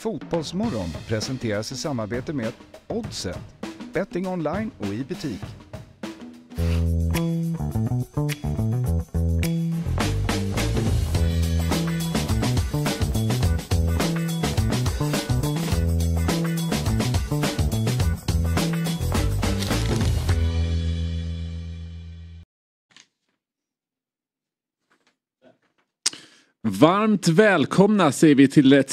Fotbollsmorgon presenteras i samarbete med Oddset, betting online och i butik. Varmt välkomna säger vi till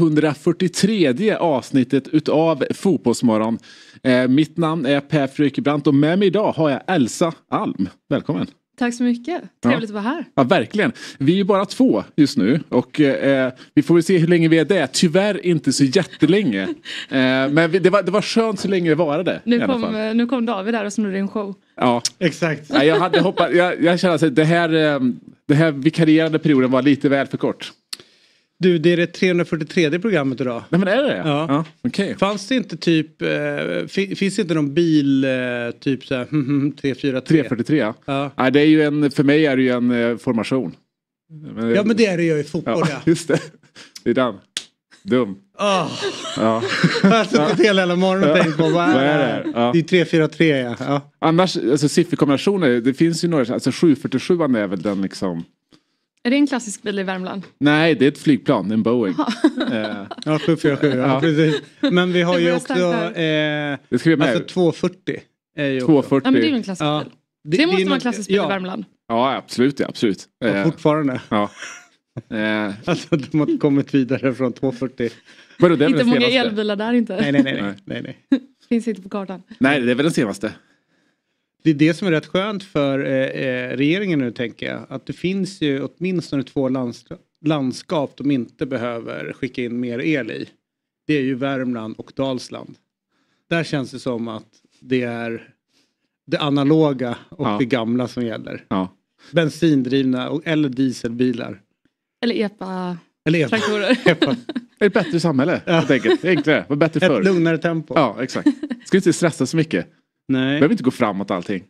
343 avsnittet utav Fotbollsmorgon. Mitt namn är Per Frökebrant och med mig idag har jag Elsa Alm. Välkommen. Tack så mycket. Trevligt att vara här. Ja, verkligen. Vi är bara två just nu och vi får väl se hur länge vi är det. Tyvärr inte så jättelänge. Men det var skönt så länge det varade. Nu kom David där och snurrade en show. Ja, exakt. Ja, jag hade hoppat, jag känner att det här vikarierande perioden var lite väl för kort. Du, det är det 343 programmet idag. Nej, men är det? Ja. Okay. Fanns det inte typ, finns det inte någon bil typ så här 343? 343, ja. Nej, det är ju för mig är det ju en formation. Ja, men det är det ju i fotboll, ja. Just det. Det är den. Dum. Ja. Jag har suttit hela morgonen och tänkt på vad är det? Ja. Det är 343, ja. Annars, alltså sifferkombinationer, det finns ju några, alltså 747 är väl den liksom. Är det en klassisk bil i Värmland? Nej, det är ett flygplan, en Boeing. Ja, 747, ja. Precis. Men vi har ju också det ska vi med. alltså 240 är ju 240. Ja, men det är ju en klassisk bil. Det måste vara en klassisk bil i Värmland. Ja, absolut. Ja, fortfarande. Ja. Alltså de har kommit vidare från 240. Inte många elbilar där inte. Nej. Finns inte på kartan. Nej, det är väl den senaste. Det är det som är rätt skönt för regeringen nu, tänker jag. Att det finns ju åtminstone 2 landskap de inte behöver skicka in mer el i. Det är ju Värmland och Dalsland. Där känns det som att det är det analoga och det gamla som gäller. Ja. Bensindrivna eller dieselbilar. Eller EPA-traktorer. Ett bättre samhälle, helt enkelt. Enklare, var bättre förr. Ett lugnare tempo. Ja, exakt. Ska inte stressa så mycket. Nej. Behöver inte gå framåt allting.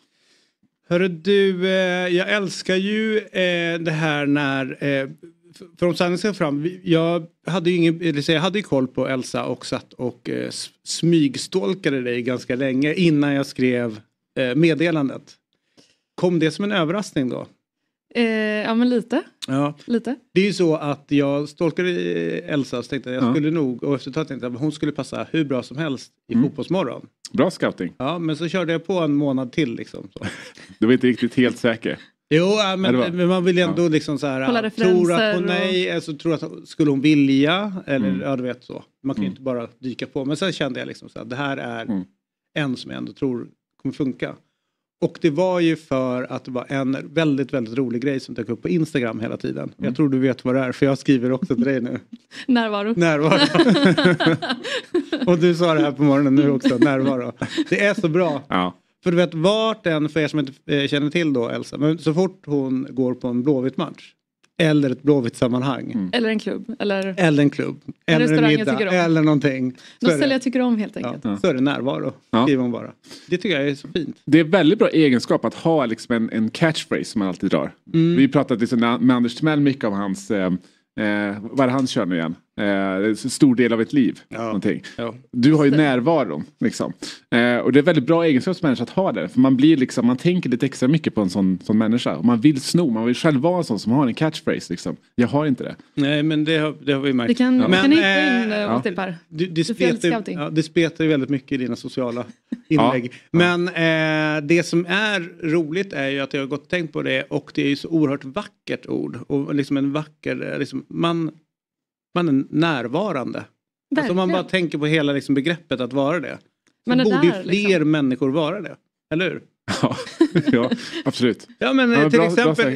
Hörru du, jag älskar ju det här när, för om sanningen ska fram, jag hade ju koll på Elsa och satt och smygstalkade dig ganska länge innan jag skrev meddelandet. Kom det som en överraskning då? Ja, men lite. Ja. Lite. Det är ju så att jag stalkade Elsa och tänkte att jag skulle nog, och efter ett tag tänkte jag att hon skulle passa hur bra som helst i Fotbollsmorgon. Bra scouting. Ja, men så körde jag på en månad till liksom. Så. Du var inte riktigt helt säker. Jo, men man vill ändå liksom så här, tror att hon alltså, tror att skulle hon vilja eller ja, du vet så. Man kan ju inte bara dyka på, men sen kände jag liksom så att det här är en som jag ändå tror kommer funka. Och det var ju för att det var en väldigt, väldigt rolig grej som dök upp på Instagram hela tiden. Jag tror du vet vad det är, för jag skriver också till dig nu. Närvaro. Och du sa det här på morgonen nu också, närvaro. Det är så bra. Ja. För du vet, för er som inte känner till då Elsa, men så fort hon går på en Blåvitt match eller ett Blåvitt sammanhang. Eller en klubb. Eller en klubb. Eller en middag. Eller någonting. Något ställe jag tycker om helt enkelt. Ja. Så är det närvaro. Skriver hon bara. Det tycker jag är så fint. Det är väldigt bra egenskap att ha liksom en catchphrase som man alltid drar. Vi pratade liksom med Anders Timell mycket om hans, vad är han kör nu igen? Stor del av ett liv. Någonting. Ja. Du har ju närvaron. Liksom. Och det är väldigt bra egenskap som människa att ha det. För man blir liksom, man tänker lite extra mycket på en sån människa. Och man vill sno, man vill själv vara en sån som har en catchphrase. Liksom. Jag har inte det. Nej, men det har vi märkt. Det kan hitta in åt det Per. Det spetar ju väldigt mycket i dina sociala inlägg. Men det som är roligt är ju att jag har gått och tänkt på det. Och det är ju så oerhört vackert ord. Och liksom en vacker, liksom, man är närvarande. Alltså man bara tänker på hela liksom begreppet att vara det. Så borde ju fler människor vara det. Eller hur? Ja, absolut. Ja, men till exempel,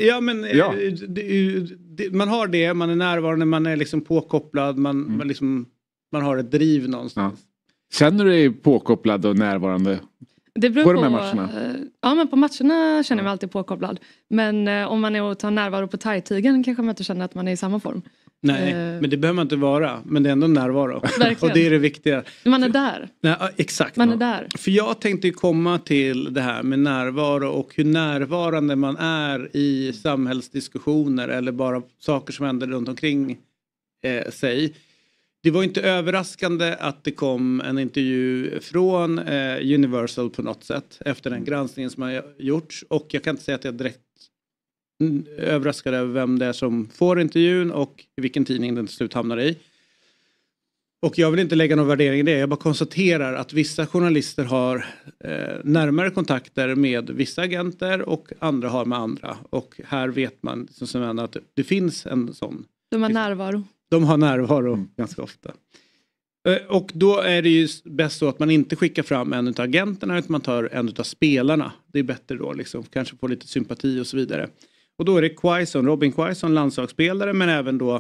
man har det, man är närvarande, man är liksom påkopplad, man har ett driv någonstans. Ja. Känner du dig påkopplad och närvarande? Det beror på de här matcherna? Ja, men på matcherna känner jag mig alltid påkopplad. Men om man är och tar närvaro på Thai-tigern kanske man inte känner att man är i samma form. Nej, men det behöver man inte vara. Men det är ändå närvaro. Verkligen. Och det är det viktiga. Man är där. Nej, exakt. Man är där. För jag tänkte komma till det här med närvaro och hur närvarande man är i samhällsdiskussioner eller bara saker som händer runt omkring sig. Det var inte överraskande att det kom en intervju från Universal på något sätt efter den granskningen som har gjorts. Och jag kan inte säga att jag direkt överraskad över vem det är som får intervjun och vilken tidning den till slut hamnar i. Och jag vill inte lägga någon värdering i det. Jag bara konstaterar att vissa journalister har närmare kontakter med vissa agenter och andra har med andra. Och här vet man som att det finns en sån. De har närvaro. De har närvaro ganska ofta. Och då är det ju bäst så att man inte skickar fram en av agenterna utan man tar en av spelarna. Det är bättre då liksom. Kanske få lite sympati och så vidare. Och då är det Quaison, Robin Quaison, landslagsspelare men även då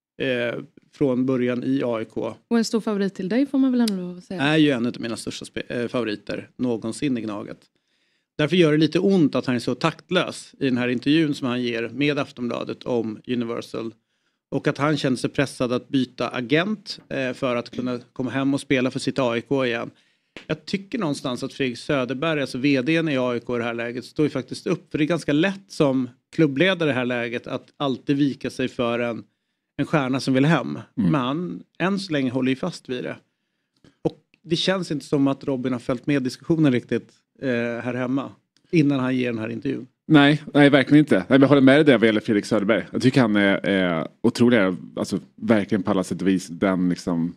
från början i AIK. Och en stor favorit till dig får man väl ändå säga. Är ju en av mina största favoriter någonsin i Gnaget. Därför gör det lite ont att han är så taktlös i den här intervjun som han ger med Aftonbladet om Universal. Och att han känner sig pressad att byta agent för att kunna komma hem och spela för sitt AIK igen. Jag tycker någonstans att Fredrik Söderberg, alltså vdn i AIK i det här läget, står ju faktiskt upp. För det är ganska lätt som klubbledare i det här läget att alltid vika sig för en stjärna som vill hem. Men han än så länge håller ju fast vid det. Och det känns inte som att Robin har följt med diskussionen riktigt här hemma innan han ger den här intervjun. Nej, verkligen inte. Nej, jag håller med dig där vad gäller Fredrik Söderberg. Jag tycker han är otrolig, alltså verkligen på alla sätt och vis den liksom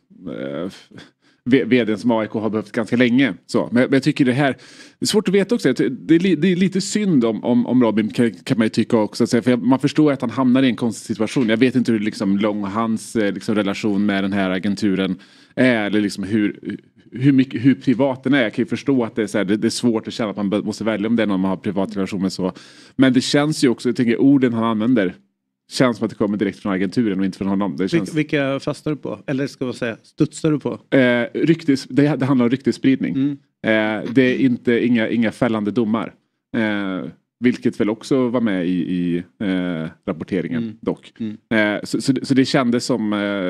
vdn som AIK har behövt ganska länge. Så. Men jag tycker det här, det är svårt att veta också. Det är lite synd om Robin kan man ju tycka också. För man förstår att han hamnar i en konstig situation. Jag vet inte hur liksom lång hans liksom relation med den här agenturen är. Eller liksom hur privat den är. Jag kan ju förstå att det är, så här, det är svårt att känna att man måste välja om det är någon man har privat relation med så. Men det känns ju också, jag tänker orden han använder känns som att det kommer direkt från agenturen och inte från honom. Det känns... Vilka fastnar du på? Eller ska man säga, studsar du på? Det handlar om ryktesspridning. Det är inga fällande domar. Vilket väl också var med i rapporteringen dock. Så det kändes som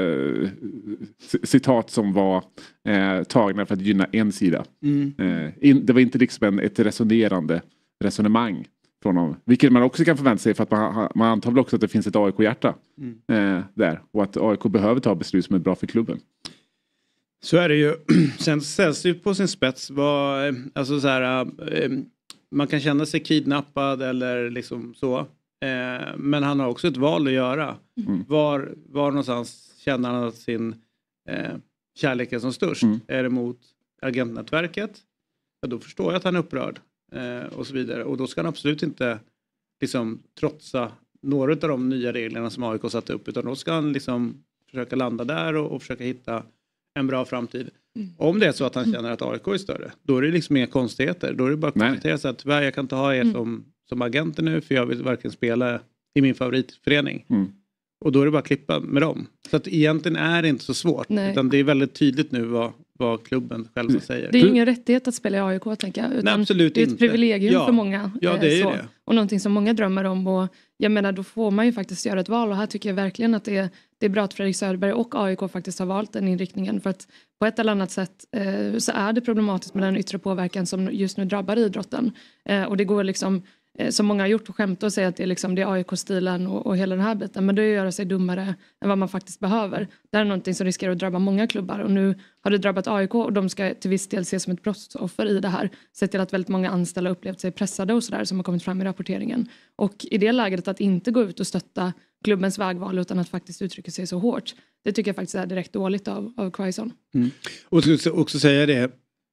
citat som var tagna för att gynna en sida. Det var inte liksom ett resonemang från honom. Vilket man också kan förvänta sig för att man antar väl också att det finns ett AIK-hjärta där. Och att AIK behöver ta beslut som är bra för klubben. Så är det ju. Sen ställs det ju på sin spets. Alltså så här, man kan känna sig kidnappad eller liksom så. Men han har också ett val att göra. Var någonstans känner han att sin kärlek är som störst? Är det mot agentnätverket? Ja, då förstår jag att han är upprörd. Och så vidare. Och då ska han absolut inte liksom trotsa några av de nya reglerna som AIK satt upp. Utan då ska han liksom försöka landa där och försöka hitta en bra framtid. Om det är så att han känner att AIK är större, då är det liksom inga konstigheter. Då är det bara att konstatera sig att tyvärr jag kan inte ha er som agenter nu för jag vill verkligen spela i min favoritförening. Och då är det bara att klippa med dem. Så att egentligen är det inte så svårt. Utan det är väldigt tydligt nu vad klubben själva säger. Det är ingen rättighet att spela i AIK tänker jag. Utan nej, absolut det är ett privilegium för många. Ja, det är så. det. Och någonting som många drömmer om. Och jag menar, då får man ju faktiskt göra ett val. Och här tycker jag verkligen att det är bra att Fredrik Söderberg och AIK faktiskt har valt den inriktningen. För att på ett eller annat sätt så är det problematiskt med den yttre påverkan som just nu drabbar idrotten. Och det går liksom, som många har gjort, och skämta och säga att det är AIK-stilen och hela den här biten. Men det är att göra sig dummare än vad man faktiskt behöver. Det är någonting som riskerar att drabba många klubbar. Och nu har det drabbat AIK och de ska till viss del ses som ett brottsoffer i det här. Sett till att väldigt många anställda upplevt sig pressade och sådär som har kommit fram i rapporteringen. Och i det läget att inte gå ut och stötta klubbens vägval utan att faktiskt uttrycka sig så hårt. Det tycker jag faktiskt är direkt dåligt av Quaison. Och jag ska också säga det.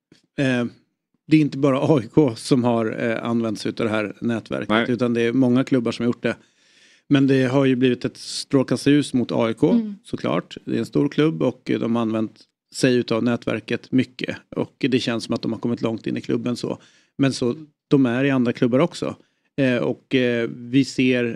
Det är inte bara AIK som har använt sig av det här nätverket. Nej. Utan det är många klubbar som har gjort det. Men det har ju blivit ett strålkastarljus mot AIK såklart. Det är en stor klubb och de har använt sig av nätverket mycket. Och det känns som att de har kommit långt in i klubben så. Men så de är i andra klubbar också. Och vi ser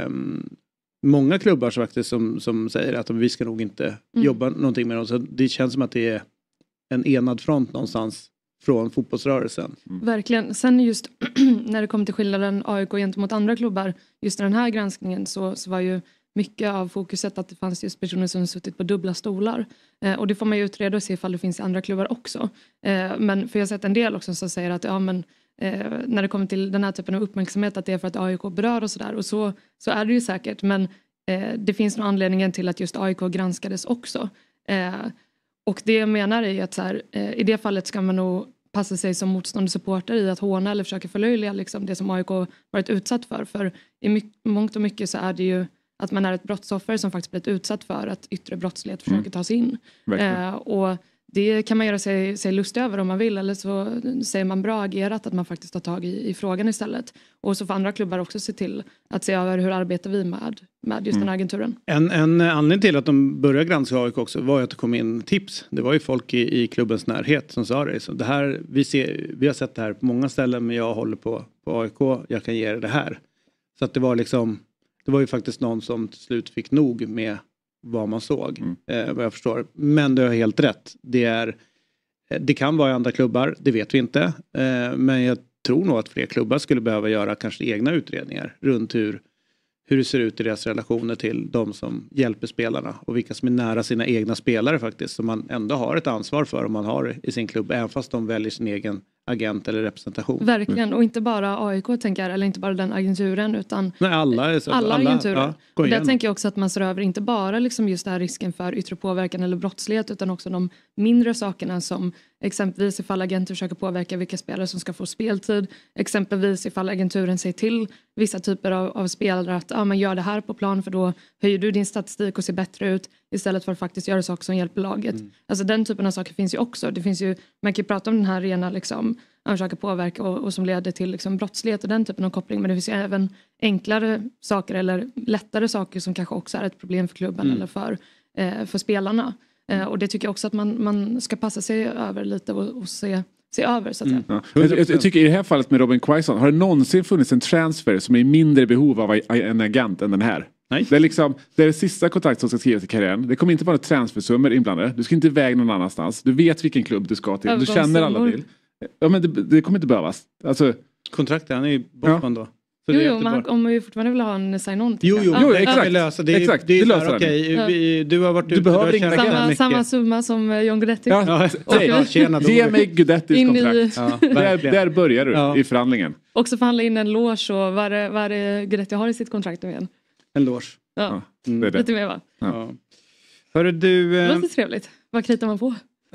många klubbar faktiskt som säger att vi ska nog inte jobba någonting med dem. Så det känns som att det är en enad front någonstans från fotbollsrörelsen. Verkligen. Sen just när det kommer till skillnaden AIK gentemot andra klubbar, just i den här granskningen så var ju mycket av fokuset att det fanns just personer som suttit på dubbla stolar. Och det får man ju utreda och se ifall det finns i andra klubbar också. Men för jag har sett en del också som säger att när det kommer till den här typen av uppmärksamhet att det är för att AIK berör och sådär. Och så är det ju säkert. Men det finns nog anledningen till att just AIK granskades också. Och det jag menar är att så här, i det fallet ska man nog passa sig som motståndare supporter i att håna eller försöka förlöjliga liksom det som AIK varit utsatt för i mångt och mycket så är det ju att man är ett brottsoffer som faktiskt blivit utsatt för att yttre brottslighet försöker ta sig in. Och det kan man göra sig lust över om man vill, eller så säger man bra agerat att man faktiskt tar tag i frågan istället. Och så får andra klubbar också se till att se över hur arbetar vi med just den agenturen. En anledning till att de började granska AIK också var att det kom in tips. Det var ju folk i klubbens närhet som sa det. Så det här, vi har sett det här på många ställen, men jag håller på AIK, jag kan ge er det här. Så att det var ju faktiskt någon som till slut fick nog med vad man såg, vad jag förstår. Men du har helt rätt. Det kan vara i andra klubbar, det vet vi inte. Men jag tror nog att fler klubbar skulle behöva göra kanske egna utredningar runt hur det ser ut i deras relationer till de som hjälper spelarna. Och vilka som är nära sina egna spelare faktiskt. Som man ändå har ett ansvar för om man har i sin klubb. Även fast de väljer sin egen agent eller representation. Verkligen, och inte bara AIK tänker jag, eller inte bara den agenturen utan alla agenturer. Ja, och där tänker jag också att man ser över inte bara liksom just den här risken för yttre påverkan eller brottslighet, utan också de mindre sakerna som exempelvis ifall agenter försöker påverka vilka spelare som ska få speltid, exempelvis ifall agenturen säger till vissa typer av spelare att man gör det här på plan för då höjer du din statistik och ser bättre ut istället för att faktiskt göra saker som hjälper laget. Alltså den typen av saker finns ju också. Det finns ju, man kan ju prata om den här rena liksom, försöka påverka och som leder till liksom brottslighet och den typen av koppling, men det finns ju även enklare saker eller lättare saker som kanske också är ett problem för klubben eller för spelarna. Och det tycker jag också att man ska passa sig över lite och se över så att säga. Ja. Jag tycker i det här fallet med Robin Quaison, har det någonsin funnits en transfer som är i mindre behov av en agent än den här? Nej. Det är det sista kontrakt som ska skrivas i karriären. Det kommer inte vara transfersummor inblandade. Du ska inte iväg någon annanstans. Du vet vilken klubb du ska till. Du känner alla till. Ja, men det kommer inte behövas. Alltså, kontraktet, han är ju bortman då. Jo, men om man ju fortfarande vill ha en sign-on. Jo, exakt. Exakt, det löser okej. Du har varit ute. Du behöver inga samma summa som John Guidetti. Ge mig Guidettis kontrakt. Där börjar du i förhandlingen. Också förhandla in en loge och vad är det Guidetti har i sitt kontrakt nu igen? En loge. Ja, det. Lite mer va? Ja. Hörru du... Det låter trevligt. Vad kritar man på?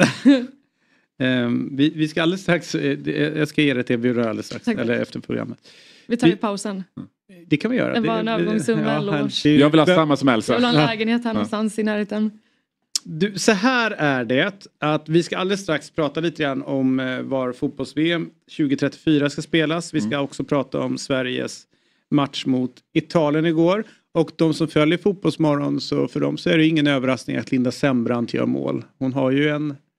Vi ska alldeles strax... Jag ska ge det till Bjurra alldeles strax. Tack. Eller efter programmet. Vi tar i pausen. Det kan vi göra. Det var en övergångssumma, en loge. Jag vill ha samma som Elsa. Jag vill ha en lägenhet här någonstans i närheten. Så här är det. Att vi ska alldeles strax prata lite grann om var fotbolls-VM 2034 ska spelas. Vi ska också prata om Sveriges match mot Italien igår. Och de som följer Fotbollsmorgon, så för dem så är det ingen överraskning att Linda Sembrant gör mål. Hon har ju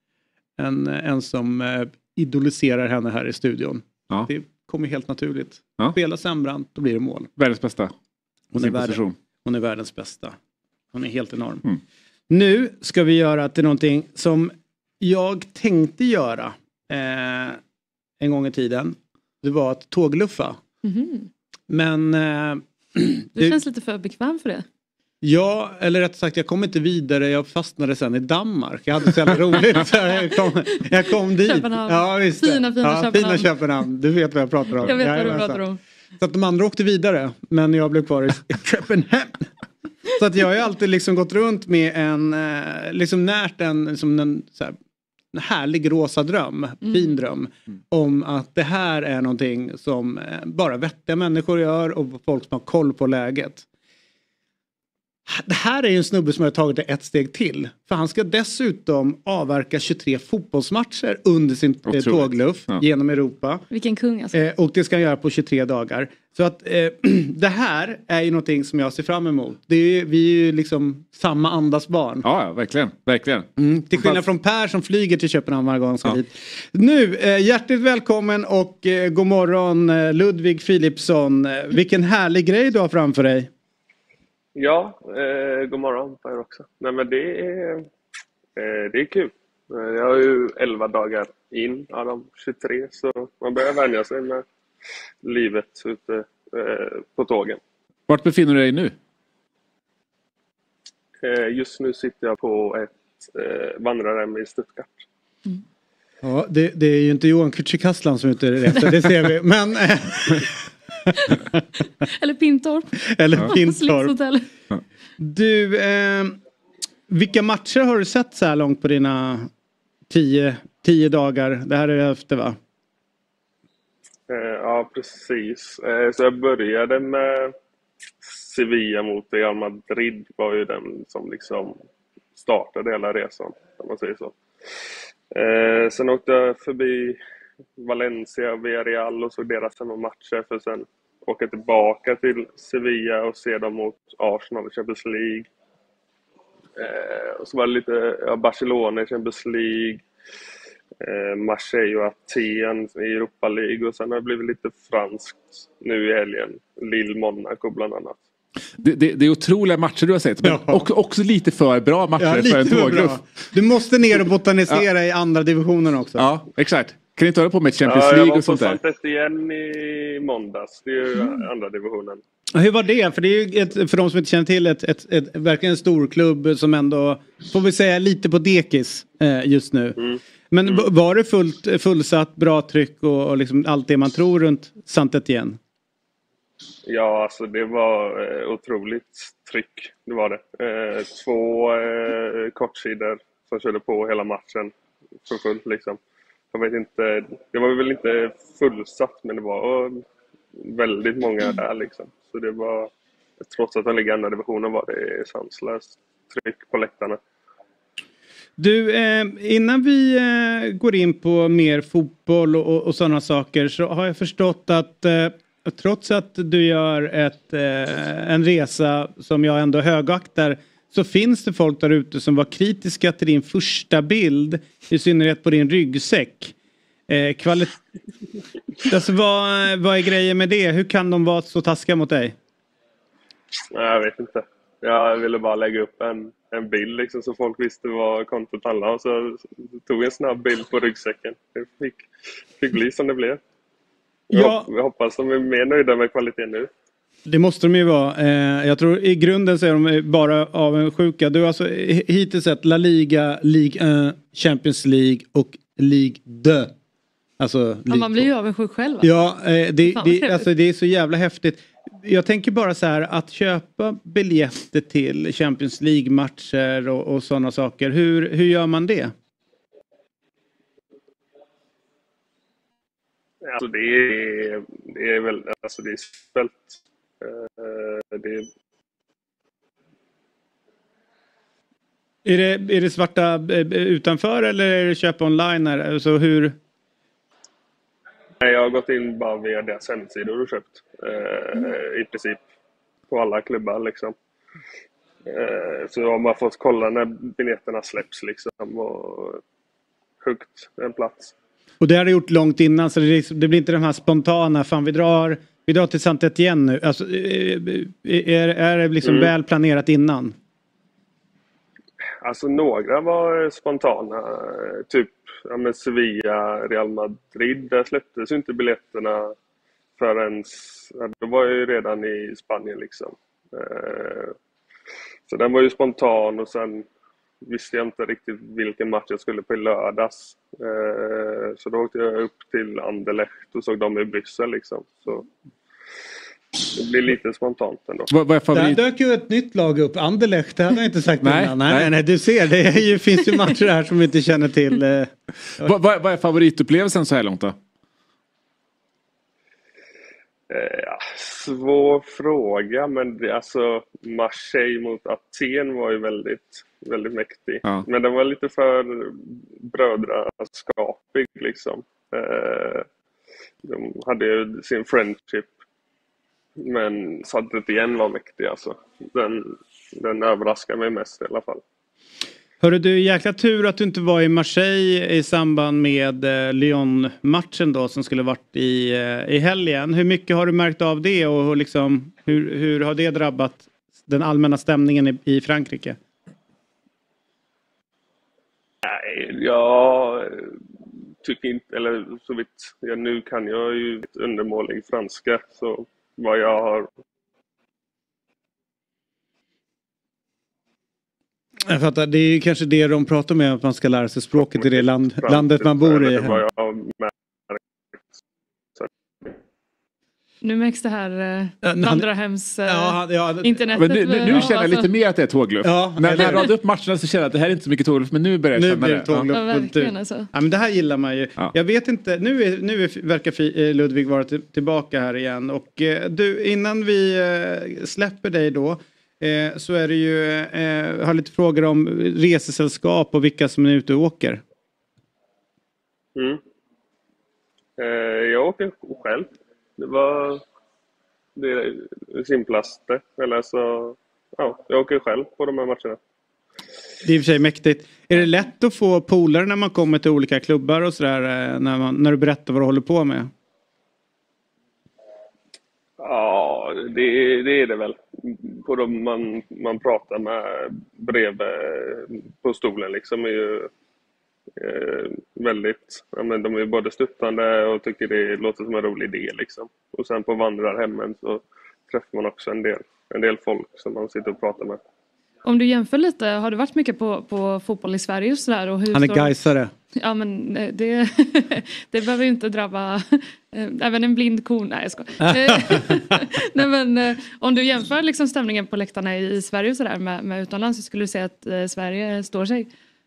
en som idoliserar henne här i studion. Ja. Det kommer helt naturligt. Ja. Spela Sembrant, då blir det mål. Världens bästa. Hon är världens bästa. Hon är helt enorm. Nu ska vi göra till någonting som jag tänkte göra en gång i tiden. Det var att tågluffa. Men... du känns lite för bekväm för det. Ja, eller rätt sagt, jag kom inte vidare. Jag fastnade sen i Danmark. Jag hade så jävla roligt. Jag kom dit. Köpenhamn. Ja, visst. Fina Köpenhamn. Du vet vad jag pratar om. Jag vet vad du pratar om. Så att de andra åkte vidare. Men jag blev kvar i Köpenhamn. Så att jag har alltid liksom gått runt med en... liksom närt en så här, en härlig rosa dröm. Fin dröm. Om att det här är någonting som bara vettiga människor gör. Och folk som har koll på läget. Det här är ju en snubbe som har tagit det ett steg till. För han ska dessutom avverka 23 fotbollsmatcher under sin tågluff genom Europa. Vilken kung alltså. Och det ska han göra på 23 dagar. Så att det här är ju någonting som jag ser fram emot. Vi är ju liksom samma andas barn. Ja, verkligen. Till skillnad från Per som flyger till Köpenhamn varje gång han ska dit. Nu, hjärtligt välkommen och god morgon Ludvig Philipsson. Vilken härlig grej du har framför dig. Ja, god morgon på er också. Nej, men det är kul. Jag har ju 11 dagar in av de 23, så man börjar vänja sig med livet ute på tågen. Vart befinner du dig nu? Just nu sitter jag på ett vandrarhem i Stuttgart. Ja, det är ju inte Johan Kücükaslan som är ute efter, det ser vi. Men... Eller Pintorp. Du, Vilka matcher har du sett så här långt på dina 10 dagar? Det här är efter, va? Ja, precis. Så jag började med Sevilla mot Real Madrid. Var ju den som liksom startade hela resan, om man säger så. Sen åkte jag förbi Valencia och Villarreal och såg deras samma matcher, för sen åka tillbaka till Sevilla och se dem mot Arsenal i Champions League. Och så var det lite Barcelona i Champions League, Marseille och Aten i Europa League, och sen har det blivit lite franskt nu i helgen, Lille, Monaco bland annat. Det är otroliga matcher du har sett, men också lite för bra matcher för en tåggrupp. Du måste ner och botanisera i andra divisionen också. Ja, exakt. Kan du inte hålla på med Champions League och sånt där? Jag var på Saint-Étienne i måndags. Det är ju andra divisionen. Hur var det? För det är ju för de som inte känner till ett verkligen en stor klubb som ändå, får vi säga, lite på dekis just nu. Men var det fullsatt, bra tryck och liksom allt det man tror runt Saint-Étienne? Ja, alltså det var otroligt tryck. Det var det. 2 kortsidor som körde på hela matchen för fullt liksom. Jag vet inte, det var väl inte fullsatt, men det var väldigt många där liksom. Så det var, trots att den ligger i andra divisionen, var det sanslöst tryck på läktarna. Du, innan vi går in på mer fotboll och sådana saker, så har jag förstått att trots att du gör en resa som jag ändå högaktar, så finns det folk där ute som var kritiska till din första bild, i synnerhet på din ryggsäck. Alltså, vad är grejen med det? Hur kan de vara så taskiga mot dig? Jag vet inte. Jag ville bara lägga upp en bild liksom, så folk visste vad kontot handlade. Och så tog jag en snabb bild på ryggsäcken. Det fick bli som det blev. Jag hoppas de är mer nöjda med kvaliteten nu. Det måste de ju vara. Jag tror i grunden så är de bara avundsjuka. Du har alltså hittills sett La Liga, Ligue 1, Champions League och Ligue 2. Alltså, man blir ju avundsjuk själv. Ja, alltså, det är så jävla häftigt. Jag tänker bara så här, att köpa biljetter till Champions League-matcher och sådana saker. Hur gör man det? Alltså det är väl, alltså det är spelt. Är det svarta utanför eller är det köpa online? Alltså hur? Jag har gått in bara via deras hemsidor och köpt i princip på alla klubbar liksom. Så har man fått kolla när biljetterna släpps liksom, och högt en plats. Och det har du gjort långt innan, så det blir inte de här spontana, fan vi drar till Saint-Étienne nu. Alltså, är det liksom väl planerat innan? Alltså några var spontana, typ med Sevilla, Real Madrid, där släpptes ju inte biljetterna förrän, det var ju redan i Spanien liksom. Så den var ju spontan, och sen visste jag inte riktigt vilken match jag skulle på i lördags. Så då åkte jag upp till Anderlecht och såg dem i Bryssel liksom. Så det blir lite spontant ändå. Där dök ju ett nytt lag upp. Anderlecht, det hade jag inte sagt innan. Nej, du ser, det finns ju matcher här som vi inte känner till. Vad är favoritupplevelsen så här långt då? Svår fråga, men alltså Marseille mot Aten var ju väldigt, väldigt mäktig. Ja. Men den var lite för brödraskapig liksom. De hade ju sin friendship. Men Saint-Étienne var mäktig alltså. Den överraskar mig mest i alla fall. Hörru du, jäkla tur att du inte var i Marseille i samband med Lyon-matchen då som skulle varit i helgen. Hur mycket har du märkt av det och liksom, hur har det drabbat den allmänna stämningen i Frankrike? Nej, jag tycker inte, eller så vitt nu kan jag ju undermålig franska, så vad jag har. Jag fattar, det är ju kanske det de pratar med, att man ska lära sig språket i det landet man bor i. Nu märks det här vandrarhems internet. Men nu känner jag lite mer att det är tågluff. När jag radar upp matcherna så känner jag att det här är inte så mycket tågluff. Men nu börjar jag känna det. Ja, verkligen alltså. Men det här gillar man ju. Jag vet inte, nu verkar Ludvig vara tillbaka här igen. Och du, innan vi släpper dig då, så är det ju, har lite frågor om resesällskap och vilka som är ute och åker. Jag åker själv. Det var det simplaste. Eller så, jag åker själv på de här matcherna. Det är i och för sig mäktigt. Är det lätt att få polare när man kommer till olika klubbar och sådär, när du berättar vad du håller på med? Ja, det är det väl. På de man pratar med bredvid på stolen liksom är ju väldigt, de är både stöttande och tycker det låter som en rolig idé liksom. Och sen på vandrarhemmen så träffar man också en del folk som man sitter och pratar med. Om du jämför lite, har du varit mycket på fotboll i Sverige och sådär? Och hur Han är gaisare. Ja, men det behöver ju inte drabba även en blind kon. Nej, jag skojar. Nej, men om du jämför liksom stämningen på läktarna i Sverige och sådär med utomlands, så skulle du säga att Sverige står sig?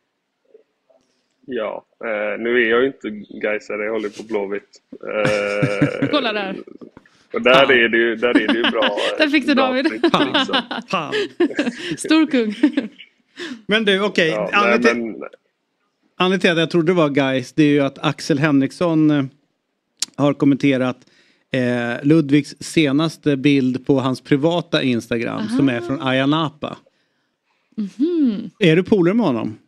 Ja, nu är jag ju inte gaisare, jag håller på Blåvitt. Kolla där. Och där är det ju bra. Där fick du David. Liksom. Stor kung. Men du, okej. Anledningen till att jag trodde det var Gais, det är ju att Axel Henriksson har kommenterat Ludvigs senaste bild på hans privata Instagram. Som är från Ayia Napa. Är du polare med honom?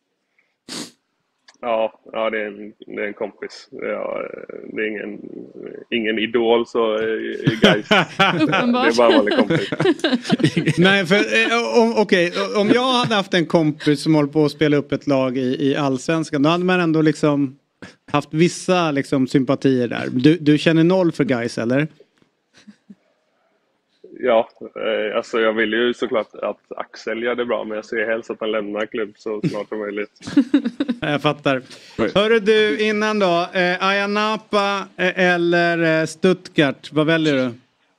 Ja, det är en kompis. Det är ingen idol, så guys. Uppenbart. Det är bara en vanlig kompis. Nej, för om jag hade haft en kompis som håller på att spela upp ett lag i Allsvenskan, då hade man ändå liksom haft vissa liksom sympatier där. Du känner noll för guys, eller? Ja, alltså jag vill ju såklart att Axel gör det bra, men jag ser helst att han lämnar klubb så snart som möjligt. Jag fattar. Hörru du, innan då, Ayia Napa eller Stuttgart, vad väljer du?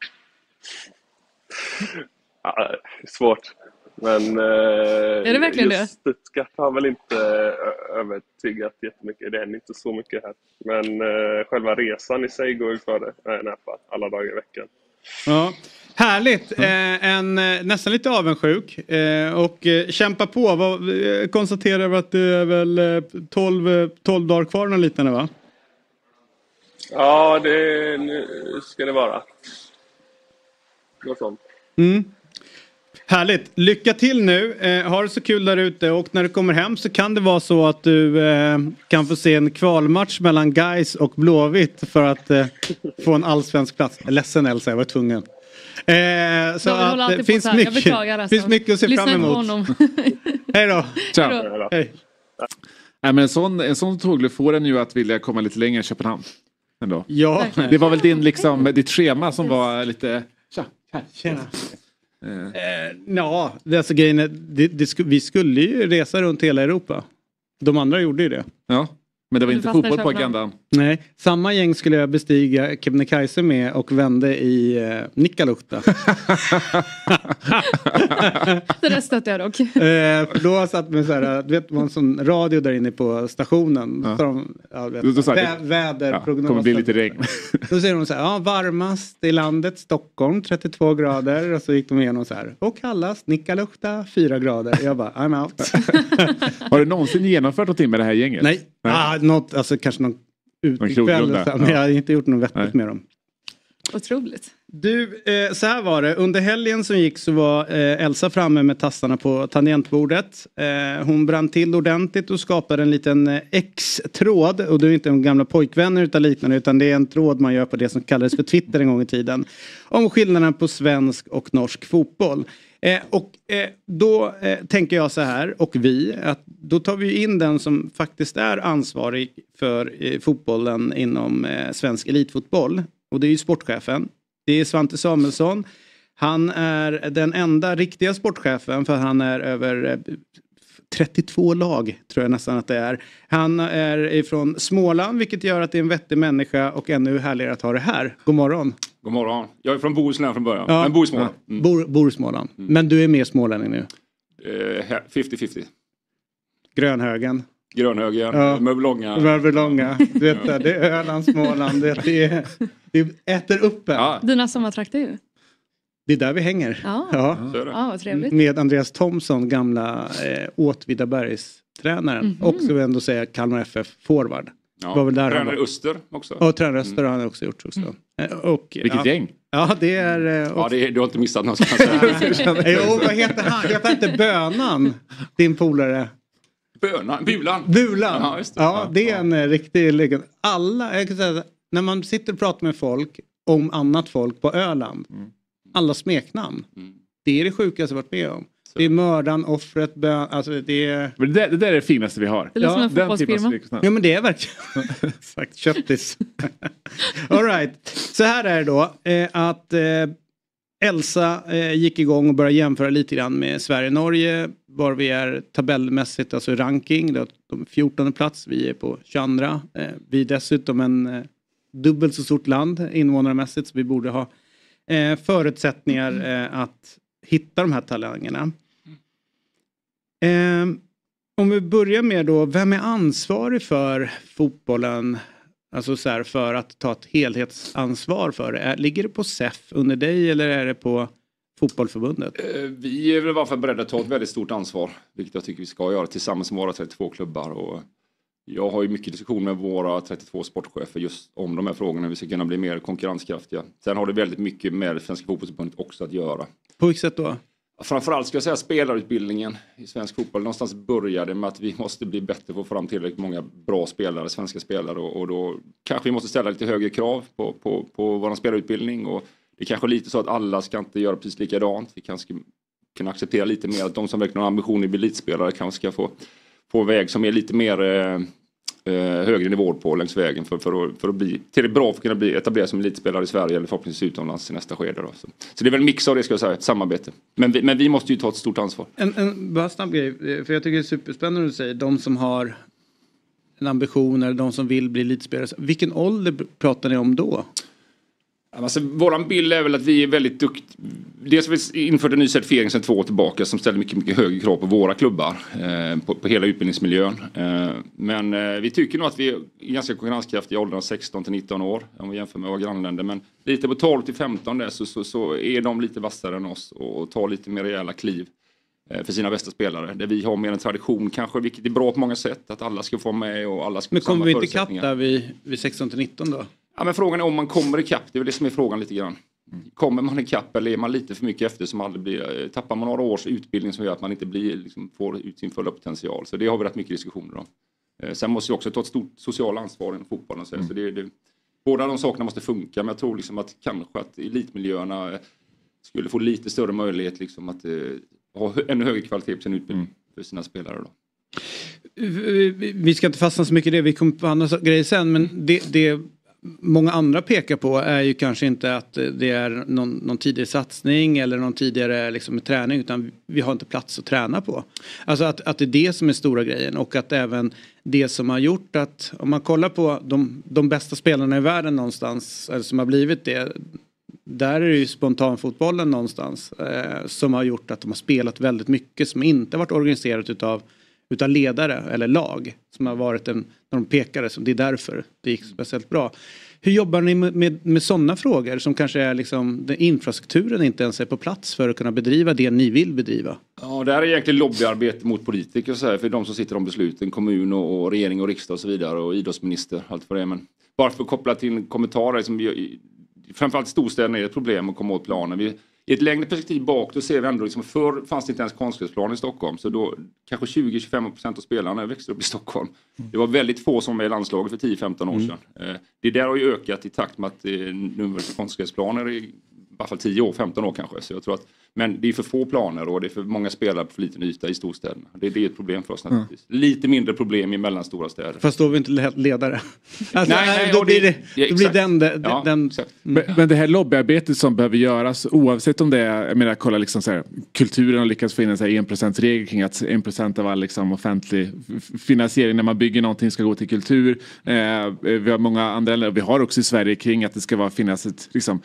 Ja, svårt. Men är det verkligen just det? Stuttgart har väl inte övertygat jättemycket. Det händer inte så mycket här. Men själva resan i sig går ju före Ayia Napa alla dagar i veckan. Ja. Härligt, nästan lite avundsjuk och kämpa på. Konstaterar vi att det är väl 12 dagar kvar eller liknande, va? Ja, nu ska det vara. Något sånt. Härligt, lycka till nu, ha det så kul där ute, och när du kommer hem så kan det vara så att du kan få se en kvalmatch mellan Gais och Blåvitt för att få en allsvensk plats. Ledsen Elsa, jag var tvungen. Så att det finns mycket att se fram emot. Hej då. Ciao. Hej. Nej, men en sån tågluff får en ju att vilja komma lite längre än Köpenhamn. Ändå. Ja. Det var väl ditt schema som var lite... Tjena. Ja, alltså grejen är, vi skulle ju resa runt hela Europa. De andra gjorde ju det. Ja. Men det var inte fotboll på agendan. Nej, samma gäng skulle jag bestiga Kebnekaise med och vände i Nikkaluokta. Det där stötte jag dock. Då satt med så här, du vet, en sån radio där inne på stationen. Ja. Väderprognos. Kommer bli lite regn. Då säger de så här, varmast i landet Stockholm 32 grader. Och så gick de igenom så här, och kallast Nikkaluokta 4 grader. Jag bara, I'm out. Har du någonsin genomfört någonting med det här gänget? Nej. Kanske någon utekväll, men jag har inte gjort något vettigt med dem. Otroligt. Du, så här var det. Under helgen som gick så var Elsa framme med tassarna på tangentbordet. Hon brann till ordentligt och skapade en liten X-tråd. Och det är inte en gamla pojkvänner utan liknande, utan det är en tråd man gör på det som kallades för Twitter en gång i tiden. Om skillnaden på svensk och norsk fotboll. Då tänker jag så här, och att då tar vi in den som faktiskt är ansvarig för fotbollen inom svensk elitfotboll. Och det är ju sportchefen. Det är Svante Samuelsson. Han är den enda riktiga sportchefen, för han är över 32 lag tror jag nästan att det är. Han är ifrån Småland, vilket gör att det är en vettig människa och ännu härligare att ha det här. God morgon. God morgon. Jag är från Bohuslän från början, men bor i Småland. Bor i Småland. Men du är mer smålänning nu? 50-50. Grönhögen. Mörbylånga. Du vet, det är Öland, Småland. Det äter upp en. Ja. Dina sommartrakter ju. Det är där vi hänger. Ja, vad trevligt. Med Andreas Thomsson, gamla Åtvidabergs-tränaren. Och så vill jag ändå säga Kalmar FF-forward. Ja. Tränare Öster också. Ja, tränare Öster har han också gjort också. Vilket gäng. Ja, det är... du har inte missat någonstans. Vad heter han? Heter inte Bönan, din polare? Bulan. Ja, det är en riktig legend. Jag kan säga, när man sitter och pratar med folk om annat folk på Öland. Alla smeknamn. Det är det sjukaste jag varit med om. Det är mördan, offret, alltså det är... Men det där är det finaste vi har. Det är som en fotbollsfirma. Ja, men det är verkligen... Exakt, köttis. All right. Så här är det då. Att Elsa gick igång och började jämföra lite grann med Sverige-Norge. Var vi är tabellmässigt, alltså ranking. Det är de 14:e plats. Vi är på 22. Vi är dessutom en dubbelt så stort land invånarmässigt. Så vi borde ha förutsättningar att hitta de här talangerna. Om vi börjar med då, vem är ansvarig för fotbollen? Alltså så här, för att ta ett helhetsansvar för det. Ligger det på SEF under dig eller är det på fotbollförbundet? Vi är väl i alla fall beredda att ta ett väldigt stort ansvar. Vilket jag tycker vi ska göra tillsammans med våra 32 klubbar. Och jag har ju mycket diskussion med våra 32 sportchefer just om de här frågorna. Vi ska kunna bli mer konkurrenskraftiga. Sen har det väldigt mycket med Svenska fotbollsförbundet också att göra. På vilket sätt då? Framförallt ska jag säga spelarutbildningen i svensk fotboll. Någonstans började med att vi måste bli bättre på att få fram tillräckligt många bra spelare, svenska spelare. Och då kanske vi måste ställa lite högre krav på vår spelarutbildning. Och det är kanske lite så att alla ska inte göra precis likadant. Vi kanske kunna acceptera lite mer att de som verkligen har ambition att bli elitspelare kanske ska få en väg som är lite mer högre nivå på längs vägen för att bli tillräckligt bra för att kunna bli etablerad som elitspelare i Sverige eller förhoppningsvis utomlands i nästa skede. Då. Så det är väl en mix av det, ska jag säga, ett samarbete. Men vi måste ju ta ett stort ansvar. En bara snabb grej, för jag tycker det är superspännande att du säger, de som har en ambition eller de som vill bli elitspelare. Vilken ålder pratar ni om då? Alltså, våran bild är väl att vi är väldigt duktiga. Dels har vi infört en ny certifiering sedan 2 år tillbaka som ställer mycket högre krav på våra klubbar. På hela utbildningsmiljön. Men vi tycker nog att vi är ganska konkurrenskraftiga i åldrarna 16 till 19 år. Om vi jämför med våra grannländer. Men lite på 12 till 15 där så är de lite vassare än oss. Och tar lite mer rejäla kliv för sina bästa spelare. Där vi har mer en tradition kanske, vilket är bra på många sätt. Att alla ska få med och alla ska få samma förutsättningar. Men kommer vi inte ikapp där vid 16 till 19 då? Ja, men frågan är om man kommer ikapp. Det är väl det som är frågan lite grann. Kommer man ikapp eller är man lite för mycket efter som aldrig blir... Tappar man några års utbildning som gör att man inte får ut sin fulla potential. Så det har vi rätt mycket diskussioner om. Sen måste vi också ta ett stort socialt ansvar i fotbollen. Så båda de sakerna måste funka. Men jag tror liksom att kanske att elitmiljöerna skulle få lite större möjlighet liksom att ha ännu högre kvalitet på sin utbildning för sina spelare då. Vi ska inte fastna så mycket i det. Vi kommer på andra grejer sen. Men det många andra pekar på är ju kanske inte att det är någon tidigare satsning eller någon tidigare liksom träning, utan vi har inte plats att träna på. Alltså att det är det som är stora grejen, och att även det som har gjort att om man kollar på de bästa spelarna i världen någonstans, eller som har blivit det, där är det ju spontanfotbollen någonstans som har gjort att de har spelat väldigt mycket som inte varit organiserat utav ledare eller lag som har varit när de pekade, så det är därför det gick speciellt bra. Hur jobbar ni med sådana frågor som kanske är liksom infrastrukturen inte ens är på plats för att kunna bedriva det ni vill bedriva? Ja, det här är egentligen lobbyarbete mot politiker så här, för de som sitter om besluten, kommun och regering och riksdag och så vidare, och idrottsminister, allt för det. Men bara för att koppla till kommentarer som framförallt storstäderna är ett problem att komma åt planen. I ett längre perspektiv bak då ser vi ändå liksom, förr fanns det inte ens konstgräsplan i Stockholm, så då kanske 20-25% av spelarna växte upp i Stockholm. Det var väldigt få som var i landslaget för 10-15 år sedan. Det där har ju ökat i takt med att nu är konstgräsplaner i alla fall 10 år, 15 år kanske. Så jag tror att Men det är för få planer och det är för många spelare på för liten yta i storstäderna. Det är ett problem för oss naturligtvis. Lite mindre problem i mellanstora städer. Fast då är vi inte ledare. Alltså, nej, då blir den. Men det här lobbyarbetet som behöver göras, oavsett om det är, jag menar, kolla liksom så här, kulturen har lyckats få in en 1%-regel kring att 1% av all liksom offentlig finansiering när man bygger någonting ska gå till kultur. Vi har många andra länder, vi har också i Sverige kring att det ska finnas ett liksom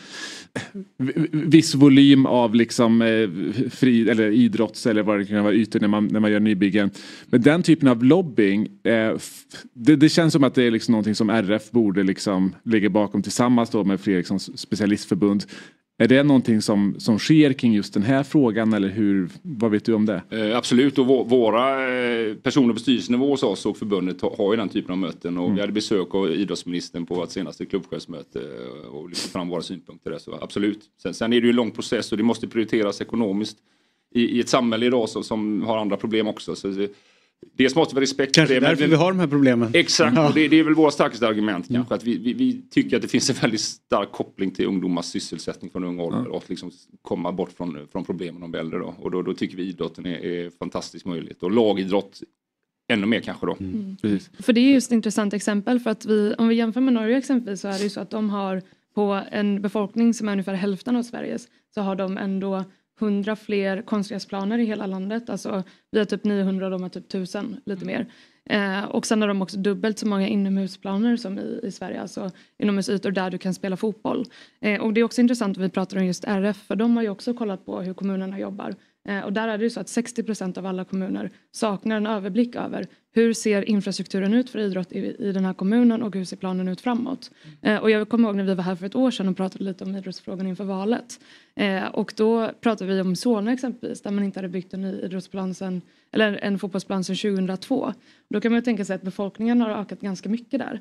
viss volym av liksom fri eller idrotts eller vad det kan vara ytor när man gör nybyggen. Men den typen av lobbying det känns som att det är liksom någonting som RF borde liksom ligga bakom tillsammans då med fler liksom specialistförbund. Är det någonting som sker kring just den här frågan eller vad vet du om det? Absolut, och våra personer på styrelsenivå hos oss och förbundet har ju den typen av möten och vi hade besök av idrottsministern på vårt senaste klubbchefsmöte och lyfte fram våra synpunkter där, så absolut. Sen är det ju en lång process och det måste prioriteras ekonomiskt i ett samhälle idag som har andra problem också. Så dels måste vi respekt kanske för det. Därför vi har de här problemen. Exakt, och det är väl våra starkaste argument kanske. Att vi tycker att det finns en väldigt stark koppling till ungdomars sysselsättning från ung ålder och att liksom komma bort från problemen om äldre då. Och då tycker vi idrotten är fantastiskt möjligt. Och lagidrott ännu mer kanske då. För det är just ett intressant exempel för att om vi jämför med Norge exempelvis så är det ju så att de har på en befolkning som är ungefär hälften av Sveriges så har de ändå 100 fler konstgräsplaner i hela landet. Alltså vi har typ 900 och de har typ 1000, lite mer. Och sen har de också dubbelt så många inomhusplaner som i Sverige. Alltså inomhusytor där du kan spela fotboll. Och det är också intressant att vi pratar om just RF. För de har ju också kollat på hur kommunerna jobbar. Och där är det ju så att 60% av alla kommuner saknar en överblick över hur ser infrastrukturen ut för idrott i den här kommunen och hur ser planen ut framåt. Och jag kommer ihåg när vi var här för ett år sedan och pratade lite om idrottsfrågan inför valet. Och då pratade vi om Solna exempelvis där man inte hade byggt en ny idrottsplan eller en fotbollsplan sedan 2002. Då kan man ju tänka sig att befolkningen har ökat ganska mycket där.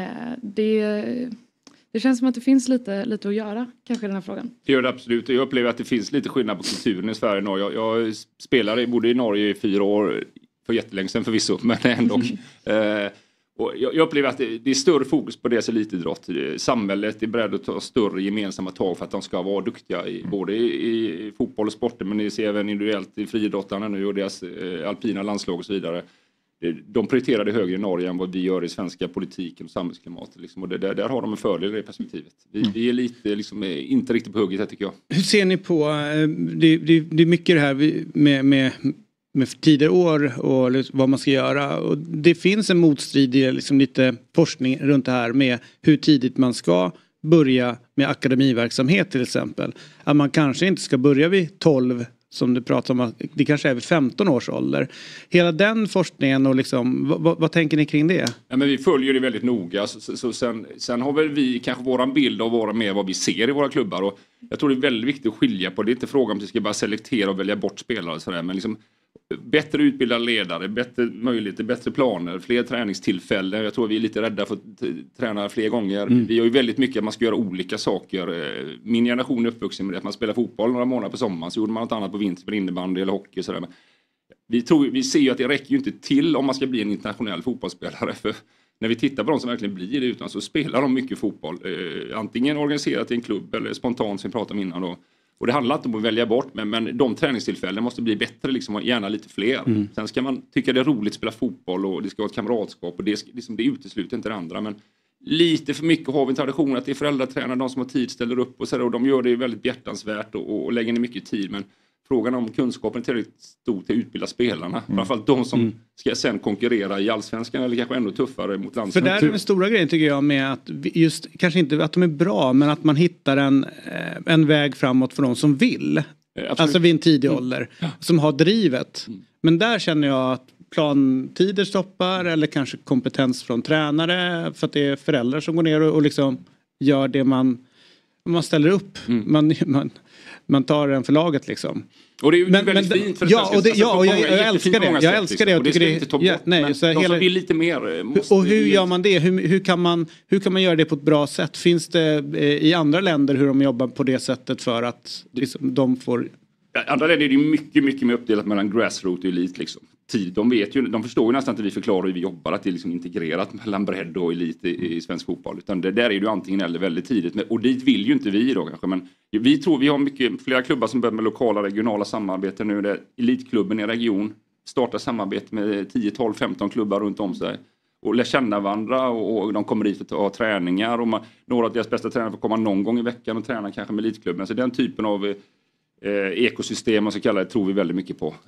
Det känns som att det finns lite att göra kanske i den här frågan. Det gör det absolut. Jag upplever att det finns lite skillnad på kulturen i Sverige och Norge. Jag spelade både i Norge i 4 år, för jättelänge sedan förvisso, men ändå. Och jag upplever att det är större fokus på deras elitidrott. Samhället är beredd att ta större gemensamma tag för att de ska vara duktiga både i fotboll och sporter, men ni ser även individuellt i friidrottarna nu och deras alpina landslag och så vidare. De prioriterar det högre i Norge än vad vi gör i svenska politiken och samhällsklimatet. Liksom. Och där har de en fördel i det perspektivet. Vi är lite, liksom, inte riktigt på hugget här tycker jag. Hur ser ni på, det är mycket det här med tidigare år och vad man ska göra. Och det finns en motstridig liksom, lite forskning runt det här med hur tidigt man ska börja med akademiverksamhet till exempel. Att man kanske inte ska börja vid 12 som du pratar om, det kanske är vid 15 års ålder. Hela den forskningen och liksom, vad tänker ni kring det? Ja, men vi följer det väldigt noga. Så sen har väl vi kanske våran bild av vad vi ser i våra klubbar. Och jag tror det är väldigt viktigt att skilja på. Det är inte fråga om att vi ska bara selektera och välja bort spelare och sådär. Men liksom bättre utbildade ledare, bättre möjligheter, bättre planer, fler träningstillfällen. Jag tror vi är lite rädda för att träna fler gånger. Vi har ju väldigt mycket att man ska göra olika saker. Min generation är uppvuxen med det att man spelar fotboll några månader på sommaren, så gjorde man något annat på vintern med innebandy eller hockey och sådär. Men vi ser ju att det räcker ju inte till om man ska bli en internationell fotbollsspelare. För när vi tittar på de som verkligen blir det utan så spelar de mycket fotboll. Antingen organiserat i en klubb eller spontant som vi pratade om innan då. Och det handlar inte om att välja bort, men de träningstillfällen måste bli bättre, liksom, och gärna lite fler. Sen ska man tycka det är roligt att spela fotboll och det ska vara ett kamratskap och det utesluter inte det andra. Men lite för mycket har vi en tradition att det är föräldratränare, de som har tid ställer upp och så där, och de gör det väldigt behjärtansvärt och lägger ner mycket tid. Men frågan om kunskapen är tillräckligt stor till att utbilda spelarna. Framförallt de som ska sen konkurrera i allsvenskan eller kanske ännu tuffare mot landsvenskan. För där är den stora grejen tycker jag med att just, kanske inte att de är bra, men att man hittar en väg framåt för de som vill. Absolut. Alltså vid en tidig ålder. Som har drivet. Men där känner jag att plantider stoppar eller kanske kompetens från tränare för att det är föräldrar som går ner och liksom gör det man ställer upp. Man tar den för laget liksom. Och det är ju väldigt fint för jag älskar det. Jag älskar det. Och det ska inte ta bort. Men de som vill lite mer måste. Och hur gör man det? Hur kan man göra det på ett bra sätt? Finns det i andra länder hur de jobbar på det sättet för att liksom, de får... Andra länder är det mycket, mycket mer uppdelat mellan grassroot och elit liksom. tid. De förstår ju nästan att vi förklarar hur vi jobbar, att det är liksom integrerat mellan bredd och elit i svensk fotboll. Utan där är det ju antingen eller väldigt tidigt. Och dit vill ju inte vi då kanske. Men vi tror vi har flera klubbar som börjar med lokala regionala samarbeten nu. Där elitklubben i region startar samarbete med 10, 12, 15 klubbar runt om sig. Och lär känna varandra och de kommer dit och har träningar. Och några av deras bästa tränare får komma någon gång i veckan och träna kanske med elitklubben. Så den typen av ekosystem och så kallar det tror vi väldigt mycket på.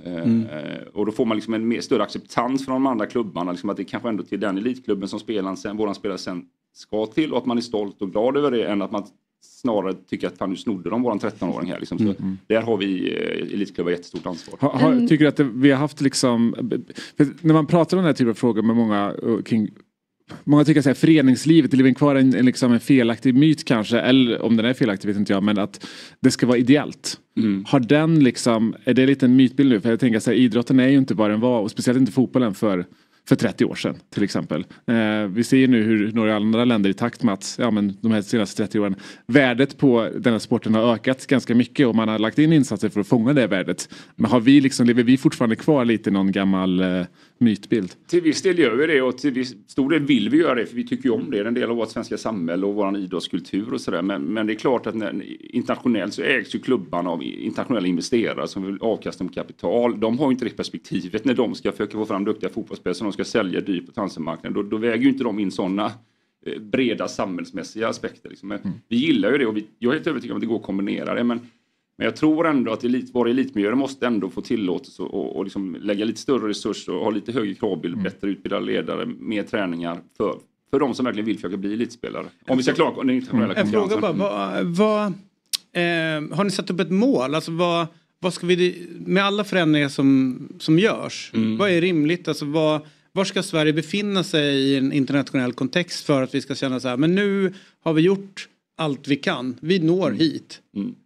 Och då får man liksom en större acceptans från de andra klubbarna. Liksom att det kanske ändå till den elitklubben som våran spelare sen ska till. Och att man är stolt och glad över det än att man snarare tycker att fan nu snodde de våran 13-åring här. Liksom. Så där har vi elitklubbar jättestort ansvar. Tycker du att vi har haft liksom... När man pratar om den här typen av frågor med många kring... Många tycker att föreningslivet lever kvar en felaktig myt kanske, eller om den är felaktig vet inte jag, men att det ska vara ideellt. Har den liksom, är det lite en mytbild nu? För jag tänker att idrotten är ju inte vad den var, och speciellt inte fotbollen för 30 år sedan till exempel. Vi ser ju nu hur några andra länder i takt med att de här senaste 30 åren värdet på den här sporten har ökat ganska mycket och man har lagt in insatser för att fånga det värdet. Men lever vi fortfarande kvar lite någon gammal mytbild? Till viss del gör vi det och till stor del vill vi göra det för vi tycker ju om det. Det är en del av vårt svenska samhälle och vår idrottskultur och sådär. Men det är klart att internationellt så ägs ju klubbarna av internationella investerare som vill avkasta med kapital. De har ju inte det perspektivet när de ska försöka få fram duktiga fotbollsspelare som de ska sälja dyrt på transfermarknaden. Då väger ju inte de in sådana breda samhällsmässiga aspekter. Liksom. Men vi gillar ju det och jag är helt övertygad om att det går att kombinera det. Men jag tror ändå att våra elitmiljöer måste ändå få tillåtelse och liksom lägga lite större resurser och ha lite högre kravbild, bättre utbildade ledare, mer träningar för de som verkligen vill försöka bli elitspelare. Om vi ska klara den internationella konkurrensen. En fråga bara, har ni satt upp ett mål? Alltså vad ska vi, med alla förändringar som görs, vad är rimligt? Alltså var ska Sverige befinna sig i en internationell kontext för att vi ska känna så här, men nu har vi gjort allt vi kan. Vi når hit.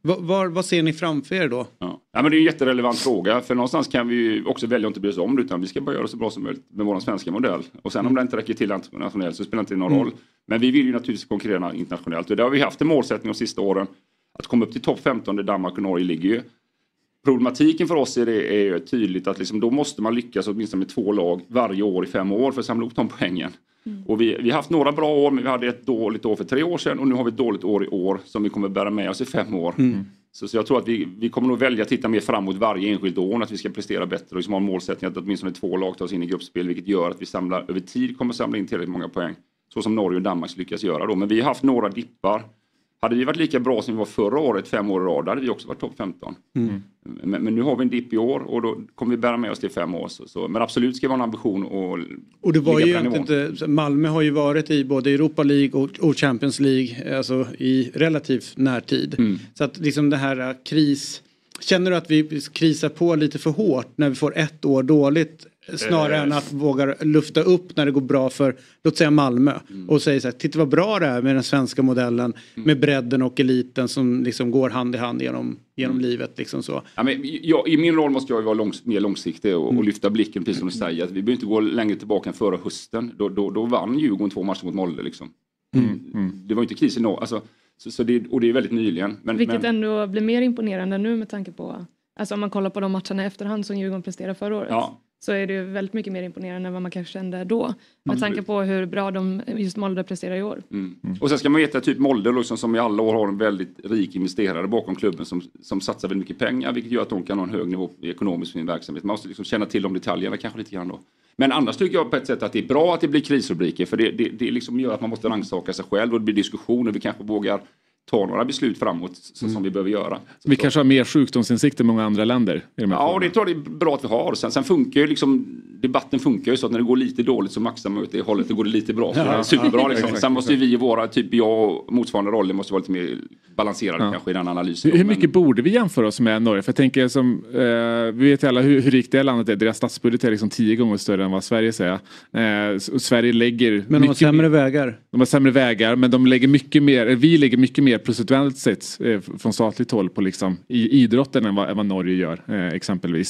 Vad ser ni framför er då? Ja, men det är en jätterelevant fråga. För någonstans kan vi ju också välja att inte bry oss om det. Utan vi ska bara göra så bra som möjligt med vår svenska modell. Och sen om det inte räcker till internationellt så spelar det inte någon roll. Men vi vill ju naturligtvis konkurrera internationellt. Och där har vi haft en målsättning de sista åren. Att komma upp till topp 15 där Danmark och Norge ligger ju. Problematiken för oss är ju tydligt att liksom, då måste man lyckas åtminstone med 2 lag varje år i 5 år för att samla upp de poängen. Och vi har haft några bra år, men vi hade ett dåligt år för 3 år sedan och nu har vi ett dåligt år i år som vi kommer bära med oss i 5 år. Så jag tror att vi kommer nog välja att titta mer framåt varje enskilt år, att vi ska prestera bättre och liksom ha en målsättning att åtminstone 2 lag tar oss in i gruppspel, vilket gör att vi över tid kommer samla in tillräckligt många poäng. Så som Norge och Danmark lyckas göra då. Men vi har haft några dippar. Hade vi varit lika bra som vi var förra året 5 år i rad, hade vi också varit topp 15. Men nu har vi en dipp i år och då kommer vi bära med oss till 5 år. Men absolut ska vi ha en ambition och det var ju inte, Malmö har ju varit i både Europa League och Champions League alltså i relativt närtid. Så att liksom det här känner du att vi krisar på lite för hårt när vi får 1 år dåligt snarare än att våga lufta upp när det går bra för, låt säga Malmö och säga så här, titta vad bra det är med den svenska modellen med bredden och eliten som liksom går hand i hand genom livet liksom så. Ja, men i min roll måste jag ju vara mer långsiktig och lyfta blicken precis som du säger, att vi behöver inte gå längre tillbaka än förra hösten, då vann Djurgården 2 matcher mot Molde liksom. Det var inte kris i alltså, så det, och det är väldigt nyligen. Vilket ändå blir mer imponerande nu med tanke på, alltså om man kollar på de matcherna i efterhand som Djurgården presterade förra året. Ja. Så är det ju väldigt mycket mer imponerande än vad man kanske kände då. Med tanke på hur bra de just Molde presterar i år. Och sen ska man veta typ Molde liksom, som i alla år har en väldigt rik investerare bakom klubben som satsar väldigt mycket pengar. Vilket gör att de kan ha en hög nivå ekonomiskt för sin verksamhet. Man måste liksom känna till de detaljerna kanske lite grann då. Men annars tycker jag på ett sätt att det är bra att det blir krisrubriker. För det liksom gör att man måste rannsaka sig själv och det blir diskussioner. Vi kanske vågar ta några beslut framåt som vi behöver göra. Vi kanske har mer sjukdomsinsikt än många andra länder. Ja, och det tror jag det är bra att vi har. Sen funkar ju liksom, debatten funkar ju så att när det går lite dåligt så maxar man ut det hållet, det går det lite bra. Så det är superbra liksom. Sen måste ju vi i våra, typ jag och motsvarande roller måste vara lite mer balanserade kanske i den analysen. Hur mycket borde vi jämföra oss med Norge? För jag tänker som, vi vet ju alla hur rikt det landet är. Deras statsbudget är liksom 10 gånger större än vad Sverige säger. Sverige lägger... Men de har sämre vägar. De har sämre vägar, men de lägger mycket mer, vi lägger mycket mer procentuellt sett från statligt håll på liksom, i idrotten än vad Norge gör exempelvis.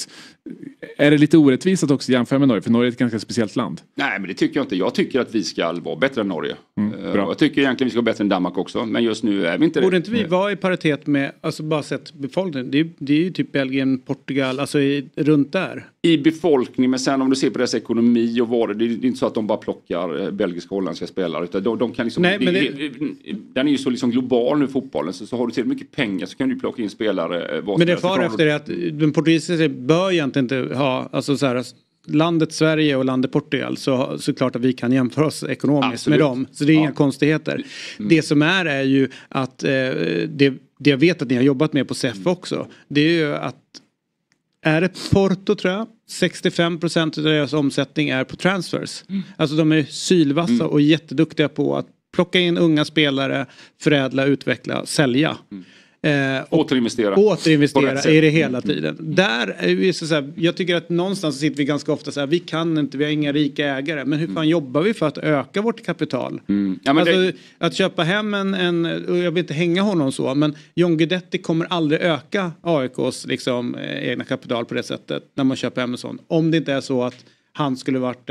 är det lite orättvist att också jämföra med Norge? För Norge är ett ganska speciellt land. Nej, men det tycker jag inte. Jag tycker att vi ska vara bättre än Norge. Jag tycker egentligen vi ska vara bättre än Danmark också. Men just nu är vi inte det. Borde inte vi vara i paritet med, alltså bara sett befolkningen? Det är ju typ Belgien, Portugal, alltså runt där. I befolkning, men sen om du ser på deras ekonomi och vad det är inte så att de bara plockar belgiska och holländska spelare. Utan de kan liksom, Nej, men den är ju så liksom global nu, fotbollen. Så har du till mycket pengar så kan du plocka in spelare. Men det far efter det att den portugisiska bör egentligen inte ha, alltså så här, landet Sverige och landet Portugal, så klart att vi kan jämföra oss ekonomiskt med dem. Så det är inga konstigheter. Det som är ju att det jag vet att ni har jobbat med på SEF också, det är ju att är det Porto, tror jag, 65% av deras omsättning är på transfers. Alltså de är sylvassa och jätteduktiga på att plocka in unga spelare, förädla, utveckla, sälja. Återinvestera i det hela tiden. Där är vi så här, jag tycker att någonstans sitter vi ganska ofta så här, vi har inga rika ägare, men hur fan jobbar vi för att öka vårt kapital? Ja, men alltså, att köpa hem och jag vill inte hänga honom så, men John Guidetti kommer aldrig öka AIKs liksom, egna kapital på det sättet när man köper hem en sån. Om det inte är så att han skulle varit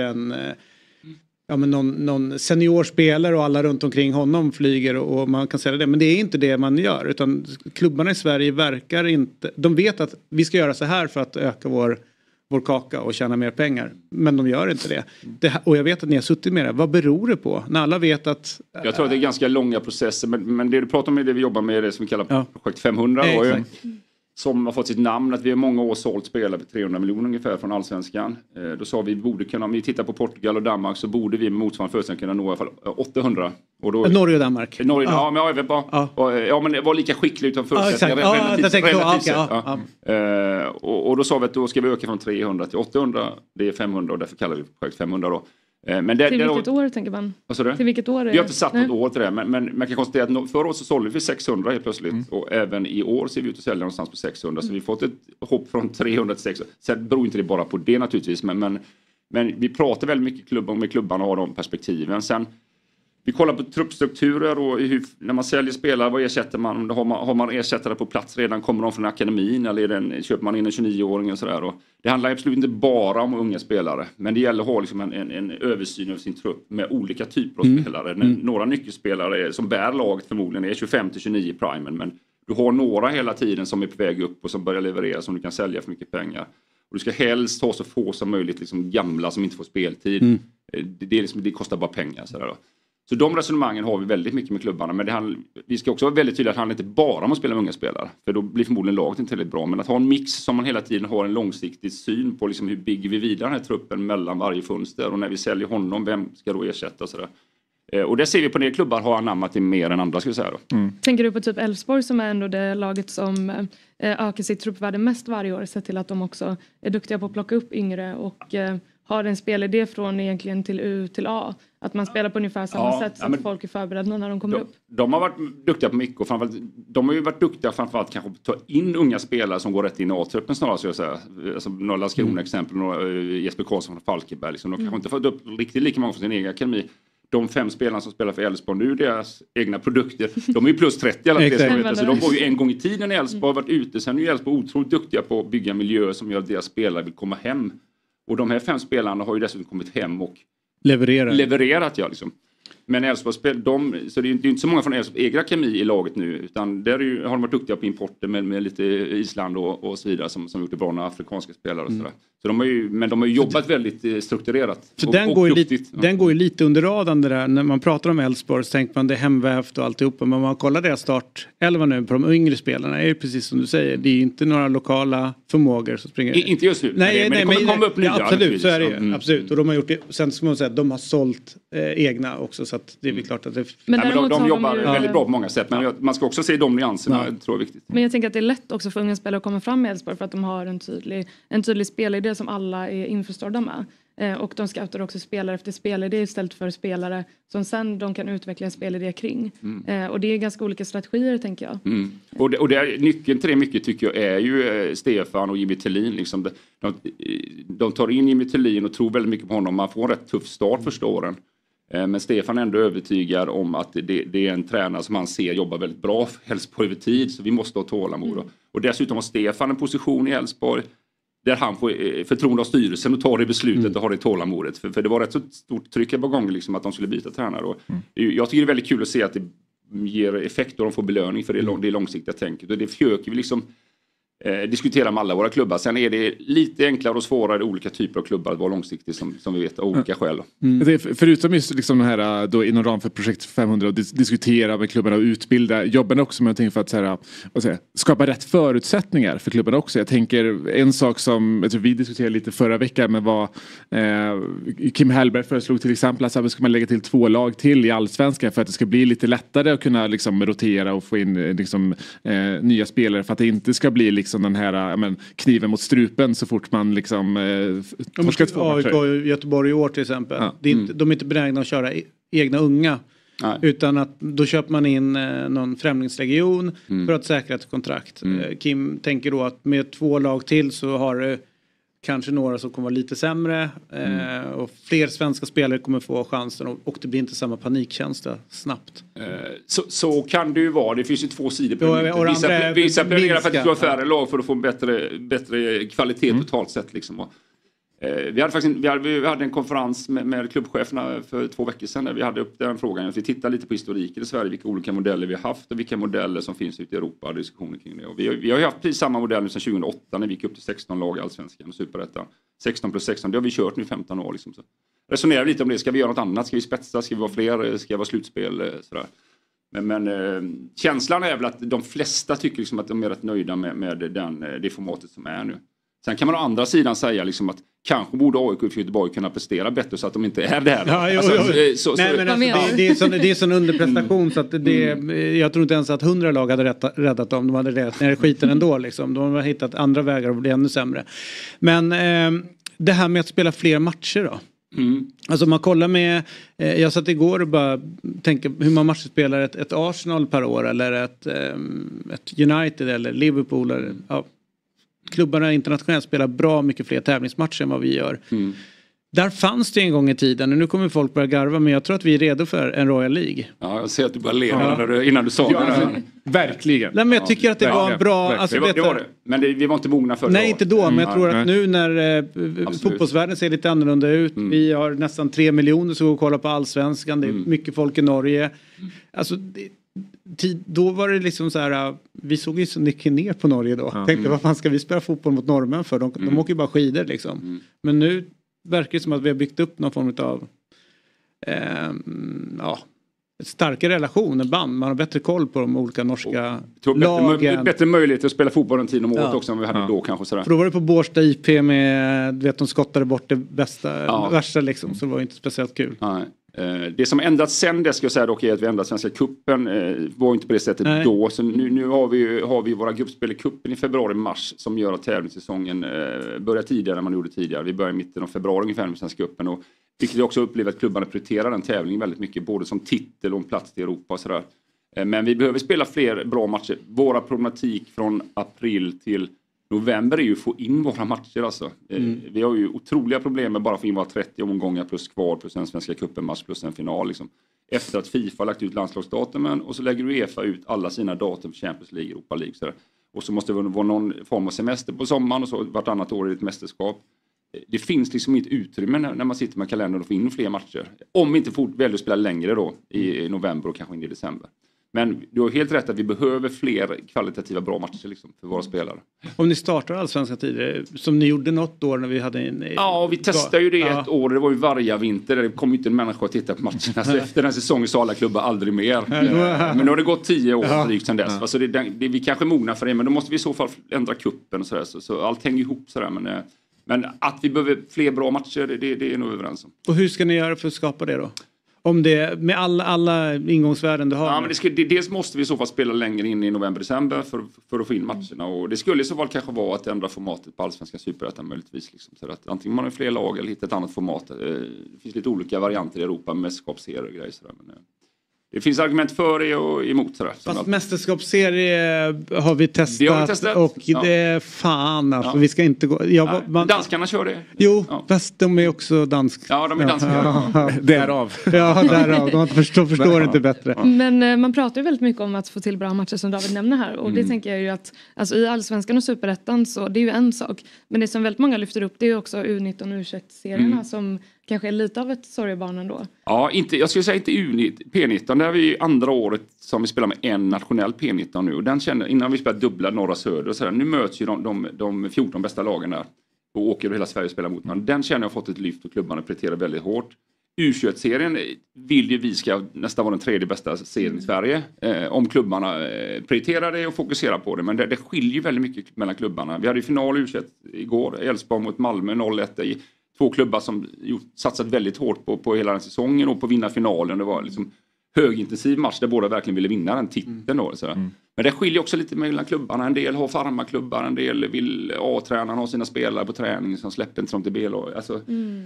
någon seniorspelare och alla runt omkring honom flyger och man kan säga det. Men det är inte det man gör, utan klubbarna i Sverige verkar inte, de vet att vi ska göra så här för att öka vår kaka och tjäna mer pengar. Men de gör inte det. Och jag vet att ni har suttit med det. Vad beror det på? När alla vet att... Jag tror att det är ganska långa processer, men det du pratar om är det vi jobbar med, det som vi kallar projekt 500. Som har fått sitt namn, att vi har många år sålt spelare för 300 miljoner ungefär från Allsvenskan. Då sa vi borde kunna, om vi tittar på Portugal och Danmark, så borde vi med motsvarande förutsättningar kunna nå i alla fall 800. Och då, Norge och Danmark? Norge, ja, men även men det var lika skickligt utan förutsättningar. Och då sa vi att då ska vi öka från 300 till 800. Det är 500 och därför kallar vi projekt 500 då. Men till vilket år tänker man? Till vilket år är det? Vi har inte satt något år till det, men man kan konstatera att förra året så sålde vi 600 helt plötsligt. Och även i år ser vi ut att sälja någonstans på 600. Så vi har fått ett hopp från 300 till 600. Sen beror inte det bara på det naturligtvis. Men vi pratar väldigt mycket med klubbarna och har de perspektiven. Sen vi kollar på truppstrukturer och när man säljer spelare, vad ersätter man? Har man ersättare på plats redan? Kommer de från akademin eller köper man in en 29-åring och sådär? Och det handlar absolut inte bara om unga spelare. Men det gäller att ha liksom en översyn över sin trupp med olika typer av spelare. Några nyckelspelare som bär laget förmodligen är 25-29 i primen. Men du har några hela tiden som är på väg upp och som börjar leverera, som du kan sälja för mycket pengar. Och du ska helst ha så få som möjligt liksom gamla som inte får speltid. Det kostar bara pengar. Sådär då. Så de resonemangen har vi väldigt mycket med klubbarna. Men vi ska också vara väldigt tydliga att det handlar inte bara om att spela med unga spelare. För då blir förmodligen laget inte tillräckligt bra. Men att ha en mix som man hela tiden har en långsiktig syn på. Liksom hur bygger vi vidare den här truppen mellan varje fönster. Och när vi säljer honom, vem ska då ersätta? Sådär. Och det ser vi på en del klubbar har anammat det mer än andra, ska vi säga då. Tänker du på typ Elfsborg som är ändå det laget som ökar sitt truppvärde mest varje år. Sett till att de också är duktiga på att plocka upp yngre och har en spelidé från egentligen till U till A. Att man spelar på ungefär samma sätt så att folk är förberedda när de kommer upp. De har varit duktiga på mycket och framförallt, de har ju varit duktiga framförallt kanske på att ta in unga spelare som går rätt in i A-truppen snarare, så jag säga. Alltså några Landskrona exempel, några Jesper Karlsson från Falkenberg. Liksom. De kanske inte fått upp riktigt lika många från sin egen akademi. De 5 spelarna som spelar för Elfsborg nu, deras egna produkter, de är ju plus 30 alla tre. Så de var ju en gång i tiden i Elfsborg, varit ute. Sen är ju Elfsborg otroligt duktiga på att bygga miljöer som gör att deras spelare vill komma hem. Och de här 5 spelarna har ju dessutom kommit hem och levererat liksom. Men Elfsborg så det är inte så många från Elfsborgs egna kemi i laget nu, utan där har de varit duktiga på importer med lite Island och så vidare som gjort det bra med afrikanska spelare och sådär. Så de har ju jobbat väldigt strukturerat. För den går ju lite under radarn det där. När man pratar om Elfsborg så tänker man det är hemvävt och alltihopa. Men man kollar deras start 11 nu på de yngre spelarna är ju precis som du säger. Det är inte några lokala förmågor som springer. Inte just nu. Nej, men det kommer komma upp nya. Ja, absolut, så är det ju. Absolut. Och de har gjort det. Sen ska man säga att de har sålt egna också. Så att det är väl klart att det... Men de jobbar väldigt bra på många sätt. Men man ska också se de nyanserna, tror jag är viktigt. Men jag tänker att det är lätt också för unga spelare att komma fram med Elfsborg för att de har en tydlig spelidé som alla är införstådda med. Och de scoutar också spelare efter spelidé istället för spelare som sen de kan utveckla en spelidé kring. Och det är ganska olika strategier, tänker jag. Och nyckeln till det mycket tycker jag är ju Stefan och Jimmy Thelin. Liksom. De tar in Jimmy Thelin och tror väldigt mycket på honom. Man får en rätt tuff start första åren. Men Stefan är ändå övertygad om att det är en tränare som han ser jobbar väldigt bra för Elfsborg över tid. Så vi måste ha tålamod. Och dessutom har Stefan en position i Elfsborg. där han får förtroende av styrelsen och tar det beslutet och har det tålamodet. För det var rätt så stort tryck på gång liksom, att de skulle byta tränare. Och jag tycker det är väldigt kul att se att det ger effekt och de får belöning för det långsiktiga tänket. Och det försöker vi liksom diskutera med alla våra klubbar. Sen är det lite enklare och svårare olika typer av klubbar att vara långsiktigt som vi vet av olika skäl. Förutom just liksom den här då inom ram för projekt 500 och diskutera med klubbarna och utbilda, jobbar också med någonting för att så här, skapa rätt förutsättningar för klubbarna också. Jag tänker en sak som jag tror vi diskuterade lite förra veckan, men var Kim Hellberg föreslog till exempel att ska man lägga till 2 lag till i Allsvenskan för att det ska bli lite lättare att kunna liksom rotera och få in liksom, nya spelare, för att det inte ska bli liksom den här kniven mot strupen så fort man liksom torskar 2 matcher. AIK och Göteborg i år till exempel. Ja. De är inte benägna att köra egna unga. Nej. Utan att då köper man in någon främlingslegion för att säkra ett kontrakt. Kim tänker då att med 2 lag till så har det kanske några som kommer vara lite sämre och fler svenska spelare kommer få chansen och det blir inte samma panikkänsla snabbt. Så kan det ju vara. Det finns ju 2 sidor på det. Vissa planerar för att det ska vara färre lag för att få en bättre kvalitet totalt sett. Liksom. Vi hade en konferens med klubbcheferna för 2 veckor sedan där vi hade upp den frågan. Vi tittade lite på historiken i Sverige, vilka olika modeller vi har haft och vilka modeller som finns ute i Europa och diskussioner kring det. Och vi har ju haft precis samma modell sedan 2008 när vi gick upp till 16 lag i Allsvenskan och Superettan. 16 plus 16, det har vi kört nu 15 år. Liksom. Så resonerar lite om det, ska vi göra något annat? Ska vi spetsa? Ska vi vara fler? Ska det vara slutspel? Sådär. Men känslan är väl att de flesta tycker liksom att de är rätt nöjda med det formatet som är nu. Sen kan man å andra sidan säga liksom att kanske borde AIK och Göteborg kunna prestera bättre så att de inte är där. Det är sån underprestation så att jag tror inte ens att 100 lag hade räddat dem. De hade räddat ner skiten ändå. Liksom. De har hittat andra vägar att bli ännu sämre. Men det här med att spela fler matcher då? Alltså man kollar med, jag satt igår och bara tänkte hur man matchspelar ett Arsenal per år eller ett United eller Liverpool eller, klubbarna internationellt spelar bra mycket fler tävlingsmatcher än vad vi gör. Där fanns det en gång i tiden. Nu kommer folk börja garva, men jag tror att vi är redo för en Royal League. Ja, jag ser att du bara ler innan du sa det. Verkligen. Nej, men jag tycker att det var en bra... Alltså, det var det. Men vi var inte mogna för det. Nej, inte då. Men jag tror att nu när fotbollsvärlden ser lite annorlunda ut. Vi har nästan 3 miljoner som går och kollar på Allsvenskan. Det är mycket folk i Norge. Alltså... Då var det liksom så här, vi såg ju så mycket ner på Norge då. Tänkte, vad fan ska vi spela fotboll mot norrmän för? De åker ju bara skidor liksom. Men nu verkar det som att vi har byggt upp någon form av ett starkare relation, en band. Man har bättre koll på de olika norska lagen. Bättre möjlighet att spela fotboll en tid om året också än vi hade då kanske. Sådär. För då var det på Bårsta IP med, du vet, de skottade bort det värsta liksom. Så det var inte speciellt kul. Nej. Det som ändrats sen det ska jag säga dock är att vi ändrat Svenska cupen var inte på det sättet då. Så nu har vi våra gruppspel i cupen i februari-mars som gör att tävlingssäsongen börjar tidigare än man gjorde tidigare. Vi börjar i mitten av februari ungefär med Svenska cupen och vilket jag också upplever att klubbarna prioriterar den tävlingen väldigt mycket både som titel och en plats till Europa och sådär. Men vi behöver spela fler bra matcher. Våra problematik från april till november är ju att få in våra matcher alltså. Vi har ju otroliga problem med bara att få in våra 30 omgångar plus kvar plus en Svenska cupen-match plus en final liksom. Efter att FIFA har lagt ut landslagsdatumen och så lägger UEFA ut alla sina datum för Champions League, Europa League sådär. Och så måste det vara någon form av semester på sommaren och så vartannat år i ett mästerskap. Det finns liksom inget utrymme när man sitter med kalendern och får in fler matcher. Om vi inte väljer att spela längre då i november och kanske in i december. Men du har helt rätt att vi behöver fler kvalitativa bra matcher liksom, för våra spelare. Om ni startar Allsvenskan tidigare, som ni gjorde något år när vi hade en... Ja, vi testade ju det ett år. Det var ju varje vinter. Det kom ju inte en människa att titta på matcherna. Så efter den säsongen så alla klubbar aldrig mer. Men nu har det gått 10 år drygt sedan dess. Alltså vi kanske är mogna för det, men då måste vi i så fall ändra kuppen och sådär. Så allt hänger ihop sådär. Men att vi behöver fler bra matcher, det är nog överens om. Och hur ska ni göra för att skapa det då? Om det med alla ingångsvärden du har. Ja, men dels måste vi i så fall spela längre in i november-december för att få in matcherna. Och det skulle i så fall kanske vara att ändra formatet på Allsvenskan Superettan möjligtvis. Liksom. Så att antingen man har fler lag eller hittar ett annat format. Det finns lite olika varianter i Europa med mästerskapsserier och grejer. Men det finns argument för det och emot. Fast mästerskapsserie har vi testat. Och det är fan alltså. Vi ska inte gå... Danskarna kör det. Jo, fast de är också dansk. Ja, de är danska. Därav. Ja, därav. De förstår inte bättre. Men man pratar ju väldigt mycket om att få till bra matcher som David nämner här. Och det tänker jag ju att alltså, i Allsvenskan och Superettan så det är ju en sak. Men det som väldigt många lyfter upp det är ju också U19 och U21-serierna som kanske är lite av ett sorgebarn ändå. Ja, jag skulle säga inte P19. Där är vi andra året som vi spelar med en nationell P19 nu. Och den känner, innan vi spelar dubbla norra söder och sådär. Nu möts ju de 14 bästa lagen där. Och åker hela Sverige spelar mot varandra. Den känner jag har fått ett lyft och klubbarna prioriterar väldigt hårt. U21-serien vill ju vi ska nästan vara den tredje bästa serien i Sverige. Om klubbarna prioriterar det och fokuserar på det. Men det skiljer ju väldigt mycket mellan klubbarna. Vi hade ju final U21 igår. Elfsborg mot Malmö 0-1 i 2 klubbar som satsat väldigt hårt på hela den säsongen och på att vinna finalen. Det var liksom högintensiv match där båda verkligen ville vinna den titeln då. Men det skiljer också lite mellan klubbarna. En del har farmaklubbar, en del vill A-tränaren ha sina spelare på träning som släpper inte som till B-lag. Alltså,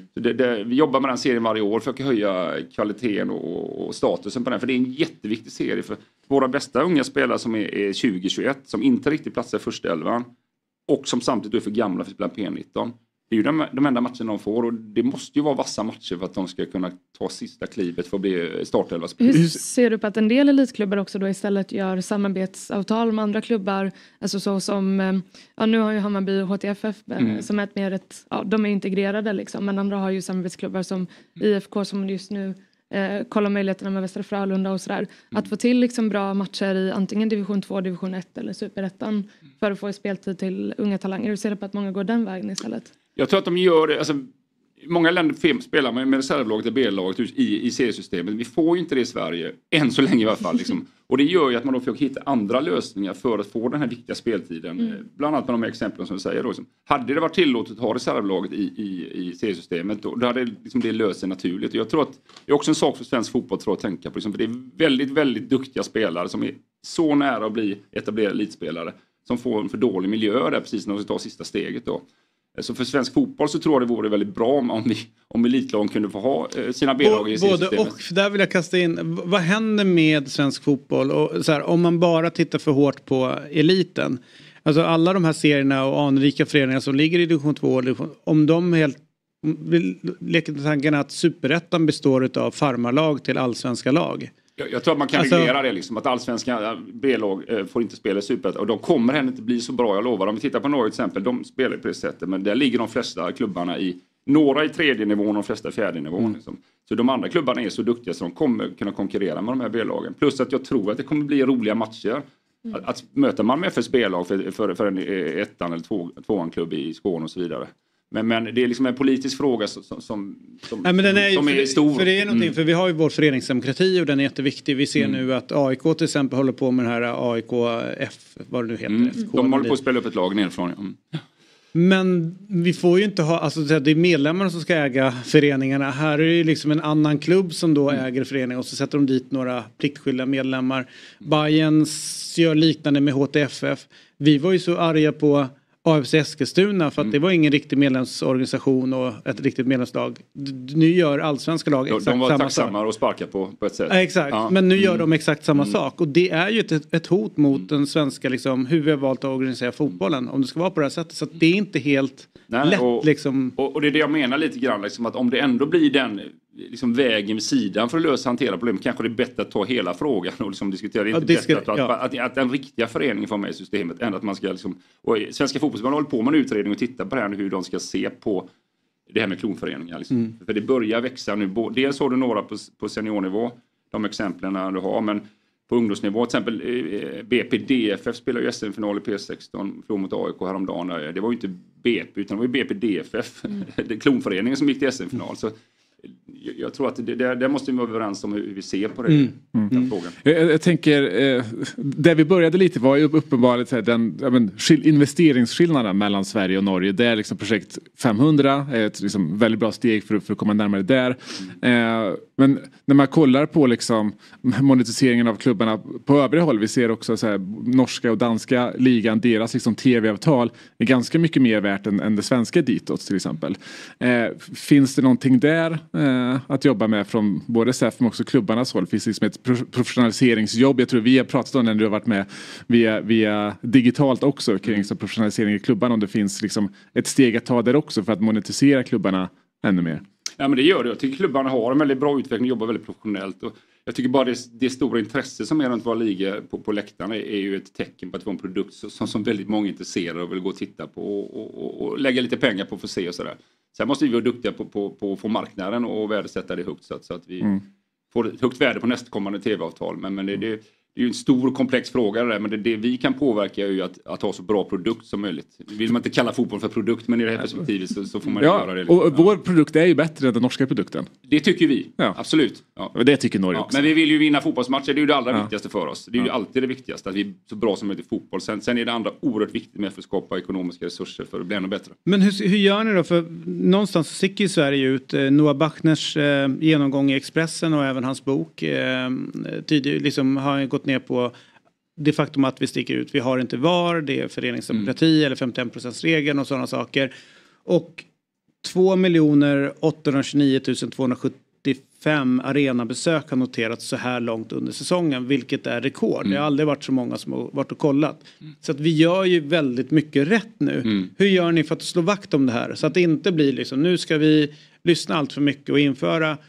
vi jobbar med den serien varje år för att höja kvaliteten och statusen på den. För det är en jätteviktig serie för våra bästa unga spelare som är 20-21 som inte riktigt platsar i första elvan och som samtidigt är för gamla för att spela P19. Det är ju de enda matcherna de får och det måste ju vara vassa matcher för att de ska kunna ta sista klivet för att bli startelva. Hur ser du på att en del elitklubbar också då istället gör samarbetsavtal med andra klubbar? Alltså så som, nu har ju Hammarby och HTFF som är ett mer de är integrerade liksom, men andra har ju samarbetsklubbar som IFK som just nu kolla möjligheterna med Västra Frölunda och sådär. Att få till liksom bra matcher i antingen division 2, division 1 eller Superettan för att få speltid till unga talanger. Du ser det på att många går den vägen istället? Jag tror att de gör det, alltså, många länder spelar med reservlaget och B-laget i seriesystemet. Vi får ju inte det i Sverige, än så länge i alla fall. Liksom. Och det gör ju att man då får hitta andra lösningar för att få den här viktiga speltiden. Bland annat med de exemplen som du säger. Då, liksom. Hade det varit tillåtet att ha reservlaget i seriesystemet då hade liksom det löst sig naturligt. Och jag tror att det är också en sak för svensk fotboll tror jag, att tänka på. Liksom, för det är väldigt, väldigt duktiga spelare som är så nära att bli etablerade elitspelare. Som får en för dålig miljö där precis när de ska ta sista steget då. Så för svensk fotboll så tror jag det vore väldigt bra om elitlagen kunde få ha sina B-lag i seriesystemet. Både och, där vill jag kasta in, vad händer med svensk fotboll och så här, om man bara tittar för hårt på eliten? Alltså alla de här serierna och anrika föreningar som ligger i division 2, om de helt leker med tanken att Superettan består av farmarlag till allsvenska lag. Jag tror att man kan reglera det liksom, att allsvenska B-lag får inte spela i Superettan och de kommer heller inte bli så bra, jag lovar. Om vi tittar på några exempel, de spelar på det sättet, men där ligger de flesta klubbarna i några i tredje nivån och de flesta i fjärde nivån. Liksom. Så de andra klubbarna är så duktiga så de kommer kunna konkurrera med de här B-lagen. Plus att jag tror att det kommer bli roliga matcher. Att möta man med FS B-lag för en ettan eller tvåan klubb i Skåne och så vidare. Men det är liksom en politisk fråga som är stor. För det är någonting, för vi har ju vår föreningsdemokrati och den är jätteviktig. Vi ser nu att AIK till exempel håller på med den här AIKF, vad det nu heter. FK, de håller på att spela upp ett lag nerifrån. Men vi får ju inte ha, alltså det är medlemmarna som ska äga föreningarna. Här är det ju liksom en annan klubb som då äger föreningen och så sätter de dit några pliktskyldiga medlemmar. Bayerns gör liknande med HTFF. Vi var ju så arga på AFC Eskilstuna för att det var ingen riktig medlemsorganisation och ett riktigt medlemslag. Nu gör allsvenska lag exakt samma sak. De var tacksamma och sparka på ett sätt. Exakt, men nu gör de exakt samma sak. Och det är ju ett hot mot den svenska, liksom, hur vi har valt att organisera fotbollen. Om det ska vara på det här sättet. Så att det är inte helt lätt. Och det är det jag menar lite grann. Liksom, att om det ändå blir den liksom, vägen vid sidan för att hantera problemet, kanske det är bättre att ta hela frågan och liksom, diskutera. Det är inte bättre att den riktiga föreningen får med i systemet än att man ska liksom, och svenska fotbollsförbund håller på med en utredning och titta på det här, hur de ska se på det här med klonföreningar. Liksom. För det börjar växa nu. Dels har du några på seniornivå, de exemplen du har, men på ungdomsnivå, till exempel BPDFF spelar ju SM-final i P16, förlorade mot AIK häromdagen. Det var ju inte BP utan det var ju BPDFF, det är klonföreningen som gick till SM-final. Så jag tror att det måste vi vara överens om hur vi ser på det, den frågan. Jag tänker, där vi började lite var ju uppenbarligen den investeringsskillnaden mellan Sverige och Norge. Det är liksom projekt 500, ett liksom väldigt bra steg för att komma närmare där. Men när man kollar på liksom monetiseringen av klubbarna på övriga håll, vi ser också så här, norska och danska ligan, deras liksom tv-avtal är ganska mycket mer värt än det svenska ditåt till exempel. Finns det någonting där många att jobba med från både SEF men också klubbarnas håll. Det finns liksom ett professionaliseringsjobb. Jag tror vi har pratat om det när du har varit med via digitalt också kring professionalisering i klubbarna. Om det finns liksom ett steg att ta där också för att monetisera klubbarna ännu mer. Ja, men det gör det. Jag tycker klubbarna har en väldigt bra utveckling, jobbar väldigt professionellt. Och jag tycker bara det stora intresse som är runt våra ligor på läktarna är ju ett tecken på att få en produkt som väldigt många är intresserade och vill gå och titta på och lägga lite pengar på för att se och sådär. Sen måste vi vara duktiga på att få marknaden och värdesätta det högt så att vi får ett högt värde på nästkommande tv-avtal. Men det är ju en stor och komplex fråga där, men det vi kan påverka är ju att ha så bra produkt som möjligt. Vill man inte kalla fotboll för produkt, men i det här perspektivet så får man göra det. Och vår produkt är ju bättre än den norska produkten. Det tycker vi, absolut. Ja. Och det tycker Norge också. Men vi vill ju vinna fotbollsmatcher, det är ju det allra viktigaste för oss. Det är ju alltid det viktigaste, att vi är så bra som möjligt i fotboll. Sen är det andra oerhört viktigt med att skapa ekonomiska resurser för att bli ännu bättre. Men hur gör ni då? För någonstans sticker ju Sverige ut. Noah Bachners genomgång i Expressen och även hans bok liksom har gått ner på det faktum att vi sticker ut. Vi har inte VAR, det är föreningsdemokrati eller 51%-regeln och sådana saker. Och 2 829 275 arenabesök har noterats så här långt under säsongen, vilket är rekord. Det har aldrig varit så många som har varit och kollat. Så att vi gör ju väldigt mycket rätt nu. Hur gör ni för att slå vakt om det här? Så att det inte blir liksom, nu ska vi lyssna allt för mycket och införa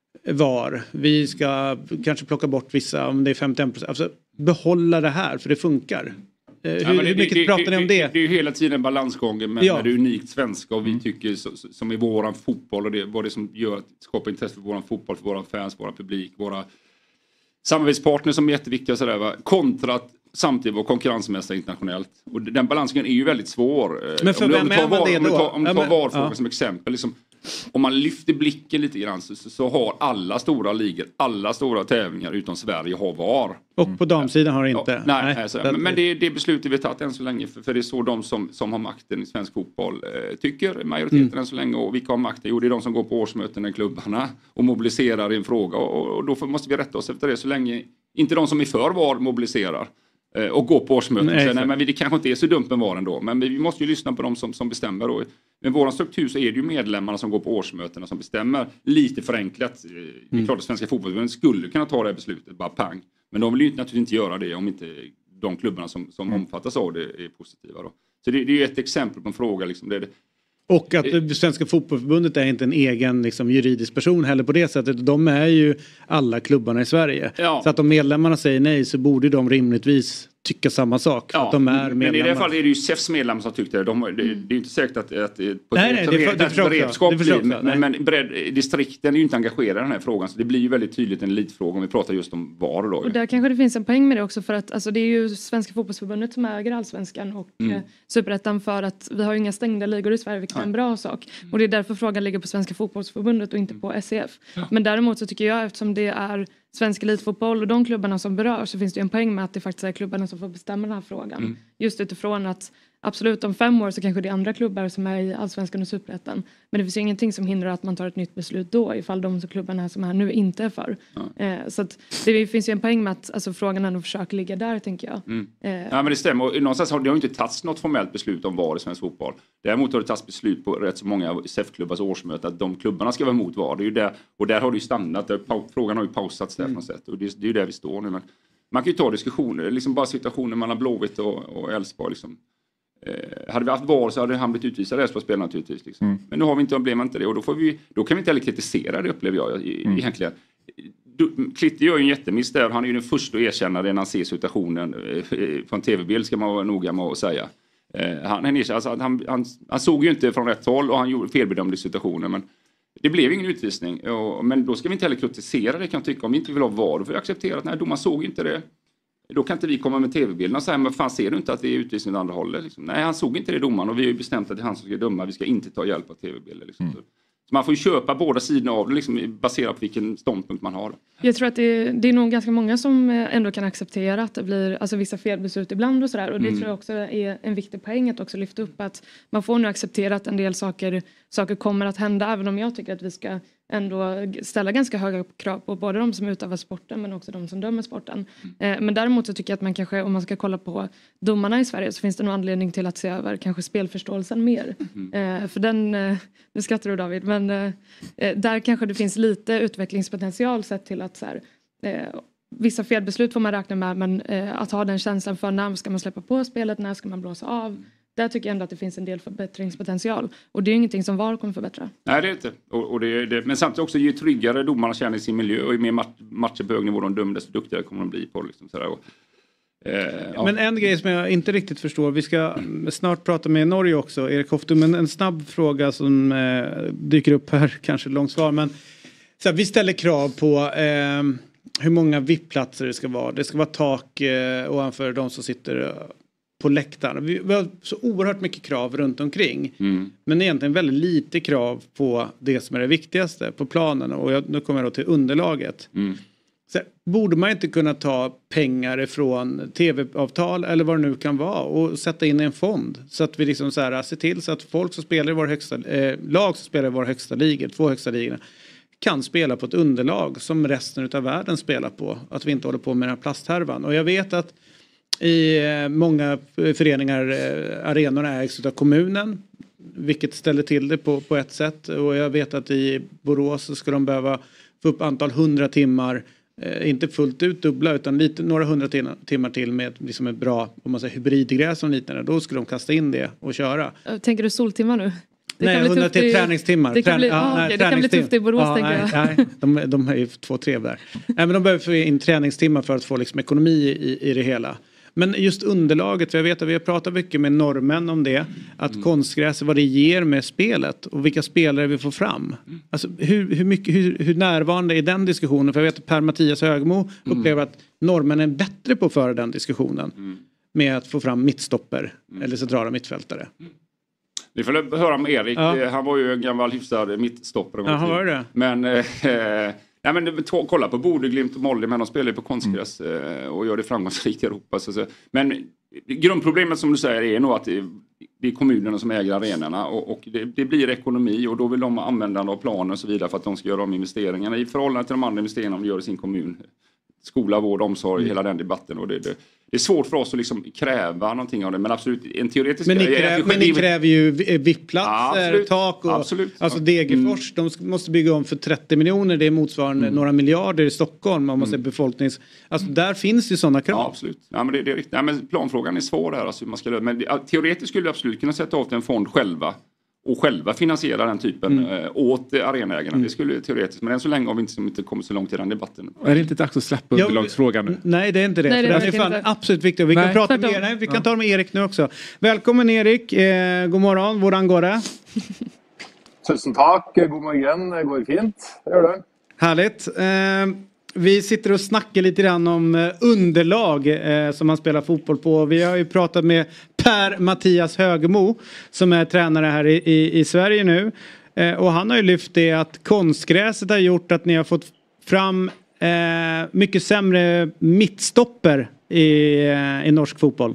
VAR. Vi ska kanske plocka bort vissa, om det är 51%. Alltså behålla det här, för det funkar. Hur mycket pratar ni om det? Det är ju hela tiden en balansgång med det unikt svenska och vi tycker som är våran fotboll och vad det som gör att skapa intresse för våran fotboll, för våra fans, våra publik, våra samarbetspartners som är jätteviktiga och sådär, kontra att samtidigt vara konkurrensmässigt internationellt. Och den balansgången är ju väldigt svår. Men för vem är man det då? Om du tar VAR-frågan som exempel, liksom, om man lyfter blicken lite grann så har alla stora ligor, alla stora tävlingar utom Sverige har VAR. Och på damsidan har det inte. Men det beslutet vi tagit än så länge, för det är så de som har makten i svensk fotboll tycker majoriteten än så länge. Och vilka har makten? Jo, det är de som går på årsmöten i klubbarna och mobiliserar i en fråga. Och då måste vi rätta oss efter det så länge inte de som är för VAR mobiliserar och går på årsmöten. Nej, men det kanske inte är så dumt med VAR ändå. Men vi måste ju lyssna på dem som bestämmer. Och med vår struktur så är det ju medlemmarna som går på årsmötena som bestämmer. Lite förenklat. Det är klart att svenska fotbollsförbundet skulle kunna ta det här beslutet, bara pang. Men de vill ju naturligtvis inte göra det om inte de klubbarna som omfattas av det är positiva. Då. Så det är ju ett exempel på en fråga. Liksom, och att svenska fotbollsförbundet är inte en egen liksom, juridisk person heller på det sättet. De är ju alla klubbarna i Sverige. Ja. Så att om medlemmarna säger nej så borde de rimligtvis tycka samma sak. Att de är medlemmar. Men i det fallet är det ju SEFs medlemmar som tyckte det. Det är ju inte säkert att på beredskap men distrikten är ju inte engagerade i den här frågan. Så det blir ju väldigt tydligt en elitfråga om vi pratar just om VAR då. Och där kanske det finns en poäng med det också, för att alltså, det är ju Svenska fotbollsförbundet som äger Allsvenskan och Superettan, för att vi har ju inga stängda ligor i Sverige, vilket är en bra sak. Och det är därför frågan ligger på Svenska fotbollsförbundet och inte på SEF. Men däremot så tycker jag, eftersom det är svensk elitfotboll och de klubbarna som berörs, så finns det en poäng med att det faktiskt är klubbarna som får bestämma den här frågan. Just utifrån att absolut om 5 år så kanske det är andra klubbar som är i Allsvenskan och Superettan. Men det finns ju ingenting som hindrar att man tar ett nytt beslut då, ifall de klubbarna som är nu inte är för. Så att det finns ju en poäng med att alltså, frågan ändå försöker ligga där, tänker jag. Ja, men det stämmer. Och någonstans har det inte tagits något formellt beslut om VAR i svensk fotboll. Däremot har det tagits beslut på rätt så många SEF-klubbars årsmöte att de klubbarna ska vara emot VAR. Det är ju där, och där har det ju stannat. Frågan har ju pausats där på något sätt. Och det är ju där vi står nu. Men man kan ju ta diskussioner, liksom bara situationer mellan Blåvitt och Elfsborg liksom. Hade vi haft VAR så hade han blivit utvisad Elfsborgsspel naturligtvis. Liksom. Men nu har vi inte, blev man inte det. Och då kan vi inte heller kritisera det, upplever jag egentligen. Klitte gör ju en jättemiss där. Han är ju den första att erkänna det när han ser situationen. Från tv-bild ska man vara noga med att säga. Han såg ju inte från rätt håll och han gjorde felbedömde situationen. Men det blev ingen utvisning. Men då ska vi inte heller kritisera det, kan jag tycka. Om vi inte vill ha VAR, då får vi acceptera att nej, domaren såg inte det. Då kan inte vi komma med tv-bilderna och säga, men fan, ser du inte att det är utvisning åt andra hållet? Liksom. Nej, han såg inte det, domaren, och vi har ju bestämt att det är han som ska döma. Vi ska inte ta hjälp av tv-bilder. Liksom. Så man får ju köpa båda sidorna av det, liksom, baserat på vilken ståndpunkt man har. Jag tror att det är nog ganska många som ändå kan acceptera att det blir alltså, vissa felbeslut ibland och sådär. Och det tror jag också är en viktig poäng att också lyfta upp, att man får nu acceptera att en del saker kommer att hända, även om jag tycker att vi ska ändå ställa ganska höga krav på både de som utövar sporten men också de som dömer sporten. Men däremot så tycker jag att man kanske, om man ska kolla på domarna i Sverige, så finns det nog anledning till att se över kanske spelförståelsen mer. För den, nu skrattar du David, men där kanske det finns lite utvecklingspotential sett till att så här, vissa felbeslut får man räkna med, men att ha den känslan för när ska man släppa på spelet, när ska man blåsa av. Där tycker jag ändå att det finns en del förbättringspotential. Och det är ingenting som VAR kommer förbättra. Nej, det är inte. Och men samtidigt också, ju tryggare domarna känner i sin miljö och ju mer matcher på hög nivå de dömer, desto duktigare kommer de bli på. Liksom, sådär. Ja. Men en grej som jag inte riktigt förstår, vi ska snart prata med Norge också, Erik Hoftum, men en snabb fråga som dyker upp här, kanske långt svar, men så här, vi ställer krav på hur många VIP-platser det ska vara. Det ska vara tak ovanför de som sitter på läktaren. Vi har så oerhört mycket krav runt omkring. Men egentligen väldigt lite krav på det som är det viktigaste på planen. Och nu kommer jag då till underlaget. Så borde man inte kunna ta pengar ifrån tv-avtal eller vad det nu kan vara och sätta in i en fond så att vi liksom så här, ser till så att folk som spelar i vår högsta lag som spelar i vår högsta liga, 2 högsta ligorna, kan spela på ett underlag som resten av världen spelar på. Att vi inte håller på med den här plasthärvan. Och jag vet att i många föreningar arenorna ägs av kommunen, vilket ställer till det på ett sätt. Och jag vet att i Borås så ska de behöva få upp antal 100 timmar, inte fullt ut dubbla utan några 100 timmar till med liksom ett bra, om man säger, hybridgräs och liknande. Då skulle de kasta in det och köra. Tänker du soltimmar nu? Nej, 100 till träningstimmar. Det kan bli tufft i Borås, tänker jag. Nej, de är ju 2-3 där. Nej, men de behöver få in träningstimmar för att få liksom ekonomi i det hela. Men just underlaget, för jag vet att vi har pratat mycket med norrmän om det. Att konstgräs, vad det ger med spelet och vilka spelare vi får fram. Alltså hur närvarande är den diskussionen? För jag vet att Per-Mattias Högmo upplever att norrmän är bättre på att föra den diskussionen. Med att få fram mittstopper eller centrala mittfältare. Vi får höra med Erik. Ja. Han var ju en gammal hyfsad mittstoppare. Ja, han var det. Men kolla på Bodø, Glimt och Molde, men de spelar ju på konstgräs och gör det framgångsrikt i Europa. Så. Men grundproblemet som du säger är nog att det är kommunerna som äger arenorna och det blir ekonomi och då vill de använda av planer och så vidare för att de ska göra de investeringarna i förhållande till de andra investeringarna de gör i sin kommun. Skola, vård, omsorg, hela den debatten. Och det är svårt för oss att liksom kräva någonting av det. Men absolut, en teoretisk... Men ni kräver ju VIP-platser, tak och... Absolut. Alltså Degerfors, de måste bygga om för 30 miljoner. Det är motsvarande några miljarder i Stockholm. Om man säger befolknings... Alltså där finns ju sådana krav. Ja, absolut. Ja, men det är riktigt. Ja, men planfrågan är svår här. Alltså, man ska, men teoretiskt skulle vi absolut kunna sätta av en fond själva. Och själva finansiera den typen åt arenaägarna. Det skulle teoretiskt. Men än så länge har vi inte kommit så långt i den debatten. Är det inte dags att släppa underlagsfrågan nu? Nej, det är inte det. Nej, det är fan absolut viktigt. Vi kan prata med vi kan ta med Erik nu också. Välkommen Erik. God morgon. Hvordan går det? Tusen tack. God morgon. Det går fint. Gör det. Härligt. Vi sitter och snackar lite grann om underlag som man spelar fotboll på. Vi har ju pratat med Per-Mattias Högmo som är tränare här i Sverige nu. Och han har ju lyft det att konstgräset har gjort att ni har fått fram mycket sämre mittstopper i norsk fotboll.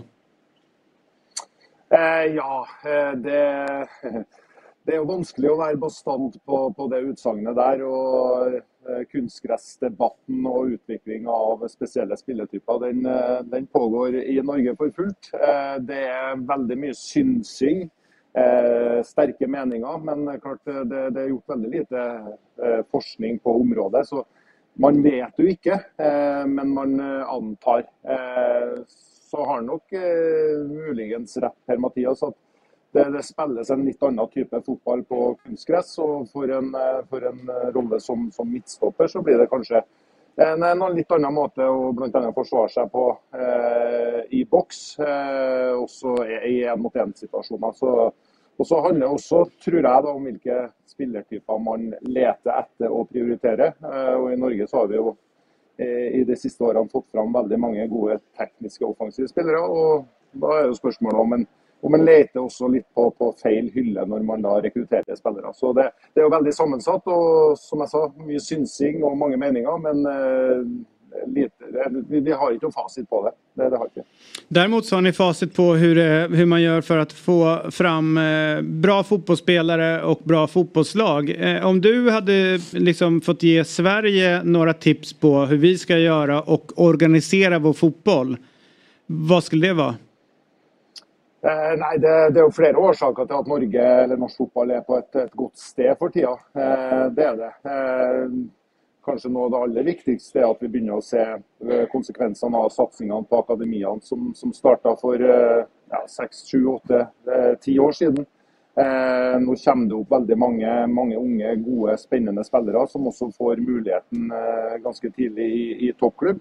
Det är ju vanskligt att vara bastant på det utsagnet där och kunstgräsdebatten och utveckling av speciella speltyper den pågår i Norge för fullt. Det är väldigt mycket synsing, starka meningar, men klart det är gjort väldigt lite forskning på området så man vet ju inte, men man antar. Så har nog muligens rätt Per-Mattias att det spelas en lite annan typ av fotboll på kunstgräs och för en roll som mittstopper så blir det kanske en lite annan måte att bland annat försvara sig på i box och så i en mot en situation. Och så handlar det också, tror jag, om vilka spelartyper man letar efter och prioriterar. Och i Norge så har vi ju i de sista åren fått fram väldigt många goda tekniska offensiva spelare och då är det spörsmålet om man leter också lite på fel hylla när man då rekryterar spelare. Så det är ju väldigt sammansatt och som jag sa, mycket synsing och många meningar, men vi har inte facit på det. Det har inte. Däremot så har ni facit på hur man gör för att få fram bra fotbollsspelare och bra fotbollslag. Om du hade liksom fått ge Sverige några tips på hur vi ska göra och organisera vår fotboll, vad skulle det vara? Nej, det är ju flera orsaker till att Norge eller norsk fotboll är på ett gott sted för tiden. Det är det. Kanske något av det allra viktigaste är att vi börjar att se konsekvenserna av satsningen på akademian som startade för 6, 7, 8, 10 år sedan. Nu kommer det upp väldigt många unga, goda, spännande spelare som också får möjligheten ganska tidigt i toppklubb.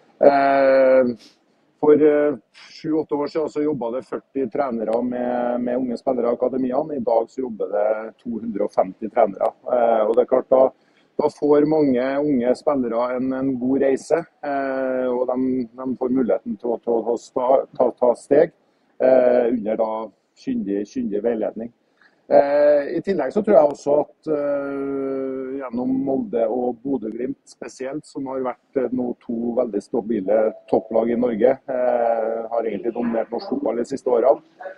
För 7-8 år sedan så jobbade 40 tränare med unga spelare i akademian. Idag så jobbar det 250 tränare. Och det är klart då får många unga spelare en god resa. Och de får möjligheten till att ta steg under då kyndig vägledning. I tillägg så tror jag också att genom Molde och Bodø/Glimt speciellt, som har varit två väldigt stabila topplag i Norge, har egentligen dominerat norsk fotboll de sista åren.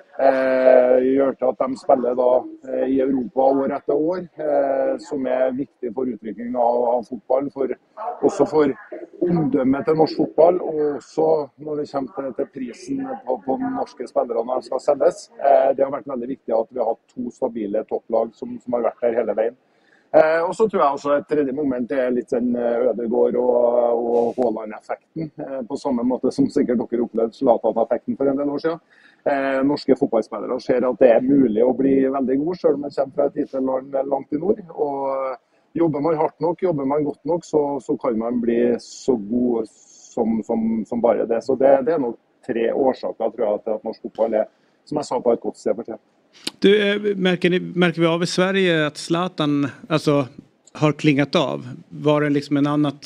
Gör att de spelar då i Europa år efter år, som är viktigt för utvecklingen av fotboll, också för omdömet till norsk fotboll, och också när det kommer till prisen på norska spelare när de ska säljas. Det har varit väldigt viktigt att vi har två stabila topplag som har varit där hela vägen. Och så tror jag också ett tredje moment är lite en Ødegaard och Haaland-effekten, på samma måte som säkert dere upplevde Zlatan-effekten för en del år sedan. Norska fotbollsspelare ser att det är möjligt att bli väldigt god själv om man kommer från ett litet land långt i norr. Och jobbar man hårt nog, jobbar man gott nog, så kan man bli så god som bara det. Så det är nog 3 orsaker, tror jag, till att norsk fotboll är, som jag sa, på ett gott sted för tiden. Du, märker vi av i Sverige att Zlatan alltså har klingat av? Var det liksom en annat...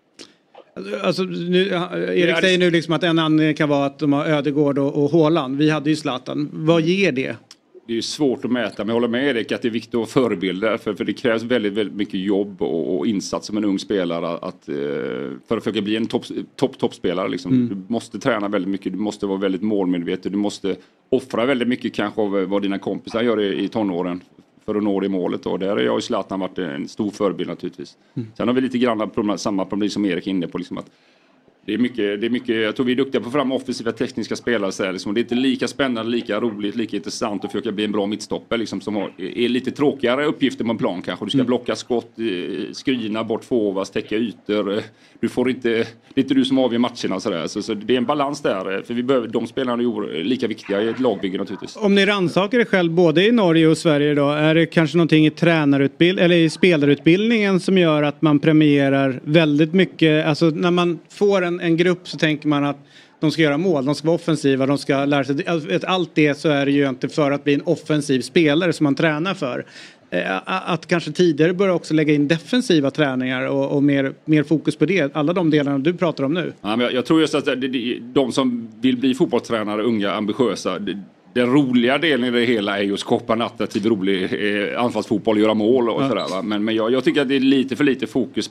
Alltså, Erik säger nu liksom att en anledning kan vara att de har Ødegaard och Haaland. Vi hade ju Zlatan. Vad ger det? Det är ju svårt att mäta, men jag håller med Erik att det är viktigt att förebilda. För det krävs väldigt, väldigt mycket jobb och insats som en ung spelare för att försöka bli en toppspelare. Liksom. Du måste träna väldigt mycket, du måste vara väldigt målmedveten, du måste offra väldigt mycket kanske av vad dina kompisar gör i tonåren för att nå det målet. Och där har jag och Zlatan varit en stor förebild naturligtvis. Sen har vi lite grann samma problem som Erik är inne på. Liksom att det är mycket, jag tror vi är duktiga på att få fram offensiva tekniska spelare. Så här, liksom. Det är inte lika spännande, lika roligt, lika intressant att försöka bli en bra mittstopper. Liksom, som är lite tråkigare uppgifter på en plan kanske. Du ska blocka skott, skrina bort forwards, täcka ytor. Du får inte, det är inte du som avgör matcherna. Så det är en balans där. För vi behöver, de spelarna är lika viktiga i ett lagbygge naturligtvis. Om ni rannsakar er själv både i Norge och Sverige då, är det kanske någonting i eller i spelarutbildningen som gör att man premierar väldigt mycket? Alltså när man får en grupp så tänker man att de ska göra mål, de ska vara offensiva, de ska lära sig. Allt det så är det ju inte för att bli en offensiv spelare som man tränar för. Att kanske tidigare börja också lägga in defensiva träningar och mer fokus på det. Alla de delarna du pratar om nu. Ja, men jag tror just att de som vill bli fotbollstränare, unga, ambitiösa, den roliga delen i det hela är ju att skapa en attraktiv, rolig anfallsfotboll och göra mål och sådär. Men jag tycker att det är lite för lite fokus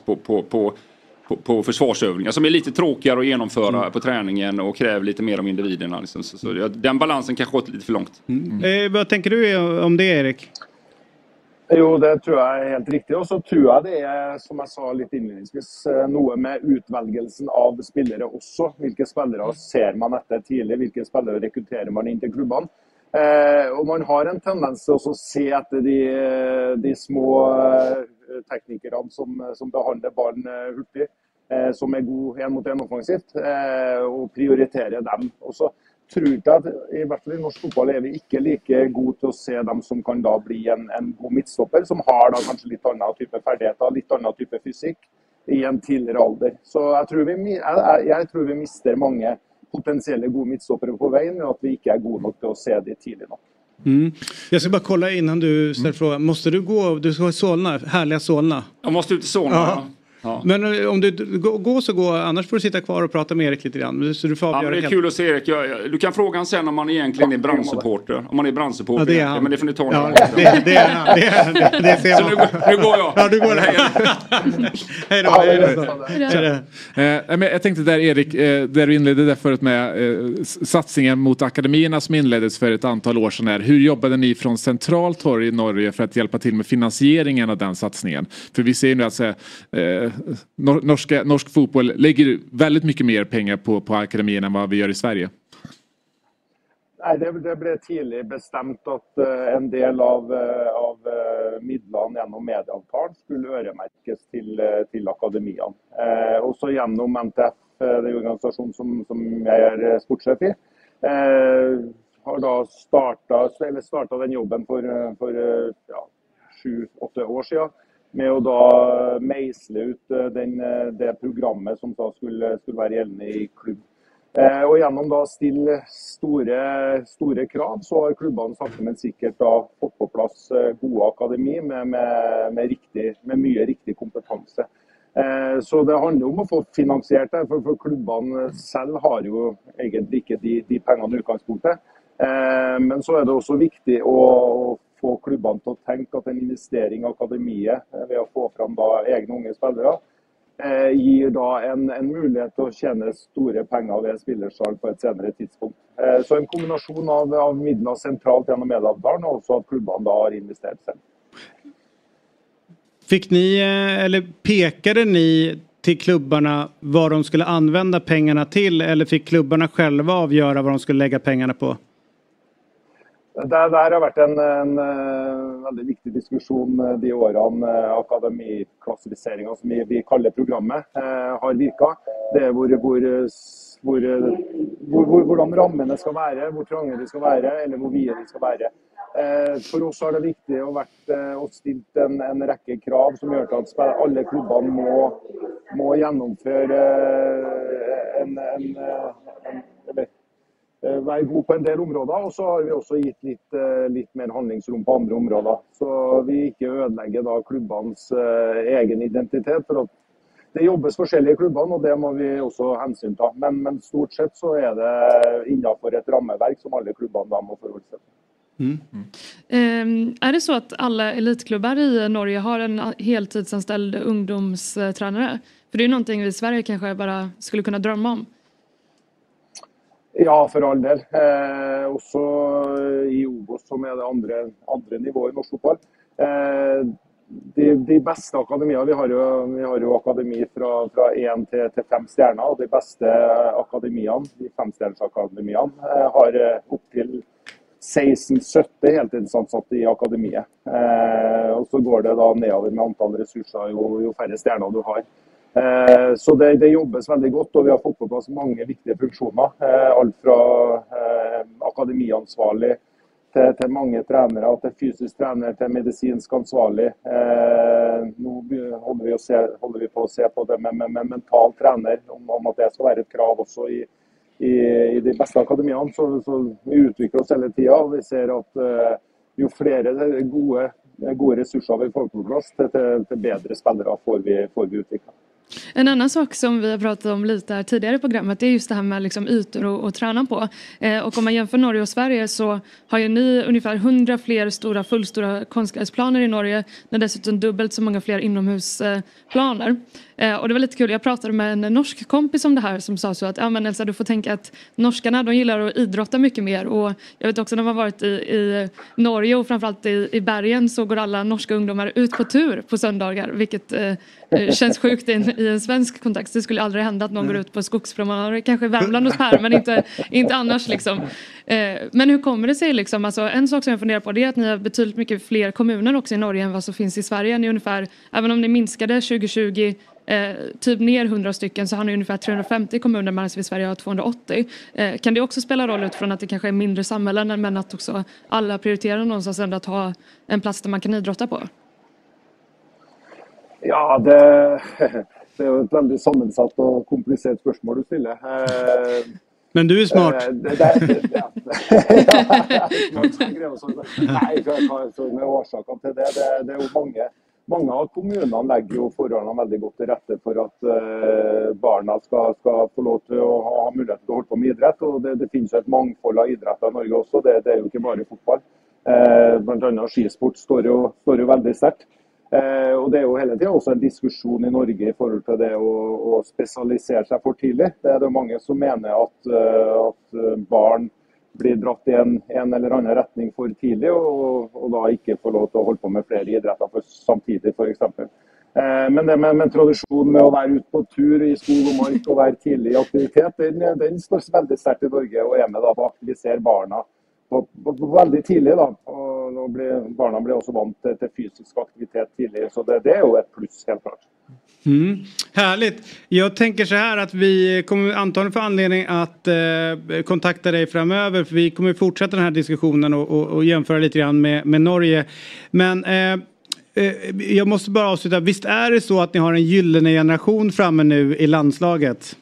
på försvarsövningar som är lite tråkigare att genomföra på träningen och kräver lite mer av individerna. Liksom. Så den balansen kanske gått lite för långt. Vad tänker du om det, Erik? Jo, det tror jag är helt riktigt. Och så tror jag det är, som jag sa lite inledningsvis, något med utväljelsen av spelare också. Vilka spelare ser man efter tidigt, vilka spelare rekryterar man in till klubban. Och man har en tendens att se efter de små teknikerna som behandlar barn hurtigt, som är god 1-mot-1 offensivt, och prioritera dem. Och så tror jag att i hvert fall i norsk fotboll är vi inte lika god till att se dem som kan då bli en god mittstopper, som har då kanske lite annan typ av färdigheter, lite annan typ av fysik i en tidigare ålder. Så jag tror vi mister många potentiella goda mittstoppare på vägen, men att vi inte är gode nog till att se det tidigt nog. Jag ska bara kolla innan du ställer frågan. Måste du gå? Du ska ha Solna, härliga Solna. Jag måste ut i Solna. Ja. Men om du går så gå, annars får du sitta kvar och prata med Erik lite grann. Så du får men det är kul att se Erik. Du kan fråga han sen om man egentligen är brandsupporter. Om man är brandsupporter. Ja, men det får ni ta nu. Ja, det ser man. Så nu går jag. Ja, du går. Hej då. Men jag tänkte där Erik, där du inledde där förut med satsningen mot akademierna som inleddes för ett antal år sedan. Hur jobbade ni från centralt håll i Norge för att hjälpa till med finansieringen av den satsningen? För vi ser nu att norsk fotboll lägger väldigt mycket mer pengar på akademin än vad vi gör i Sverige. Nej, det blev tidlig bestämt att en del av midlene gjennom medieavtalen skulle øremerkes til akademiene. Og så gjennom NTF, det er organisasjonen som jeg er sportssjef i, har da startet den jobben for 7-8 år siden, med å da meisle ut det programmet som da skulle være gjeldende i klubb. Og gjennom da stille store krav, så har klubbene sakte men sikkert da fått på plass gode akademi med mye riktig kompetanse. Så det handler om å få finansiert det, for klubbene selv har jo egentlig ikke de pengene i utgangspunktet. Men så er det også viktig å få klubbene til å tenke at en investering i akademiet ved å få fram da egne unge spillere gir da en mulighet til å tjene store penger ved spillersalg på et senere tidspunkt. Så en kombinasjon av midler sentralt gjennom medieavtalen, og også at klubbene da har investert selv. Fick ni, eller pekade ni till klubbarna vad de skulle använda pengarna till, eller fick klubbarna själva avgöra vad de skulle lägga pengarna på? Det har vært en veldig viktig diskusjon de årene akademiklassifiseringen, som vi kaller programmet, har virket. Det er hvordan rammene skal være, hvor trange de skal være, eller hvor vide de skal være. For oss har det viktig å stilt en rekke krav som gjør at alle klubbene må gjennomføre være god på en del områder, og så har vi også gitt litt mer handlingsrom på andre områder. Så vi ikke ødelegger da klubbenes egen identitet, for at det jobbes forskjellige i klubbene, og det må vi også hensyn ta. Men stort sett så er det innenfor et rammeverk som alle klubbene da må forholde seg til. Är det så att alla elitklubbar i Norge har en heltidsanställd ungdomstränare? För det är ju någonting vi i Sverige kanske bara skulle kunna drömma om. Ja, for all del. Også i Obos, som er det andre nivået i norsk fotball. De beste akademier, vi har jo akademi fra 1 til 5 stjerner, og de beste akademiene, de 5-stjernesakademiene, har opp til 16-17 heltidsansatte i akademiet. Og så går det da nedover med antall ressurser jo færre stjerner du har. Så det jobbes veldig godt, og vi har fått på plass mange viktige funksjoner. Alt fra akademiansvarlig til mange trenere, til fysisk trener, til medisinsk ansvarlig. Nå holder vi på å se på det med mental trener, om at det skal være et krav også i de beste akademiene. Så vi utvikler oss hele tiden, og vi ser at jo flere gode ressurser vi får på plass, til bedre spillere får vi utviklet. En annan sak som vi har pratat om lite här tidigare i programmet är just det här med liksom ytor att träna på. Och om man jämför Norge och Sverige så har ju ni ungefär 100 fler fullstora konstgräsplaner i Norge, men dessutom dubbelt så många fler inomhusplaner. Och det var lite kul, jag pratade med en norsk kompis om det här som sa så att ja men Elsa, du får tänka att norskarna de gillar att idrotta mycket mer, och jag vet också när man varit i Norge och framförallt i bergen så går alla norska ungdomar ut på tur på söndagar, vilket känns sjukt i en svensk kontext. Det skulle aldrig hända att någon går ut på skogspromenader, kanske i Värmland hos Per, men inte annars liksom. Men hur kommer det sig liksom? Alltså, en sak som jag funderar på det är att ni har betydligt mycket fler kommuner också i Norge än vad som finns i Sverige. Ni ungefär, även om ni minskade 2020 typ ner 100 stycken, så har ni ungefär 350 kommuner, medan vi i Sverige har 280. Kan det också spela roll utifrån att det kanske är mindre samhällen, men att också alla prioriterar någonstans ändå att ha en plats där man kan idrotta på? Ja, det er jo et veldig sammensatt og komplisert spørsmål du stiller. Men du er smart. Nei, med årsakene til det er jo Mange av kommunene legger jo forholdene veldig godt til rette for at barna skal få lov til å ha mulighet til å holde på med idrett. Og det finnes et mangfold av idretter i Norge også. Det er jo ikke bare fotball. Blant annet skisport står jo veldig sterkt. Og det er jo hele tiden også en diskusjon i Norge i forhold til det å spesialisere seg for tidlig. Det er mange som mener at barn blir dratt i en eller annen retning for tidlig, og da ikke får lov til å holde på med flere idretter samtidig, for eksempel. Men tradisjonen med å være ute på tur i skog og mark og være tidlig i aktivitet, den står veldig sterkt i Norge, og er med da på å aktivisere barna på veldig tidlig. Da. Og barna blir också vant till fysisk aktivitet tidigt, så det är ju ett plus helt klart. Härligt. Jag tänker så här att vi kommer antagligen få anledning att kontakta dig framöver, för vi kommer fortsätta den här diskussionen och jämföra lite grann med Norge. Men jag måste bara avsluta. Visst är det så att ni har en gyllene generation framme nu i landslaget?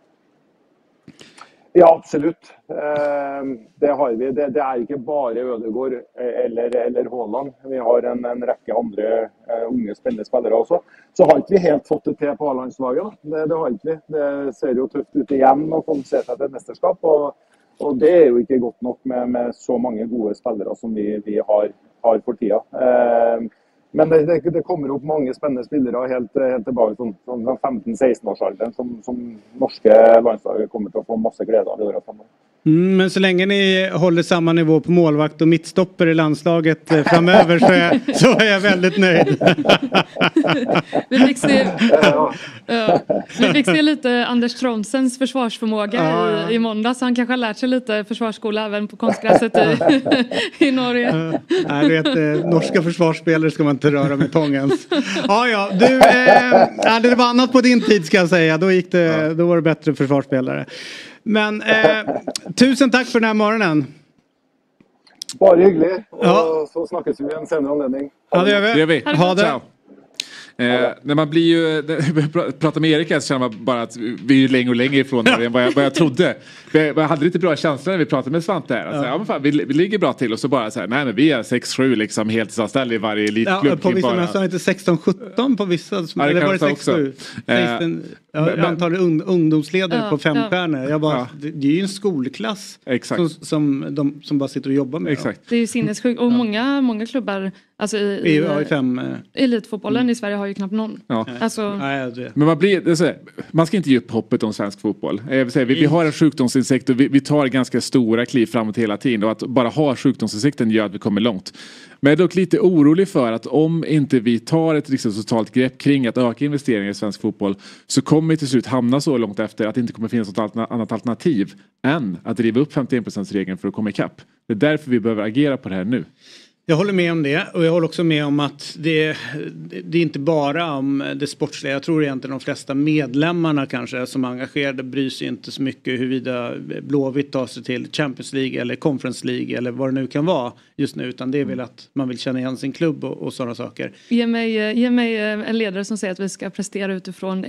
Ja, absolutt. Det har vi. Det er ikke bare Ødegaard eller Haaland. Vi har en rekke andre unge spennende spillere også. Så har ikke vi helt fått det til på A-landslaget. Det har ikke vi. Det ser jo tøft ut igjen å komme seg til et mesterskap. Og det er jo ikke godt nok med så mange gode spillere som vi har for tida. Men det kommer opp mange spennende spillere helt tilbake sånn 15-16-årsalderen som norske landslaget kommer til å få masse glede av i året fremover. Men så länge ni håller samma nivå på målvakt och mittstopper i landslaget framöver så är jag väldigt nöjd. Vi fick se lite Anders Tronsens försvarsförmåga i måndags. Han kanske har lärt sig lite försvarsskola även på konstgräset i Norge. Nej, norska försvarsspelare ska man inte röra med tångens. Ja, det var annat på din tid ska jag säga. Då var det bättre försvarsspelare. Men tusen tack för den här morgonen. Bara hyggligt. Och så snackes vi en senare anledning. Ja, det gör vi. Ha det. När man blir ju pratar med Erik så känner man bara att vi är längre och längre ifrån än vad jag trodde. Jag hade lite bra känsla när vi pratade med Svante här. Alltså, men fan, vi ligger bra till, och så bara så här, nej men vi är 6-7 liksom helt samställda i varje elitklubb. Ja, på vissa nästan inte 16-17 på vissa, eller var det 6-7? Antalet ungdomsledare på 5 stjärnor. Det är ju en skolklass som bara sitter och jobbar med. Exakt. Det är ju sinnessjukt, och många klubbar alltså i elitfotbollen i Sverige har ju knappt någon. Ja. Alltså... Men man ska inte ge upp hoppet om svensk fotboll. Vi har en sjukdomsinsikt och vi tar ganska stora kliv framåt hela tiden, och att bara ha sjukdomsinsikten gör att vi kommer långt. Men jag är dock lite orolig för att om inte vi tar ett riktigt totalt grepp kring att öka investeringar i svensk fotboll, så kommer vi till slut hamna så långt efter att det inte kommer finnas något annat alternativ än att riva upp 51%-regeln för att komma ikapp. Det är därför vi behöver agera på det här nu. Jag håller med om det, och jag håller också med om att det är inte bara om det sportsliga. Jag tror egentligen de flesta medlemmarna kanske som är engagerade bryr sig inte så mycket huruvida Blåvitt tar sig till Champions League eller Conference League eller vad det nu kan vara just nu, utan det är väl att man vill känna igen sin klubb och sådana saker. Ge mig en ledare som säger att vi ska prestera utifrån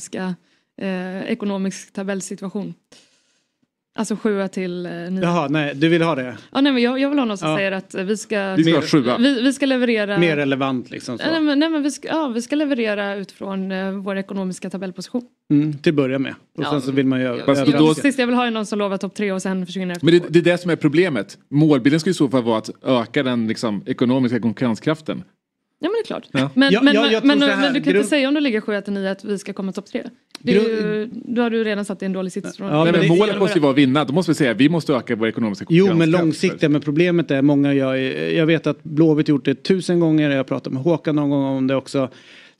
ekonomisk tabellsituation. Alltså 7 till 9. Jaha, nej, du vill ha det? Ja, nej, men jag vill ha någon som säger att vi ska leverera... Mer relevant liksom. Så. Nej, men vi ska leverera utifrån vår ekonomiska tabellposition. Till börja med. Och sen så vill man göra... Sist jag vill ha någon som lovar topp 3 och sen försvinner. Men det är det som är problemet. Målbilden ska ju så fall vara att öka den liksom, ekonomiska konkurrenskraften. Ja, men det är klart. Ja. Men du kan inte säga om du ligger 7-9 att vi ska komma topp 3. Då har du redan satt i en dålig sits. Men målet måste ju vara att vinna. Då måste vi säga att vi måste öka vår ekonomiska konkurrenskraft. Jo, men långsiktigt. Men problemet är många jag vet att Blåvitt gjort det 1000 gånger. Jag har pratat med Håkan någon gång om det också.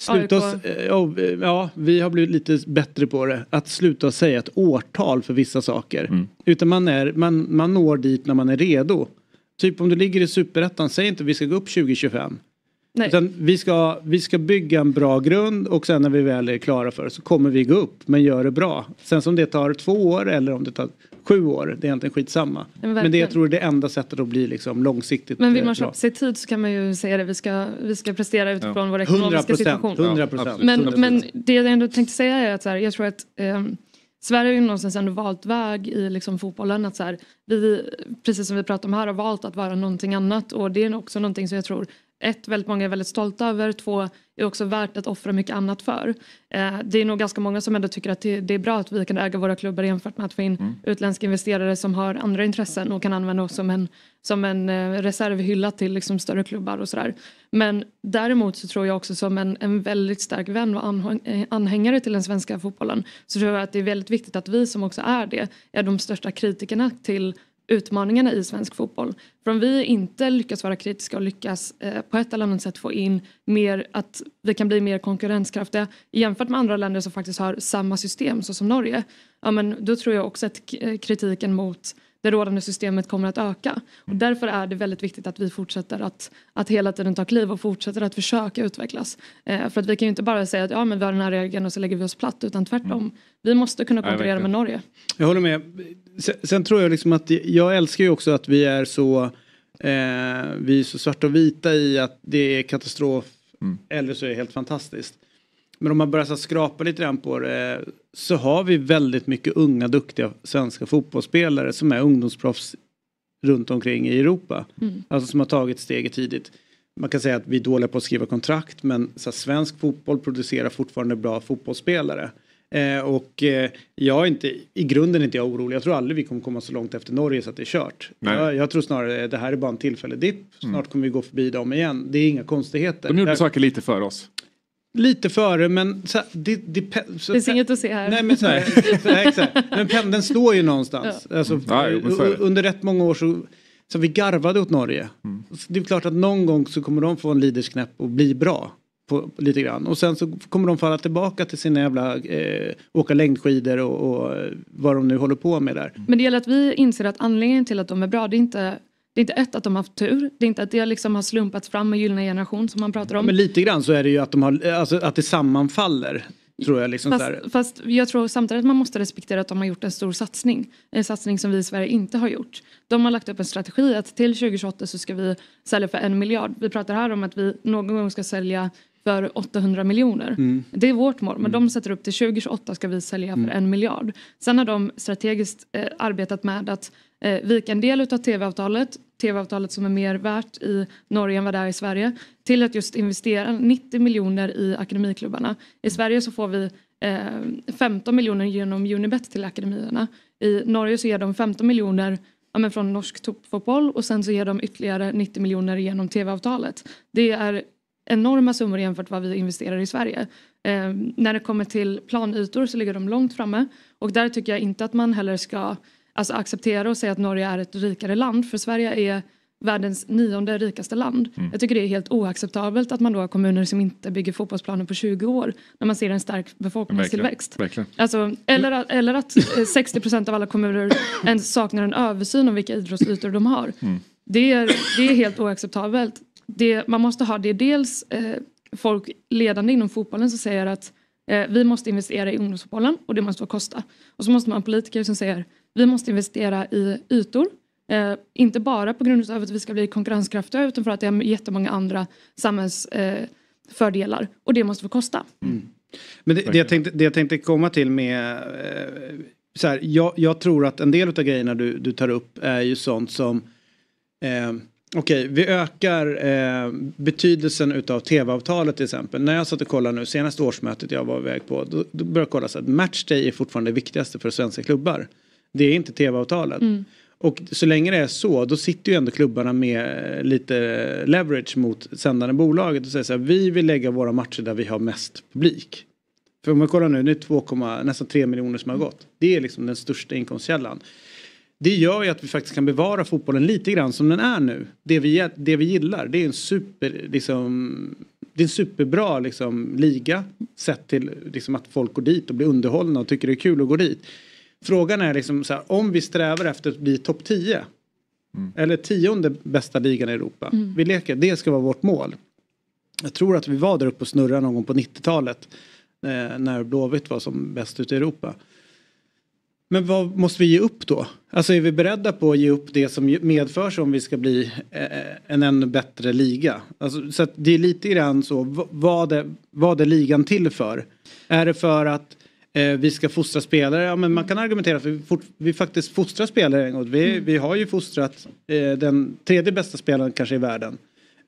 Vi har blivit lite bättre på det. Att sluta säga ett årtal för vissa saker. Utan man når dit när man är redo. Typ om du ligger i Superettan, säg inte vi ska gå upp 2025. Nej. Utan vi ska bygga en bra grund, och sen när vi väl är klara för det så kommer vi gå upp, men gör det bra. Sen som det tar 2 år eller om det tar 7 år, det är egentligen skitsamma. Men det jag tror är det enda sättet att bli liksom långsiktigt. Men vill man köpa sig tid så kan man ju säga det. Vi ska prestera utifrån vår ekonomiska situation. 100%. Men det jag ändå tänkte säga är att så här, jag tror att Sverige har ju någonstans ändå valt väg i liksom fotbollen, att så här, vi, precis som vi pratar om här, har valt att vara någonting annat, och det är också någonting som jag tror väldigt många är väldigt stolta över. 2, är också värt att offra mycket annat för. Det är nog ganska många som ändå tycker att det är bra att vi kan äga våra klubbar jämfört med att få in utländska investerare som har andra intressen och kan använda oss som en reservhylla till liksom större klubbar och sådär. Men däremot så tror jag också som en väldigt stark vän och anhängare till den svenska fotbollen, så tror jag att det är väldigt viktigt att vi som också är de största kritikerna till utmaningarna i svensk fotboll. För om vi inte lyckas vara kritiska och lyckas på ett eller annat sätt få in mer, att vi kan bli mer konkurrenskraftiga jämfört med andra länder som faktiskt har samma system så som Norge, ja, men då tror jag också att kritiken mot det rådande systemet kommer att öka. Och därför är det väldigt viktigt att vi fortsätter att hela tiden ta kliv och fortsätter att försöka utvecklas. För att vi kan ju inte bara säga att men vi har den här regeln och så lägger vi oss platt, utan tvärtom. Vi måste kunna konkurrera med Norge. Jag håller med. Sen tror jag liksom att jag älskar ju också att vi är så svarta och vita i att det är katastrof eller så är det helt fantastiskt. Men om man börjar skrapa lite grann på det, så har vi väldigt mycket unga duktiga svenska fotbollsspelare som är ungdomsproffs runt omkring i Europa. Alltså som har tagit steget tidigt. Man kan säga att vi är dåliga på att skriva kontrakt, men svensk fotboll producerar fortfarande bra fotbollsspelare. Jag är inte, i grunden inte jag orolig. Jag tror aldrig vi kommer komma så långt efter Norge så att det är kört. Jag tror snarare det här är bara en tillfällig dipp. Snart kommer vi gå förbi dem igen. Det är inga konstigheter. De gjorde saker lite för oss. Lite före, men det finns inget att se här. Nej, men exakt. Men pendeln står ju någonstans. Ja. Alltså, under rätt många år så vi garvade åt Norge. Det är klart att någon gång så kommer de få en lidersknäpp och bli bra på lite grann. Och sen så kommer de falla tillbaka till sina jävla åka längdskidor och vad de nu håller på med där. Men det gäller att vi inser att anledningen till att de är bra, det är inte att de har haft tur. Det är inte att det liksom har slumpats fram med gyllene generation som man pratar om. Men lite grann så är det ju att de har, alltså att det sammanfaller, tror jag liksom. Fast jag tror samtidigt att man måste respektera att de har gjort en stor satsning. En satsning som vi i Sverige inte har gjort. De har lagt upp en strategi att till 2028 så ska vi sälja för 1 miljard. Vi pratar här om att vi någon gång ska sälja för 800 miljoner. Det är vårt mål. Men de sätter upp till 2028 ska vi sälja för 1 miljard. Sen har de strategiskt arbetat med att vika en del av TV-avtalet som är mer värt i Norge än vad det är i Sverige, till att just investera 90 miljoner i akademiklubbarna. I Sverige så får vi 15 miljoner genom Unibet till akademierna. I Norge så ger de 15 miljoner från norsk toppfotboll och sen så ger de ytterligare 90 miljoner genom TV-avtalet. Det är enorma summor jämfört vad vi investerar i Sverige. När det kommer till planytor så ligger de långt framme. Och där tycker jag inte att man heller ska acceptera och säga att Norge är ett rikare land. För Sverige är världens 9:e rikaste land. Jag tycker det är helt oacceptabelt att man då har kommuner som inte bygger fotbollsplaner på 20 år. När man ser en stark befolkningstillväxt. Verkligen. Alltså, eller att 60% av alla kommuner ens saknar en översyn om vilka idrottsytor de har. Det är helt oacceptabelt. Man måste ha det dels folk ledande inom fotbollen som säger att vi måste investera i ungdomsfotbollen och det måste få kosta. Och så måste man ha politiker som säger vi måste investera i ytor. Inte bara på grund av att vi ska bli konkurrenskraftiga utan för att det är jättemånga andra samhällsfördelar. Och det måste få kosta. Men det jag tänkte komma till med så här, jag tror att en del av grejerna du tar upp är ju sånt som okej, vi ökar betydelsen utav TV-avtalet till exempel. När jag satt och kollade nu, senaste årsmötet jag var iväg på, då började jag kolla så att matchday är fortfarande det viktigaste för svenska klubbar. Det är inte TV-avtalet. Och så länge det är så, då sitter ju ändå klubbarna med lite leverage mot sändande bolaget och säger så här, vi vill lägga våra matcher där vi har mest publik. För om man kollar nu, det är nästan 3 miljoner som har gått. Det är liksom den största inkomstkällan. Det gör ju att vi faktiskt kan bevara fotbollen lite grann som den är nu. Det vi gillar, det är en superbra liksom, liga. Sett till liksom, att folk går dit och blir underhållna och tycker det är kul att gå dit. Frågan är liksom så här, om vi strävar efter att bli topp 10. Eller 10:e bästa ligan i Europa. Vi leker, det ska vara vårt mål. Jag tror att vi var där uppe och snurrade någon gång på 90-talet. När Blåvitt var som bäst ute i Europa. Men vad måste vi ge upp då? Alltså är vi beredda på att ge upp det som medförs om vi ska bli en ännu bättre liga? Alltså, så att det är lite grann så, vad är ligan till för? Är det för att vi ska fostra spelare? Ja, men man kan argumentera för vi faktiskt fostrar spelare en gång. Vi har ju fostrat den 3:e bästa spelaren kanske i världen.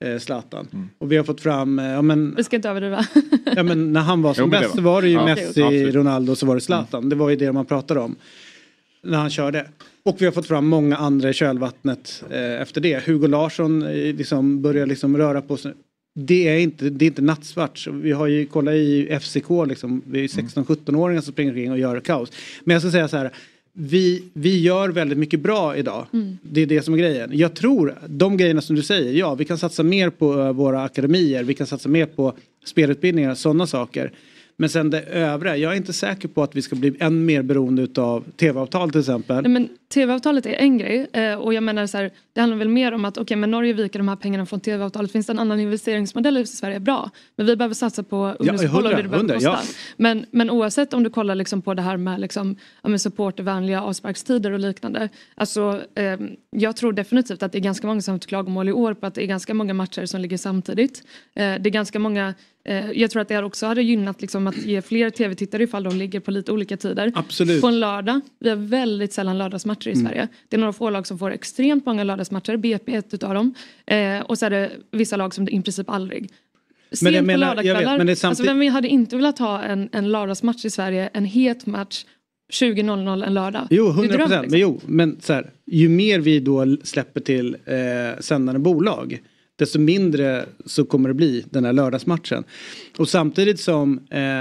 Zlatan. Och vi har fått fram... vi ska inte överdriva. När han var som bäst var det ju Messi, Ronaldo, så var det Zlatan. Det var ju det man pratade om när han körde. Och vi har fått fram många andra i kölvattnet efter det. Hugo Larsson börjar röra på sig. Det är inte nattsvart. Vi har ju kollat i FCK vi är 16-17-åringar som springer kring och gör kaos. Men jag ska säga så här, vi gör väldigt mycket bra idag. Det är det som är grejen. Jag tror de grejerna som du säger, vi kan satsa mer på våra akademier, vi kan satsa mer på spelutbildningar, sådana saker. Men sen det övriga, jag är inte säker på att vi ska bli än mer beroende av tv-avtal till exempel. Nej, men tv-avtalet är en grej. Och jag menar så här, det handlar väl mer om att men Norge viker de här pengarna från tv-avtalet. Finns det en annan investeringsmodell i Sverige? Bra. Men vi behöver satsa på ungdomsfotboll och det behöver kosta. Ja. Men oavsett om du kollar på det här med supportervänliga avsparkstider och liknande. Alltså, jag tror definitivt att det är ganska många som har klagomål i år på att det är ganska många matcher som ligger samtidigt. Det är ganska många... Jag tror att det också hade gynnat att ge fler tv-tittare ifall de ligger på lite olika tider. Absolut. På en lördag. Vi har väldigt sällan lördagsmatcher i Sverige. Det är några få lag som får extremt många lördagsmatcher. BP är ett utav dem. Och så är det vissa lag som det i princip aldrig. Sent på lördagskvällar. Vem hade inte velat ha en lördagsmatch i Sverige? En het match 20.00 en lördag. Jo, 100%. Men så här, ju mer vi då släpper till sändande bolag, desto mindre så kommer det bli den här lördagsmatchen. Och samtidigt som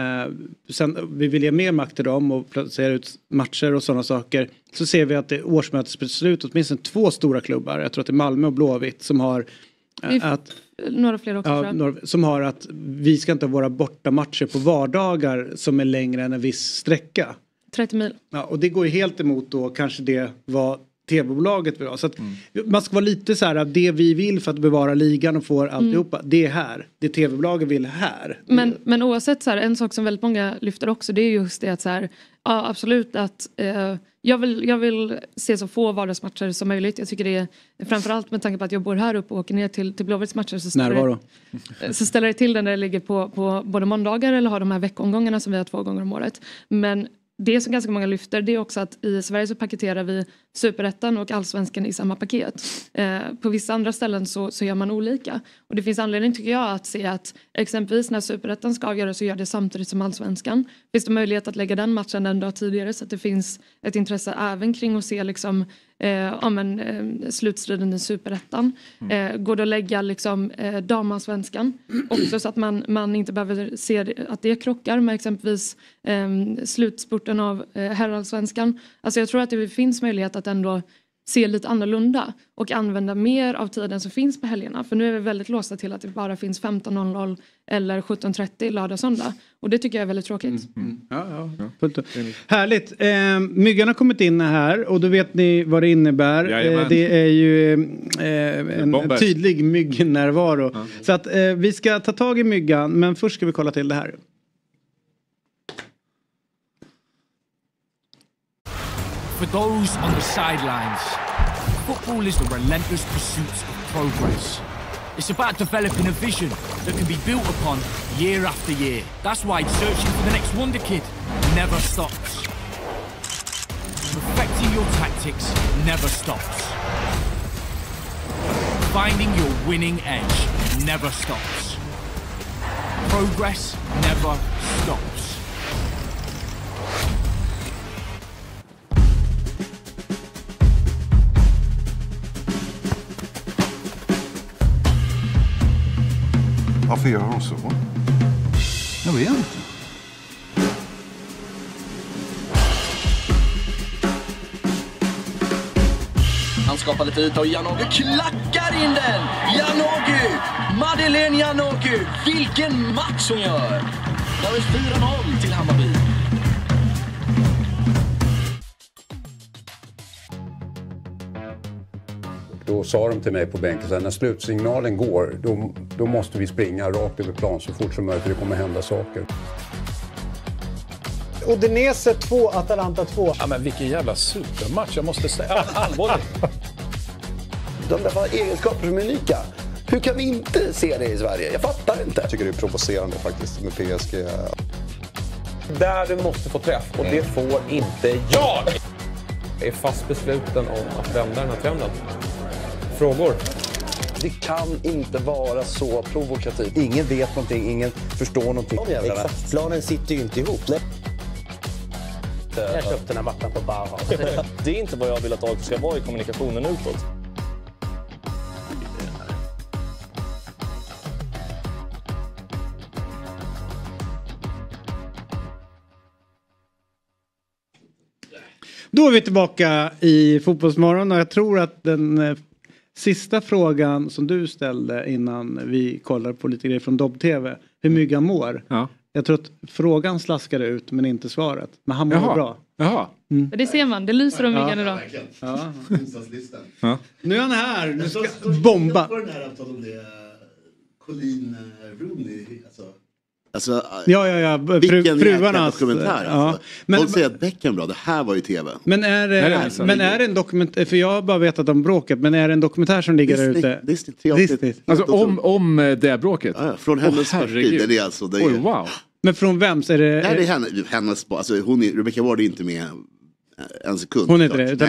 vi vill ge mer makt till dem och placera ut matcher och sådana saker, så ser vi att det är årsmötesbeslut åtminstone 2 stora klubbar. Jag tror att det är Malmö och Blåvitt som har några fler också, som har att vi ska inte ha våra bortamatcher på vardagar som är längre än en viss sträcka. 30 mil. Ja, och det går ju helt emot då kanske det var tv-bolaget vill ha. Så att man ska vara lite så här att det vi vill för att bevara ligan och få alltihopa, det är här. Det tv-bolaget vill här. Men oavsett så här, en sak som väldigt många lyfter också, det är just det att så här, ja absolut att jag vill se så få vardagsmatcher som möjligt. Jag tycker det är framförallt med tanke på att jag bor här uppe och åker ner till Blåvitts matcher så ställer det till den där det ligger på både måndagar eller har de här veckomgångarna som vi har 2 gånger om året. Men det som ganska många lyfter, det är också att i Sverige så paketerar vi Superettan och Allsvenskan i samma paket. På vissa andra ställen så gör man olika. Och det finns anledning tycker jag att se att exempelvis när Superettan ska avgöras så gör det samtidigt som Allsvenskan. Finns det möjlighet att lägga den matchen en dag tidigare så att det finns ett intresse även kring att se slutstriden i Superettan. Går det att lägga damallsvenskan också så att man inte behöver se att det krockar med exempelvis slutspurten av herrallsvenskan. Alltså jag tror att det finns möjlighet att ändå se lite annorlunda och använda mer av tiden som finns på helgerna. För nu är vi väldigt låsta till att det bara finns 15.00 eller 17.30 lördag och söndag. Och det tycker jag är väldigt tråkigt. Ja. Härligt. Myggan har kommit in här och då vet ni vad det innebär. Det är ju en tydlig myggnärvaro. Ja. Så att vi ska ta tag i myggan, men först ska vi kolla till det här. For those on the sidelines, football is the relentless pursuit of progress. It's about developing a vision that can be built upon year after year. That's why searching for the next wonder kid never stops. Perfecting your tactics never stops. Finding your winning edge never stops. Progress never stops. Varför gör hon så? Jag vet inte. Han skapar lite yta och Janogy klackar in den! Janogy! Madeleine Janogy! Vilken match hon gör! Där är 4-0 till Hammarby. Då sa de till mig på bänken att när slutsignalen går, då måste vi springa rakt över plan så fort som möjligt, för det kommer hända saker. Udinese 2, Atalanta 2. Ja, men vilken jävla supermatch, jag måste säga. Allvarligt. De där var egenskaper som är unika. Hur kan vi inte se det i Sverige? Jag fattar inte. Jag tycker det är provocerande faktiskt med PSG. Där du måste få träff, och det får inte jag. Jag är fast besluten om att vända den här trenden. Frågor? Det kan inte vara så provokativt. Ingen vet någonting, ingen förstår någonting. Exakt. Planen sitter ju inte ihop. Jag köpte den här mattan på Bauhaus. Det är inte vad jag vill att AIK ska vara i kommunikationen utåt. Då är vi tillbaka i Fotbollsmorgon och jag tror att den sista frågan som du ställde innan vi kollar på lite grejer från Dobb-TV, hur Myggan mår. Ja. Jag tror att frågan slaskade ut men inte svaret. Men han mår bra. Jaha. Mm. Det ser man, det lyser om Myggan idag. Ja. Ja. Nu är han här, nu ska bomba. På den här avtalet om det Colleen Rooney, Alltså, fruarnas dokumentär. Alltså. Men folk säger att Beckham bra, det här var ju tv. Men är det en dokumentär, för jag har bara vetat om bråket, men är det en dokumentär som ligger där ute? Disney. Alltså om det bråket? Ja, från hennes perspektiv. Det är alltså, det är, wow. Men från vems är det? Nej, det är hennes, alltså Rebecca Ward är inte med en sekund. Hon är inte det, utan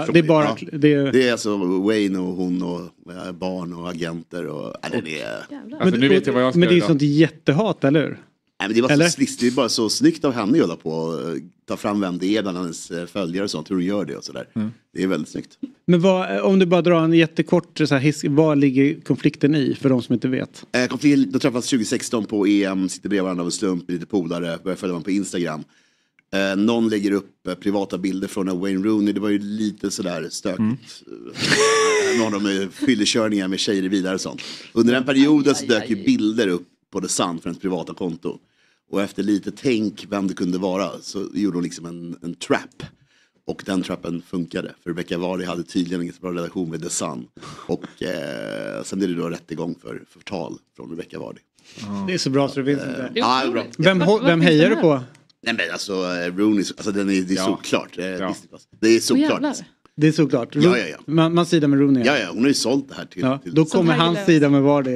det är alltså Wayne och hon och barn och agenter och det är... Alltså, nu vet jag vad jag ska men det är sånt jättehat, eller hur? Nej, men det är bara så snyggt av henne att hålla på och ta fram vem det är bland hennes följare och sånt, hur hon gör det och sådär. Det är väldigt snyggt. Men om du bara drar en jättekort så här, vad ligger konflikten i för de som inte vet? Konflikten, de träffas 2016 på EM, sitter bredvid varandra av en slump, lite polare, börjar följa man på Instagram. Någon lägger upp privata bilder från Wayne Rooney. Det var ju lite sådär stökigt. Någon av de fyllekörningar med tjejer i bilar och sånt. Under den perioden så dök ju bilder upp på The Sun för ens privata konto. Och efter lite tänk vem det kunde vara så gjorde hon liksom en trap. Och den trappen funkade. För Rebecca Vardy hade tydligen en bra relation med The Sun. Och sen blev det då rättegång för förtal från Rebecca Vardy. Det är så bra så det finns inte. Ja, det är bra. Vem hejar du på? Nej men alltså Rooney, alltså det är såklart. Det är såklart. Det är såklart. Ja. Man sidar med Rooney. Ja, hon har ju sålt det här till då kommer hans sida med Vardy.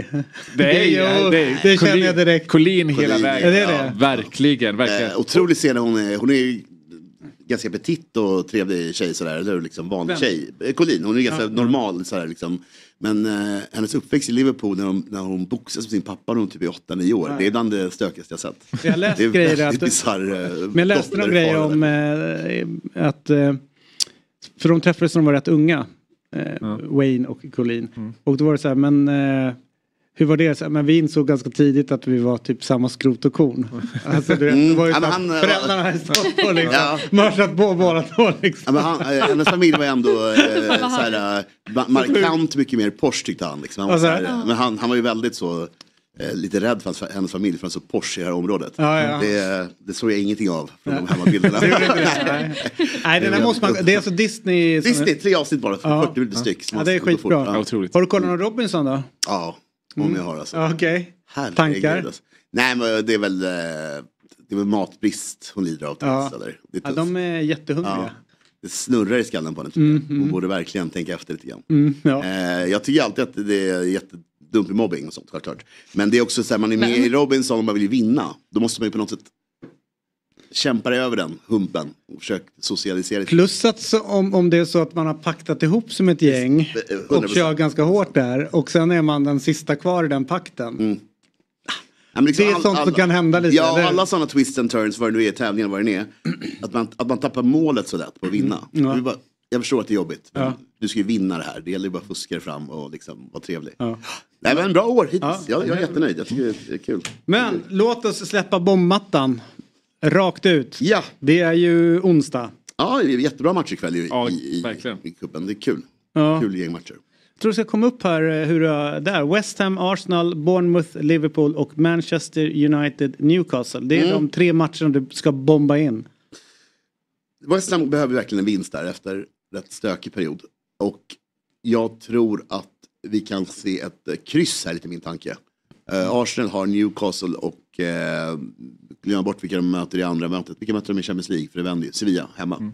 Det känner jag direkt. Colleen hela vägen. Det är det. Verkligen. Otroligt scen, hon är ganska petit och trevlig tjej sådär, eller liksom vanlig tjej. Colleen, hon är ganska normal sådär liksom. Men hennes uppväxt i Liverpool när hon boxas med sin pappa när hon typ är 8-9 år. Det är bland det stökigaste jag sett. Jag läste men jag läste någon grej om att för de träffades när de var rätt unga, Wayne och Colleen. Och då var det så här, men hur var det? Men vi insåg ganska tidigt att vi var typ samma skrot och korn. Alltså det var ju föräldrarna här stått på liksom. Mörsat på båda två liksom. Hennes familj var ändå såhär markant mycket mer Porsche tyckte han liksom. Men han var ju väldigt så lite rädd för hennes familj för en så Porsche i det här området. Det såg jag ingenting av från de här bilderna. Nej, den här måste man, det är alltså Disney 3 avsnitt bara för 40 minuter styck. Ja, det är skitbra. Har du kollat någon Robinson då? Ja, om jag har alltså. Okej. Tankar? Alltså. Nej, men det är väl matbrist hon lider av. De är jättehungriga. Det snurrar i skallen på henne. Hon borde verkligen tänka efter lite grann. Jag tycker alltid att det är jättedumt med mobbing och sånt, självklart. Men det är också så här, man är med i Robinson och man vill vinna. Då måste man ju på något sätt kämpa över den humpen och försöka socialisera. Plus att om det är så att man har paktat ihop som ett gäng 100%. Och kör ganska hårt där och sen är man den sista kvar i den pakten. Liksom det är sånt som kan hända lite. Ja, eller? Alla sådana twists and turns vad det nu är, tävlingen vad det är. Att man tappar målet så lätt på att vinna. Jag förstår att det är jobbigt. Men du ska ju vinna det här. Det gäller bara att fuska dig fram och liksom vara trevlig. Nej, men bra år hittills. Jag är jättenöjd. Jag tycker det är kul. Men låt oss släppa bombmattan. Rakt ut. Ja. Det är ju onsdag. Ja, det är jättebra match ikväll verkligen. I kuppen. Det är kul. Kul gäng matcher. Jag tror det ska komma upp här hur där. West Ham, Arsenal, Bournemouth, Liverpool och Manchester United, Newcastle. Det är de 3 matcherna du ska bomba in. West Ham behöver verkligen en vinst där efter rätt stökig period. Och jag tror att vi kan se ett kryss här, lite min tanke. Arsenal har Newcastle och glömma bort vilka de möter i andra mötet. Vilka möter de i Champions League? För det vänder ju. Sevilla hemma.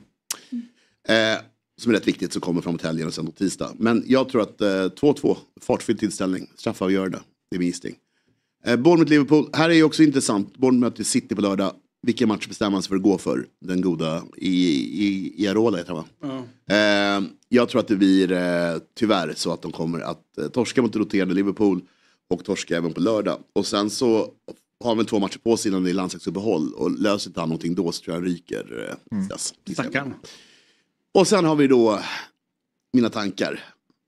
Som är rätt viktigt, så kommer framåt helgen och sen på tisdag. Men jag tror att 2-2, fartfylld tillställning, straffavgörande, det är min gissning. Bournemouth Liverpool, här är ju också intressant. Bournemouth möter City på lördag. vilken match bestämmer man sig för att gå för? Den goda i Arola heter det, va? Jag tror att det blir tyvärr så att de kommer att torska mot roterande Liverpool och torska även på lördag. Och sen så har vi 2 matcher på sig innan det är landslagsuppehåll och löser inte han någonting då så tror jag ryker. Stackarn. Och sen har vi då mina tankar.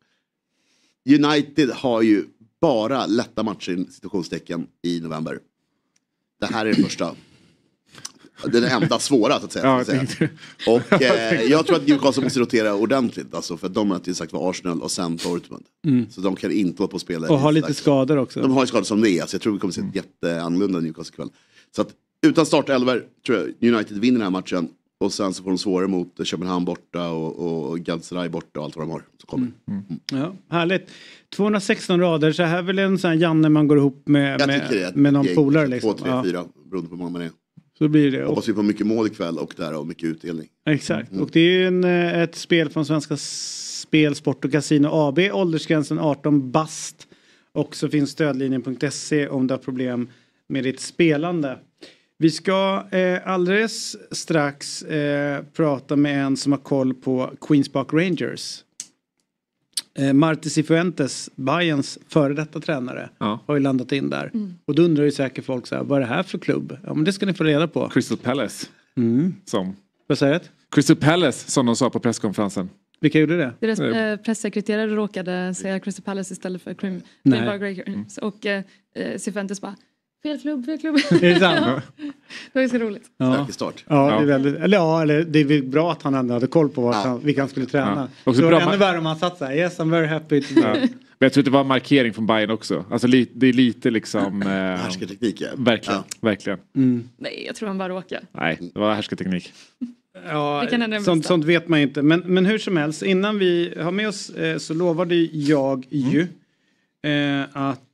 United har ju bara lätta matcher i situationstecken i november. Det här är det första. Den enda svåra så att säga. Och jag tror att Newcastle måste rotera ordentligt. Alltså, för att de har till sagt var Arsenal och sen Dortmund. Så de kan inte vara på spela. Och har lite skador också. De har ju skador som det är. Så jag tror vi kommer se ett jätteannorlunda Newcastle kväll. Så att utan startelver tror jag United vinner den här matchen. Och sen så får de svårare mot Köpenhamn borta och Galatasaray borta och allt vad de har som kommer. Ja, härligt. 216 rader, så här är väl en sån här Janne man går ihop med någon polare liksom. 2, 3, 4, beroende på hur många man är. Så blir det. Hoppas vi får mycket mål ikväll och där och mycket utdelning. Exakt, och det är ju ett spel från Svenska Spel, Sport och Casino AB. Åldersgränsen 18 bast. Och så finns stödlinjen.se om du har problem med ditt spelande. Vi ska alldeles strax prata med en som har koll på Queens Park Rangers. Marti Cifuentes, Bayerns före detta tränare, har ju landat in där. Och då undrar ju säkert folk så här, vad är det här för klubb? Ja, men det ska ni få reda på. Crystal Palace. Vad säger du? Crystal Palace, som de sa på presskonferensen. Vilka gjorde det? Deras pressekreterare råkade säga Crystal Palace istället för Queen Park Rangers. Och Cifuentes bara, fel klubb. Är det sant? Det var ju så roligt. Stark start. Ja, det är väldigt, eller det är väl bra att han ändå hade koll på vilka han skulle träna. Ja. Så ännu värre om han satt så här, yes I'm very happy to Men jag tror det var markering från Bayern också. Alltså det är lite liksom härskarteknik. Verkligen. Nej, jag tror han bara råkade. Nej, det var härskarteknik. Ja, sånt vet man inte. Men hur som helst, innan vi har med oss så lovade jag ju att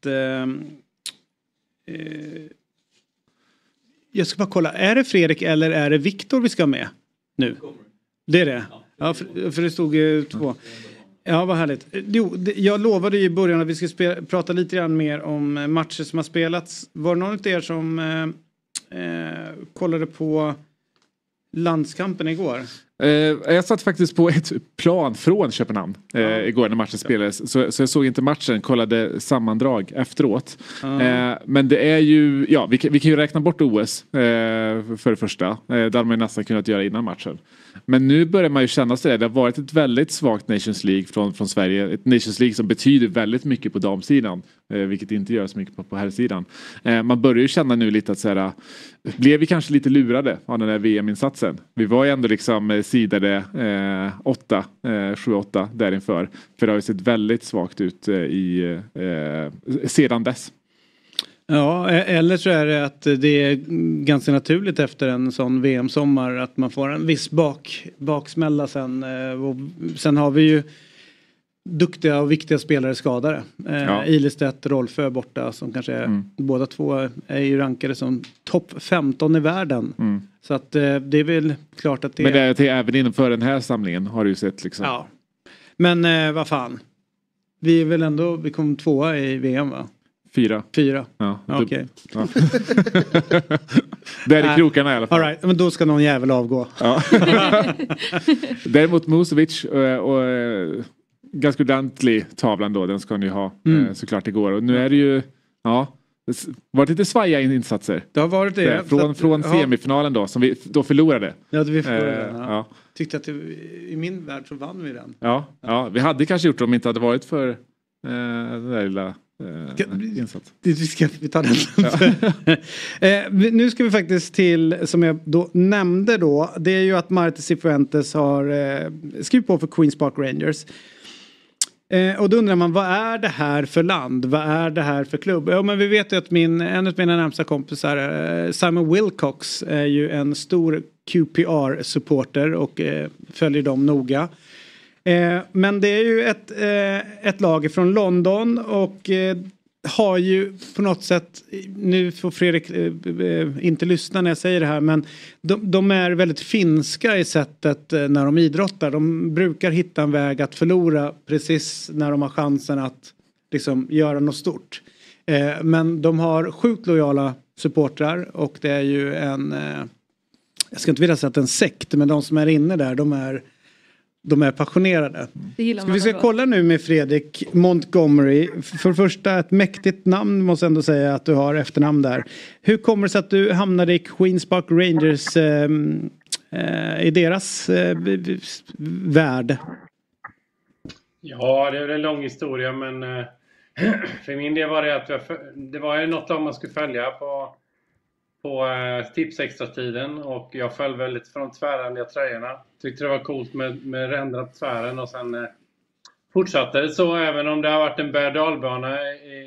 jag ska bara kolla, är det Fredrik eller är det Viktor vi ska ha med nu? Det är det? Ja, för det stod 2. Ja, vad härligt. Jo, jag lovade i början att vi skulle prata lite grann mer om matcher som har spelats. Var det någon av er som kollade på landskampen igår? Jag satt faktiskt på ett plan från Köpenhamn igår när matchen spelades. Så jag såg inte matchen, kollade sammandrag efteråt. Men det är ju, vi kan ju räkna bort OS för det första. Det hade man nästan kunnat göra innan matchen. Men nu börjar man ju känna sig det har varit ett väldigt svagt Nations League från Sverige. Ett Nations League som betyder väldigt mycket på damsidan. Vilket inte gör så mycket på herrsidan. Man börjar ju känna nu lite att så här, blev vi kanske lite lurade av den där VM-insatsen. Vi var ju ändå liksom sidade 7-8 därinför. För det har ju sett väldigt svagt ut sedan dess. Ja, eller så är det att det är ganska naturligt efter en sån VM-sommar att man får en viss baksmälla sen. Och sen har vi ju duktiga och viktiga spelare skadade. Ilestedt, Rolfö borta som kanske är, båda två är ju rankade som topp 15 i världen. Så att det är väl klart att det är... Men det är även inför den här samlingen har du ju sett liksom. Ja. Men vad fan. Vi är väl ändå, vi kom 2 i VM va? 4. Ja, okej. Ja. Där är krokarna i alla fall. All right, men då ska någon jävel avgå. Ja. Däremot Musovic och ganska ordentlig tavlan då, den ska ni ha såklart igår. Och nu är det ju, varit lite svajiga insatser. Det har varit det. Från semifinalen då, som vi då förlorade. Ja, vi förlorade den. Tyckte att i min värld så vann vi den. Ja, vi hade kanske gjort det om det inte hade varit för den där lilla insats. Vi tar den. Nu ska vi faktiskt till, som jag då nämnde då, det är ju att Marti Cifuentes har skrivit på för Queens Park Rangers. Och då undrar man, vad är det här för land? Vad är det här för klubb? Ja, men vi vet ju att en av mina närmsta kompisar, Simon Wilcox, är ju en stor QPR-supporter och följer dem noga. Men det är ju ett lag från London och har ju på något sätt, nu får Fredrik inte lyssna när jag säger det här, men de är väldigt finska i sättet när de idrottar. De brukar hitta en väg att förlora precis när de har chansen att liksom göra något stort. Men de har sjukt lojala supportrar och det är ju jag ska inte vilja säga att en sekt, men de som är inne där, de är passionerade. Vi ska kolla nu med Fredrik Montgomery. För första, ett mäktigt namn måste ändå säga att du har efternamn där. Hur kommer det sig att du hamnade i Queens Park Rangers i deras värld? Ja, det är en lång historia, men för min del var det att det var ju något man skulle följa på tipsextra-tiden, och jag föll väldigt från tvärrandiga tröjorna. Tyckte det var coolt med rändra på tvären, och sen fortsatte det så, även om det har varit en berg-dalbana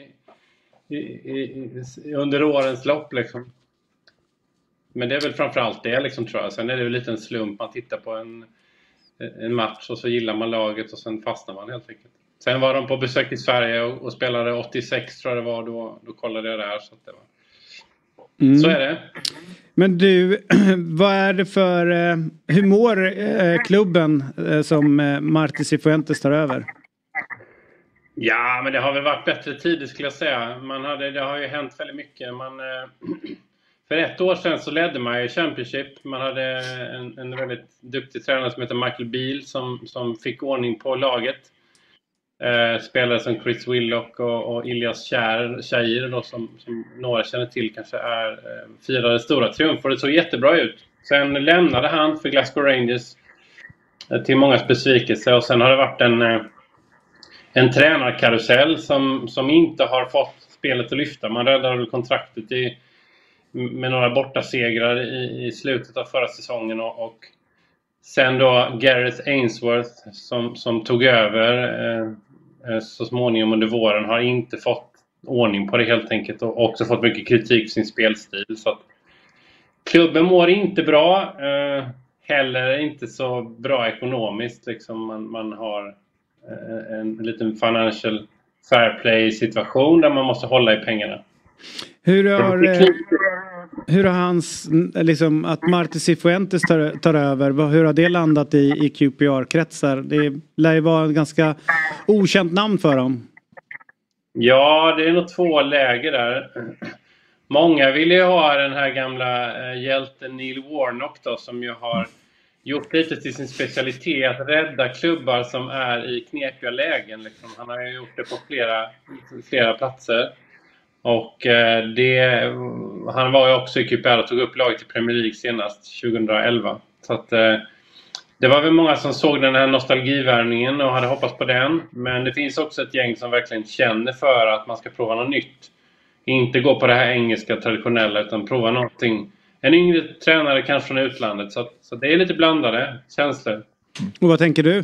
under årens lopp liksom. Men det är väl framförallt det liksom, tror jag. Sen är det väl lite en slump, man tittar på en match och så gillar man laget och sen fastnar man helt enkelt. Sen var de på besök i Sverige och spelade 86 tror jag det var, då kollade jag där, så att det var. Så är det. Men du, vad är det för hur mår klubben som Marti Cifuentes tar över? Ja, men det har väl varit bättre tider skulle jag säga. Det har ju hänt väldigt mycket. För ett år sedan så ledde man i Championship. Man hade en väldigt duktig tränare som heter Michael Beal som fick ordning på laget. Spelare som Chris Willock och Ilias Chair då, som några känner till kanske firade stora triumfer. Det såg jättebra ut. Sen lämnade han för Glasgow Rangers till mångas besvikelse, och sen har det varit en tränarkarusell som inte har fått spelet att lyfta. Man räddade kontraktet med några bortasegrar i slutet av förra säsongen, och sen då Gareth Ainsworth som tog över så småningom under våren har inte fått ordning på det helt enkelt, och också fått mycket kritik för sin spelstil. Så att klubben mår inte bra, heller inte så bra ekonomiskt liksom. Man har en liten financial fair play situation där man måste hålla i pengarna. Hur har hans, liksom, att Marti Cifuentes tar över, hur har det landat i QPR-kretsar? Det lär ju vara en ganska okänt namn för dem. Ja, det är nog två läger där. Många vill ju ha den här gamla hjälten Neil Warnock då, som ju har gjort lite till sin specialitet att rädda klubbar som är i knepiga lägen. Liksom. Han har ju gjort det på flera platser. Och han var ju också i QPR och tog upp laget till Premier League senast 2011. Så att det var väl många som såg den här nostalgivärvningen och hade hoppats på den. Men det finns också ett gäng som verkligen känner för att man ska prova något nytt. Inte gå på det här engelska traditionella, utan prova någonting. En yngre tränare kanske från utlandet. Så det är lite blandade känslor. Och vad tänker du?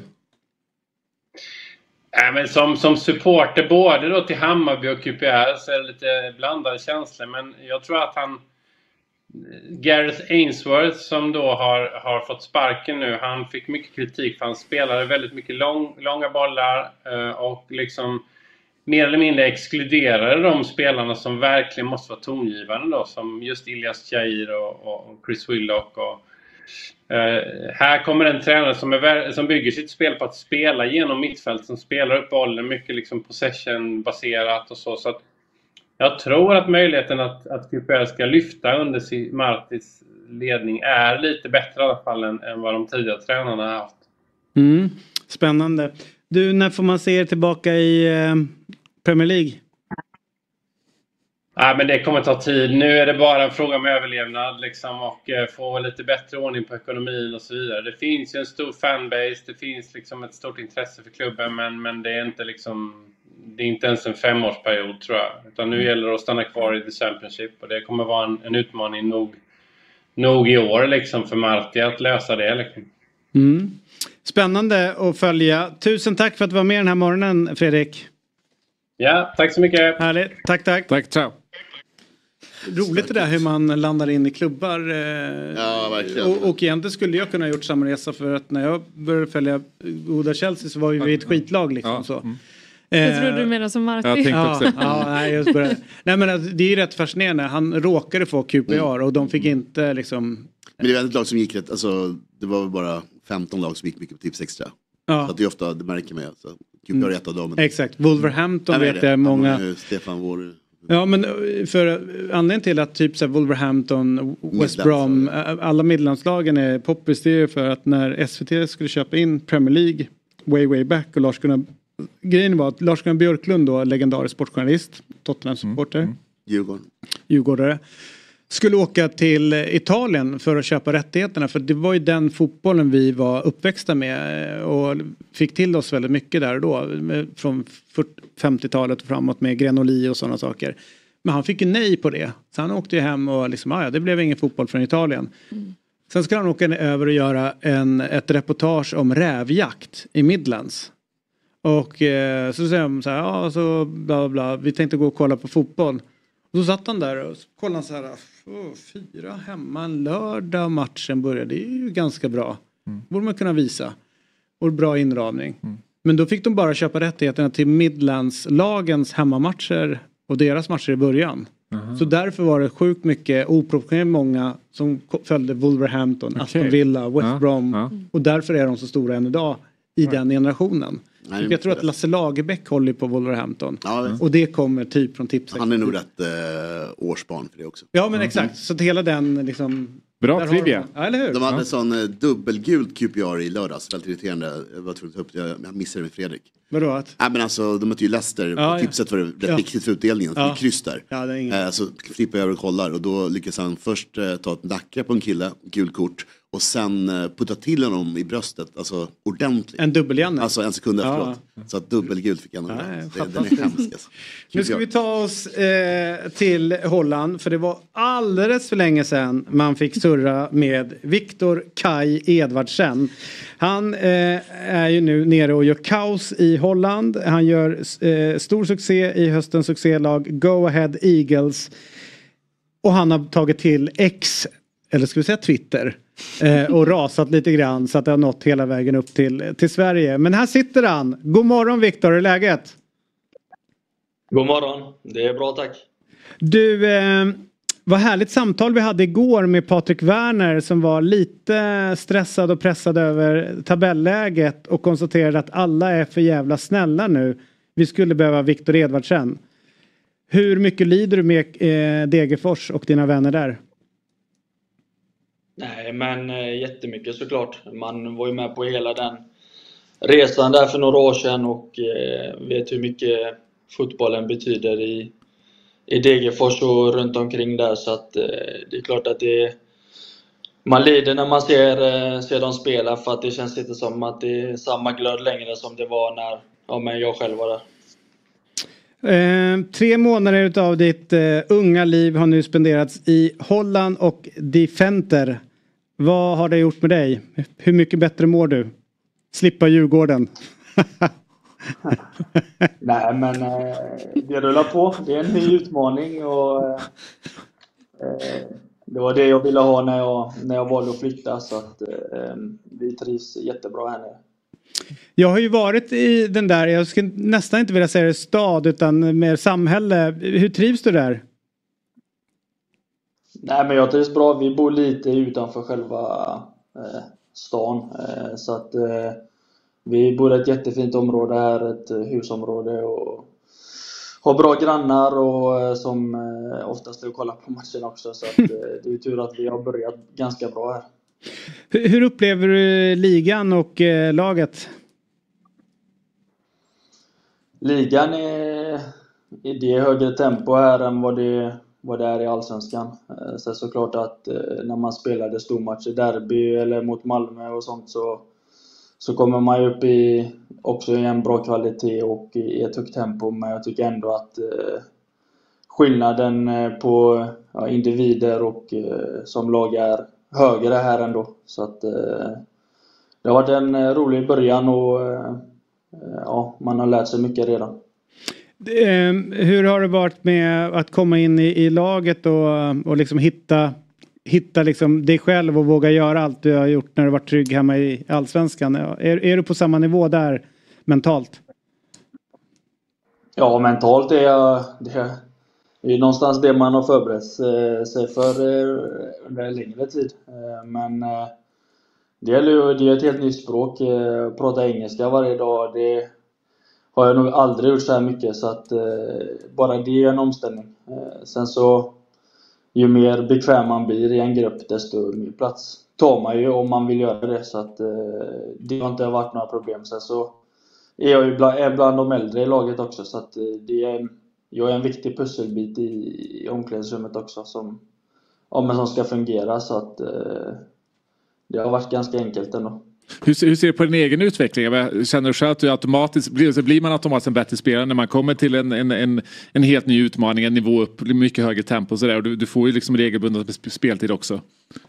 Men som supporter både då till Hammarby och QPR så är det lite blandade känslor. Men jag tror att Gareth Ainsworth som då har fått sparken nu, han fick mycket kritik för han spelade väldigt mycket långa bollar och liksom mer eller mindre exkluderade de spelarna som verkligen måste vara tongivande då, som just Ilias Chair och Chris Willock. Och här kommer en tränare som bygger sitt spel på att spela genom mittfält, som spelar upp bollen mycket liksom possession-baserat och så att jag tror att möjligheten att QPR ska lyfta under Martis ledning är lite bättre i alla fall än vad de tidigare tränarna har haft. Spännande. Du, när får man se er tillbaka i Premier League? Men det kommer ta tid. Nu är det bara en fråga om överlevnad liksom, och få lite bättre ordning på ekonomin och så vidare. Det finns ju en stor fanbase, det finns liksom ett stort intresse för klubben, men det är inte liksom, det är inte ens en 5-årsperiod tror jag. Utan nu gäller det att stanna kvar i The Championship, och det kommer vara en utmaning nog i år liksom, för Marti att lösa det liksom. Spännande att följa. Tusen tack för att du var med den här morgonen, Fredrik. Ja, tack så mycket. Härligt. Tack. Tack, ciao. Roligt det där hur man landar in i klubbar. Ja, verkligen. Och egentligen skulle jag kunna ha gjort samma resa, för att när jag började följa goda Chelsea så var vi ett skitlag liksom så. Jag tror du menar som Martin. Jag tänkte också. Nej, just på det. Nej, men det är ju rätt fascinerande. Han råkade få QPR och de fick inte liksom... Men det var ett lag som gick rätt, alltså det var väl bara 15 lag som gick mycket på tips extra. Så att det är ofta, det märker man alltså. QPR är ett av dem. Exakt, Wolverhampton vet jag många... Stefan Ja, men för anledningen till att typ så Wolverhampton, West Brom, alla Midlandslagen är poppis, det är för att när SVT skulle köpa in Premier League way back och grejen var att Lars-Gunnar Björklund då, legendarisk sportjournalist, Tottenham-supporter, Djurgårdare, skulle åka till Italien för att köpa rättigheterna, för det var ju den fotbollen vi var uppväxta med och fick till oss väldigt mycket där då från 50-talet och framåt med Grenoli och sådana saker. Men han fick ju nej på det, så han åkte ju hem och liksom, det blev ingen fotboll från Italien. Sen skulle han åka över och göra ett reportage om rävjakt i Midlands. Och så säger de så här, så bla bla, vi tänkte gå och kolla på fotboll. Och så satt han där och kollade så här, 4 hemma en lördag, matchen började, det är ju ganska bra. Borde man kunna visa. Och bra inramning. Men då fick de bara köpa rättigheterna till Midlandslagens hemmamatcher och deras matcher i början. Så därför var det sjukt mycket oproportionerligt många som följde Wolverhampton, Aston Villa, West Brom. Och därför är de så stora än idag i den generationen. Nej, jag tror att Lasse Lagerbäck håller på Wolverhampton. Och det kommer typ från Tips. Han är nog rätt årsbarn för det också. Ja, men exakt. Så hela den liksom... Bra trivia. Eller hur? De hade sån dubbelgult QPR i lördags. Väldigt irriterande. Jag var tvungen att ta upp det. Jag missade med Fredrik. Vadå att? Nej, men alltså, de mötte ju Leicester. Tipset var rätt viktigt för utdelningen. För det kryss där. Ja, det är inget. Så flippade jag över och kollar. Och då lyckas han först ta ett nackre på en kille. Gult kort. Och sen putta till honom i bröstet. Alltså ordentligt. En dubbeljanne. Alltså en sekund efteråt. Så att dubbelgult fick han. Den är hemsk alltså. Nu ska vi ta oss till Holland. För det var alldeles för länge sedan man fick surra med Viktor Kai Edvardsen. Han är ju nu nere och gör kaos i Holland. Han gör stor succé i höstens succélag Go Ahead Eagles. Och han har tagit till X, eller ska vi säga Twitter, och rasat lite grann så att det har nått hela vägen upp till Sverige. Men här sitter han. God morgon Viktor, hur är läget? God morgon, det är bra tack. Du, vad härligt samtal vi hade igår med Patrik Werner som var lite stressad och pressad över tabelläget och konstaterade att alla är för jävla snälla nu. Vi skulle behöva Viktor Edvardsen. Hur mycket lider du med Degerfors och dina vänner där? Nej, men jättemycket såklart. Man var ju med på hela den resan där för några år sedan och vet hur mycket fotbollen betyder i Degerfors och runt omkring där. Så att det är klart att man lider när man ser dem spela, för att det känns inte som att det är samma glöd längre som det var när jag själv var där. 3 månader av ditt unga liv har nu spenderats i Holland och Defenter. Vad har det gjort med dig? Hur mycket bättre mår du? Slippa Djurgården. Nej, men det rullar på. Det är en ny utmaning och det var det jag ville ha när jag valde att flytta, så att vi trivs jättebra här nu. Jag har ju varit i den där, jag skulle nästan inte vilja säga det stad utan mer samhälle. Hur trivs du där? Nej, men jag trivs bra. Vi bor lite utanför själva stan. Så att vi bor i ett jättefint område här, ett husområde, och har bra grannar och som oftast är att kolla på matchen också. Så att, det är tur att vi har börjat ganska bra här. Hur upplever du ligan och laget? Ligan det är högre tempo här än vad det är i Allsvenskan. Så såklart att när man spelade stormatcher, derby eller mot Malmö och sånt, så kommer man ju upp också i en bra kvalitet och i ett högt tempo. Men jag tycker ändå att skillnaden på individer och som lag är högre här ändå. Så att det har varit en rolig början och man har lärt sig mycket redan. Hur har det varit med att komma in i laget och liksom hitta liksom dig själv och våga göra allt du har gjort när du varit trygg hemma i Allsvenskan? Är du på samma nivå där mentalt? Ja, mentalt är jag... Det är någonstans det man har förberett sig för under en längre tid. Men det är ett helt nytt språk. Prata engelska varje dag, det har jag nog aldrig gjort så här mycket. Så att bara det är en omställning. Sen så, ju mer bekväm man blir i en grupp, desto mer plats tar man ju om man vill göra det. Så att det har inte varit några problem. Sen så är jag ju bland de äldre i laget också. Så att jag är en viktig pusselbit i omklädningsrummet också som ska fungera. Så att det har varit ganska enkelt ändå. Hur ser du på din egen utveckling? Känner du själv att du automatiskt blir man automatiskt en bättre spelare när man kommer till en helt ny utmaning, en nivå upp, mycket högre tempo och sådär, och du får ju liksom regelbunden speltid också.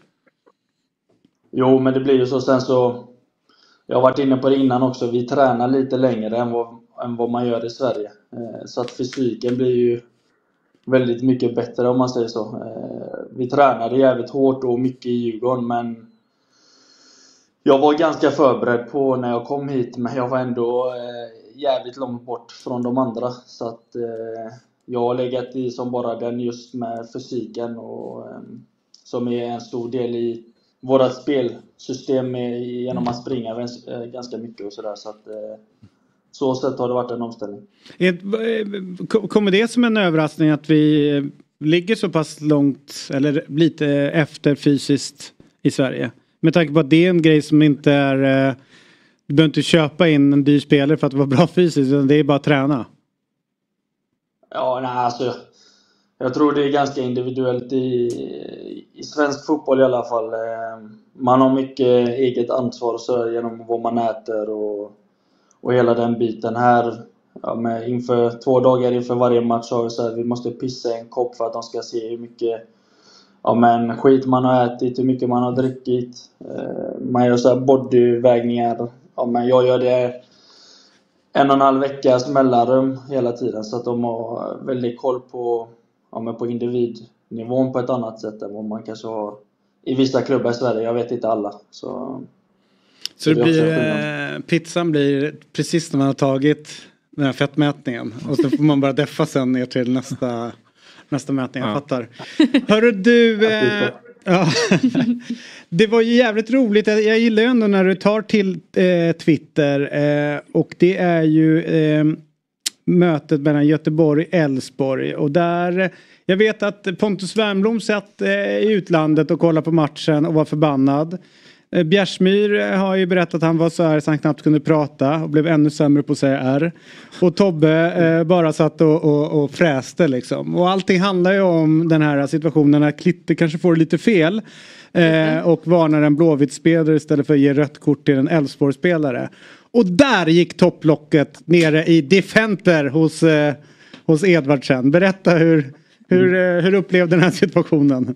Jo, men det blir ju så. Sen så, jag har varit inne på det innan också, vi tränar lite längre än vad man gör i Sverige. Så att fysiken blir ju väldigt mycket bättre om man säger så. Vi tränade jävligt hårt och mycket i Djurgården, men jag var ganska förberedd på när jag kom hit, men jag var ändå jävligt långt bort från de andra. Så att jag har legat i som bara den just med fysiken och som är en stor del i vårat spelsystem genom att springa ganska mycket och sådär. Så att så sätt har det varit en omställning. Kommer det som en överraskning att vi ligger så pass långt eller lite efter fysiskt i Sverige? Med tanke på att det är en grej som inte är... Du behöver inte köpa in en dyr spelare för att vara bra fysiskt, utan det är bara att träna. Ja, nej, alltså... Jag tror det är ganska individuellt i svensk fotboll i alla fall. Man har mycket eget ansvar så genom vad man äter och hela den biten här. Ja, inför 2 dagar inför varje match har vi så här, vi måste pissa en kopp för att de ska se hur mycket skit man har ätit, hur mycket man har druckit. Man gör så här bodyvägningar. Jag gör det 1,5 veckas mellanrum hela tiden, så att de har väldigt koll på individnivån på ett annat sätt än vad man kanske har i vissa klubbar i Sverige. Jag vet inte alla. Så det blir, pizzan blir precis när man har tagit den här fettmätningen. Och så får man bara deffa sen ner till nästa mätning. Jag fattar. Hörru du... Det var ju jävligt roligt. Jag gillar ju ändå när du tar till Twitter. Och det är ju mötet mellan Göteborg och Elfsborg. Och där... Jag vet att Pontus Wernbloom satt i utlandet och kollade på matchen och var förbannad. Bjärsmyr har ju berättat att han var så här så han knappt kunde prata och blev ännu sämre på att säga R. Och Tobbe bara satt och fräste liksom. Och allting handlar ju om den här situationen när Klitte kanske får lite fel och varnar en Blåvitt-spelare istället för att ge rött kort till en Elfsborg-spelare. Och där gick topplocket nere i Defenter hos Edvardsen. Berätta hur upplevde den här situationen?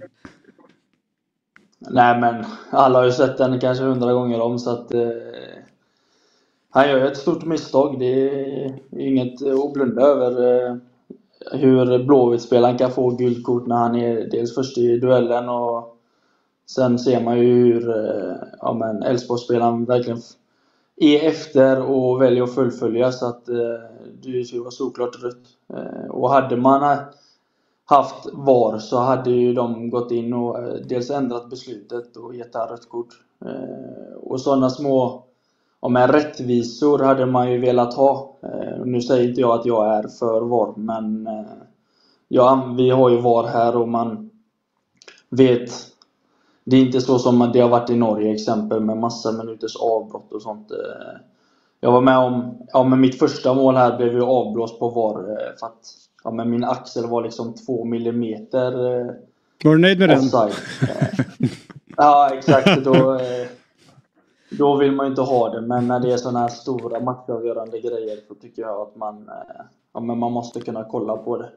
Nej, men alla har ju sett den kanske 100 gånger om, så att han gör ett stort misstag. Det är inget att blunda över hur Blåvitt-spelaren kan få guldkort när han är dels först i duellen, och sen ser man ju hur Elfsborg-spelaren verkligen är efter och väljer att fullfölja, så att det var såklart rött. Och hade man haft VAR så hade ju de gått in och dels ändrat beslutet och gett rött kort. Och sådana små rättvisor hade man ju velat ha. Nu säger inte jag att jag är för VAR, men vi har ju VAR här och man vet. Det är inte så som det har varit i Norge exempel med massa minuters avbrott och sånt. Jag var med om mitt första mål här blev ju avblåst på VAR för att men min axel var liksom 2 millimeter. Var du nöjd med offside. Ja, exakt. Då vill man ju inte ha det. Men när det är sådana här stora matchavgörande grejer så tycker jag att man måste kunna kolla på det.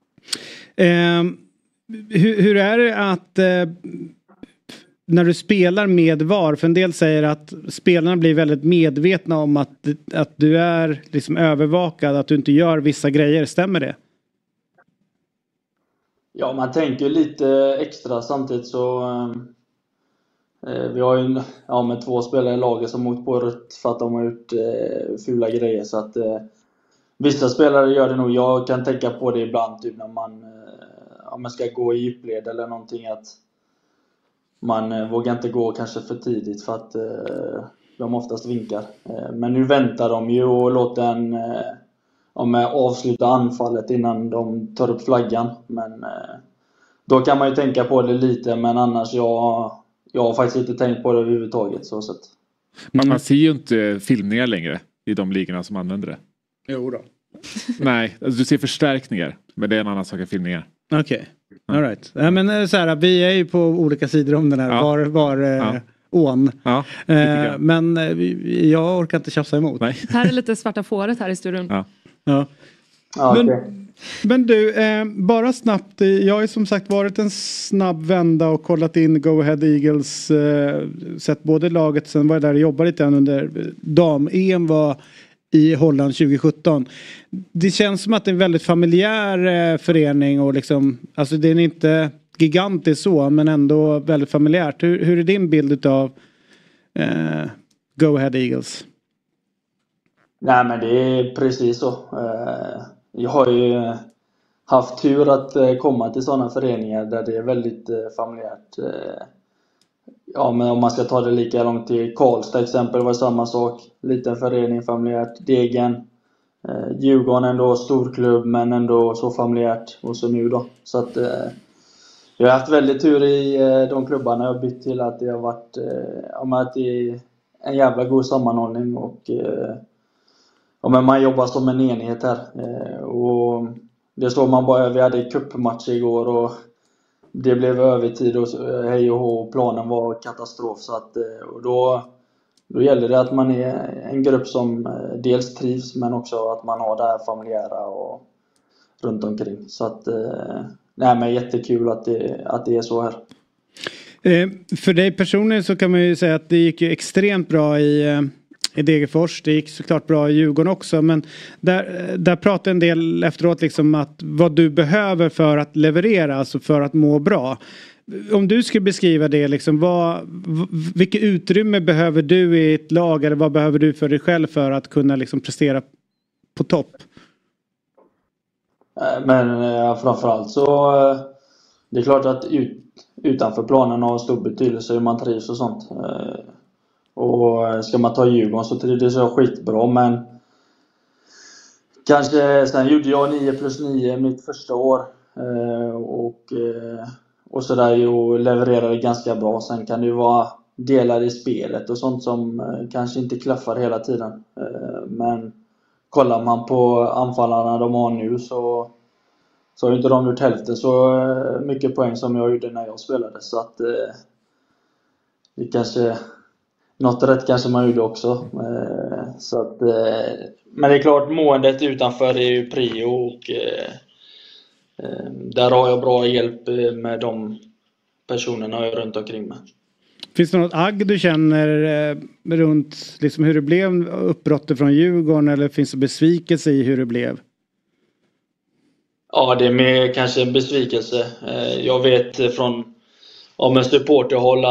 Hur är det att när du spelar med VAR, för en del säger att spelarna blir väldigt medvetna om att du är liksom övervakad, att du inte gör vissa grejer, stämmer det? Ja, man tänker lite extra. Samtidigt så vi har ju med 2 spelare i laget som åkt på rött för att de har gjort fula grejer, så att vissa spelare gör det nog. Jag kan tänka på det ibland typ när man ska gå i djupled eller någonting, att man vågar inte gå kanske för tidigt för att de oftast vinkar. Men nu väntar de ju och låter en avsluta anfallet innan de tar upp flaggan. Men då kan man ju tänka på det lite, men annars jag har faktiskt inte tänkt på det överhuvudtaget. Så att. Man ser ju inte filmningar längre i de ligorna som använder det. Jo då. Nej, alltså du ser förstärkningar, men det är en annan sak än filmningar. Okej, all right. Ja, men så här, vi är ju på olika sidor om den här ån. Ja, men jag orkar inte tjafsa emot. Nej. Här är lite svarta fåret här i studion. Ja. Men du, bara snabbt. Jag har ju som sagt varit en snabb vända och kollat in Go Ahead Eagles. Sett både laget, sen var jag där och jobbade lite under dam-EM var i Holland 2017. Det känns som att det är en väldigt familjär förening och liksom, alltså det är inte gigantiskt så, men ändå väldigt familjärt. Hur är din bild av Go Ahead Eagles? Nej, men det är precis så. Jag har ju haft tur att komma till sådana föreningar där det är väldigt familjärt. Ja, men om man ska ta det lika långt till Karlstad exempel var det samma sak. Liten förening, familjärt. Degen, Djurgården ändå storklubb men ändå så familjärt. Och så nu då. Så att jag har haft väldigt tur i de klubbarna. Jag har bytt till att det har varit att det är en jävla god sammanhållning. Och men man jobbar som en enhet här. Och det slår man bara över. Vi hade cupmatch igår och det blev övertid och hej och hå. Planen var katastrof. Så att, och då gäller det att man är en grupp som dels trivs men också att man har det här familjära och runt omkring. Så att nej, men jättekul att det är så här. För dig personligen så kan man ju säga att det gick ju extremt bra i Degerfors. Det gick såklart bra i Djurgården också. Men där pratar en del efteråt liksom att vad du behöver för att leverera, alltså för att må bra. Om du skulle beskriva det liksom, vilket utrymme behöver du i ett lag eller vad behöver du för dig själv för att kunna liksom prestera på topp? Men framförallt så det är klart att utanför planen har stor betydelse hur man trivs och sånt. Och ska man ta Djurgården så trivdes jag skitbra, men kanske sen gjorde jag 9+9 mitt första år och sådär och levererade ganska bra. Sen kan det ju vara delar i spelet och sånt som kanske inte klaffar hela tiden. Men kollar man på anfallarna de har nu så har inte de gjort hälften så mycket poäng som jag gjorde när jag spelade. Så att det kanske något rätt kanske man gjorde också. Så att, men det är klart, måendet utanför är ju prio och där har jag bra hjälp med de personerna jag runt omkring mig. Finns det något agg du känner runt liksom hur det blev uppbrottet från Djurgården, eller finns det besvikelse i hur det blev? Ja, det är mer kanske en besvikelse. Jag vet från en supporterhåll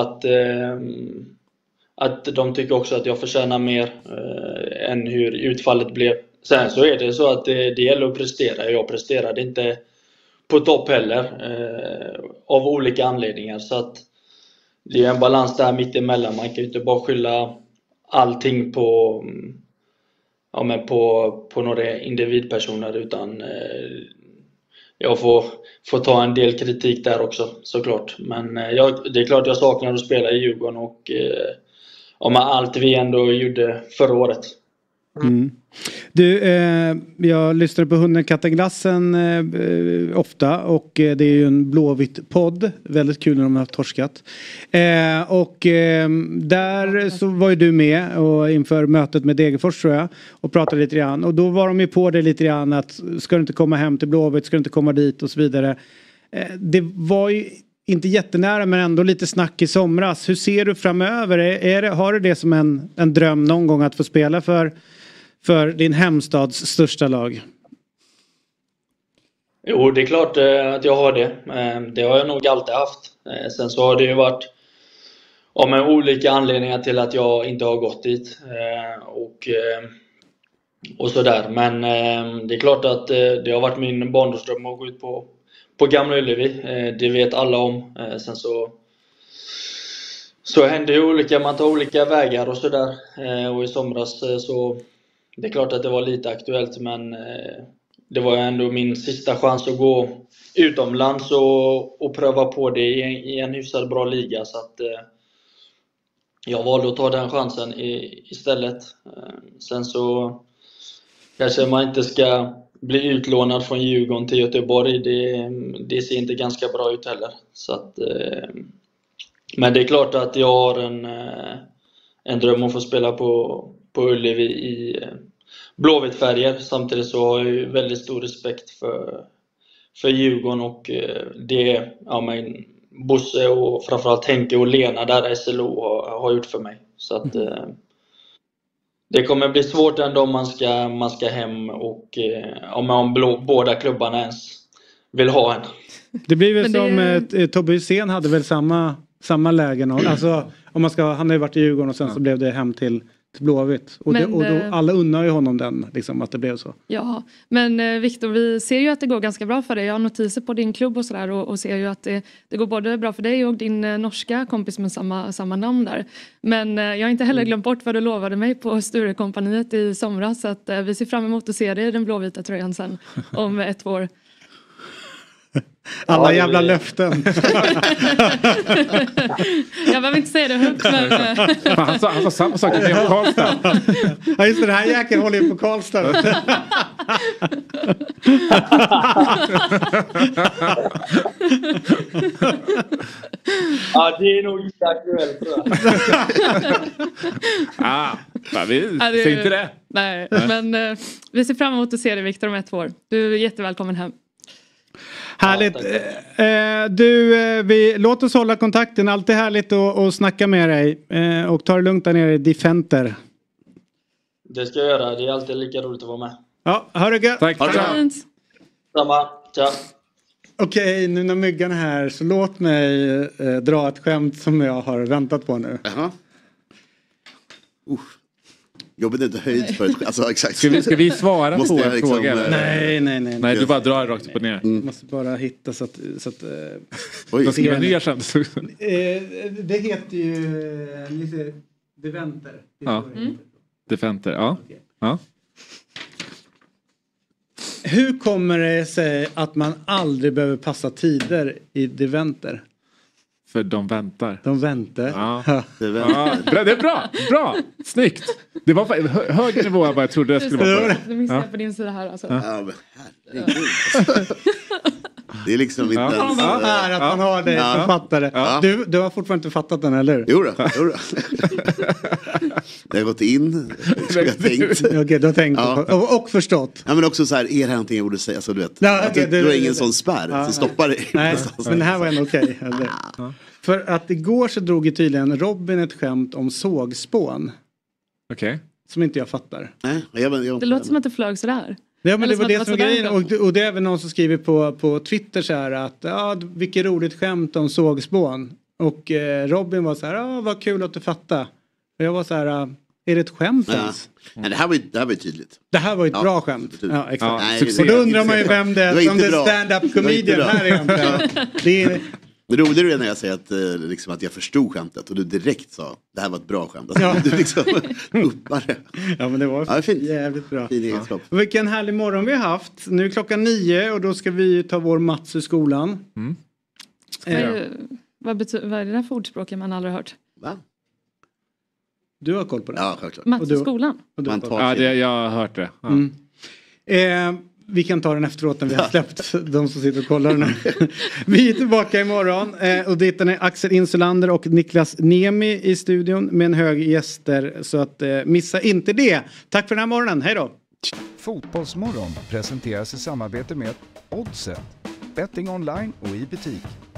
att de tycker också att jag förtjänar mer än hur utfallet blev. Sen så är det så att det gäller att prestera. Jag presterade inte på topp heller av olika anledningar. Så att det är en balans där mitt emellan. Man kan ju inte bara skylla allting på några individpersoner, utan jag får ta en del kritik där också såklart. Men det är klart jag saknar att spela i Djurgården och med allt vi ändå gjorde förra året. Mm. Du, jag lyssnar på Hunden Katten Glassen ofta, och det är ju en blåvitt podd. Väldigt kul när de har torskat. Där så var ju du med och inför mötet med Degerfors tror jag, och pratade lite grann. Och då var de ju på det lite grann att ska du inte komma hem till Blåvitt, ska du inte komma dit och så vidare. Det var ju inte jättenära men ändå lite snack i somras. Hur ser du framöver? Har du det som en dröm någon gång att få spela för din hemstads största lag? Jo, det är klart att jag har det. Det har jag nog alltid haft. Sen så har det ju varit med olika anledningar till att jag inte har gått dit. Och sådär. Men det är klart att det har varit min barndomsdröm att gå ut på Gamla Ullevi. Det vet alla om. Sen så händer ju olika, man tar olika vägar och sådär. Och i somras så det är klart att det var lite aktuellt, men det var ändå min sista chans att gå utomlands och pröva på det i en hyfsat bra liga. Så att jag valde att ta den chansen istället. Sen så kanske man inte ska bli utlånad från Djurgården till Göteborg. Det ser inte ganska bra ut heller. Så att, men det är klart att jag har en dröm att få spela på Ullevi i blåvittfärger. Samtidigt så har jag ju väldigt stor respekt för Djurgården och det Bosse och framförallt Henke och Lena där SLO har gjort för mig. Så att det kommer bli svårt ändå om man ska hem och om båda klubbarna ens vill ha en. Det blir väl som Tobbe Hysén hade väl samma lägen. Alltså om han har ju varit i Djurgården och sen så blev det hem till Blåvitt. Och då, alla unnar ju honom den, liksom, att det blev så. Ja, men Viktor, vi ser ju att det går ganska bra för dig. Jag har notiser på din klubb och sådär och ser ju att det går både bra för dig och din norska kompis med samma namn där. Men jag har inte heller glömt bort vad du lovade mig på Sturekompaniet i somras. Så att vi ser fram emot att se dig i den blåvita tröjan sen om 1 år. Alla jävla löften. Jag behöver inte säga det högt, men han sa samma sak i Karlstad. Ja, just det, den här jäkeln håller ju på Karlstad. Ja, det är nog inte aktuellt, tror jag. Vi säger inte det. Nej, men vi ser fram emot att se dig, Viktor, om 1 år. Du är jättevälkommen hem. Härligt. Låt oss hålla kontakten. Alltid härligt att snacka med dig. Och ta det lugnt där nere i Defenter. Det ska jag göra. Det är alltid lika roligt att vara med. Ja, ha det gött. Tack. Samma. Ciao. Okej, nu när myggan är här så låt mig dra ett skämt som jag har väntat på nu. Jaha. Jobbet är inte höjd för ett... Alltså, exakt. Ska vi svara på en liksom, fråga? Nej, du bara drar rakt upp och ner. Måste bara hitta så att Oj, vad skriver nya skämt? det heter ju Defenter. Ja. Defenter, ja. Okay. Ja. Hur kommer det sig att man aldrig behöver passa tider i Defenter? För de väntar. De väntar. Ja. Det är bra. Snyggt. Det var högre nivå än vad jag trodde det skulle vara. Det missar jag på din sida här. Alltså. Ja, men herregud. Det är liksom inte ens... att man har det som fattare. Ja. Du har fortfarande inte fattat den, eller hur? Jo då. Det har gått in. Jag har tänkt. Okej, du har tänkt. Ja. Och förstått. Ja, men också så här, är det någonting jag borde säga? Alltså, du vet. Du har ingen sån spärr som stoppar dig. Nej, men det här var ändå okej. För att igår så drog ju tydligen Robin ett skämt om sågspån. Okej. Som inte jag fattar. Nej, det låter som att det flög sådär. Ja, men det var det som var grejen. Och det är även någon som skriver på Twitter så här att vilket roligt skämt om sågspån. Och Robin var så här, vad kul att du fattar. Och jag var så här, är det ett skämt ens? Nej, det här var ju tydligt. Det här var ju ett bra skämt. Ja, exakt. Nej, och då undrar man ju vem det är som det stand-up comedian här egentligen. Det är... Det roliga är när jag säger att jag förstod skämtet och du direkt sa det här var ett bra skämt. Alltså, du liksom uppar det. Ja, men det var fint. Jävligt bra. Vilken härlig morgon vi har haft. Nu är 9:00 och då ska vi ta vår Mats i skolan. Vad är det där för ordspråk man aldrig hört? Va? Du har koll på det? Ja, självklart. Mats i skolan? Jag har hört det. Ja. Vi kan ta den efteråt när vi har släppt de som sitter och kollar den här. Vi är tillbaka imorgon och dit är Axel Insulander och Niklas Nemi i studion med en hög gäster. Så att missa inte det. Tack för den här morgonen. Hej då! Fotbollsmorgon presenteras i samarbete med Oddset. Betting online och i butik.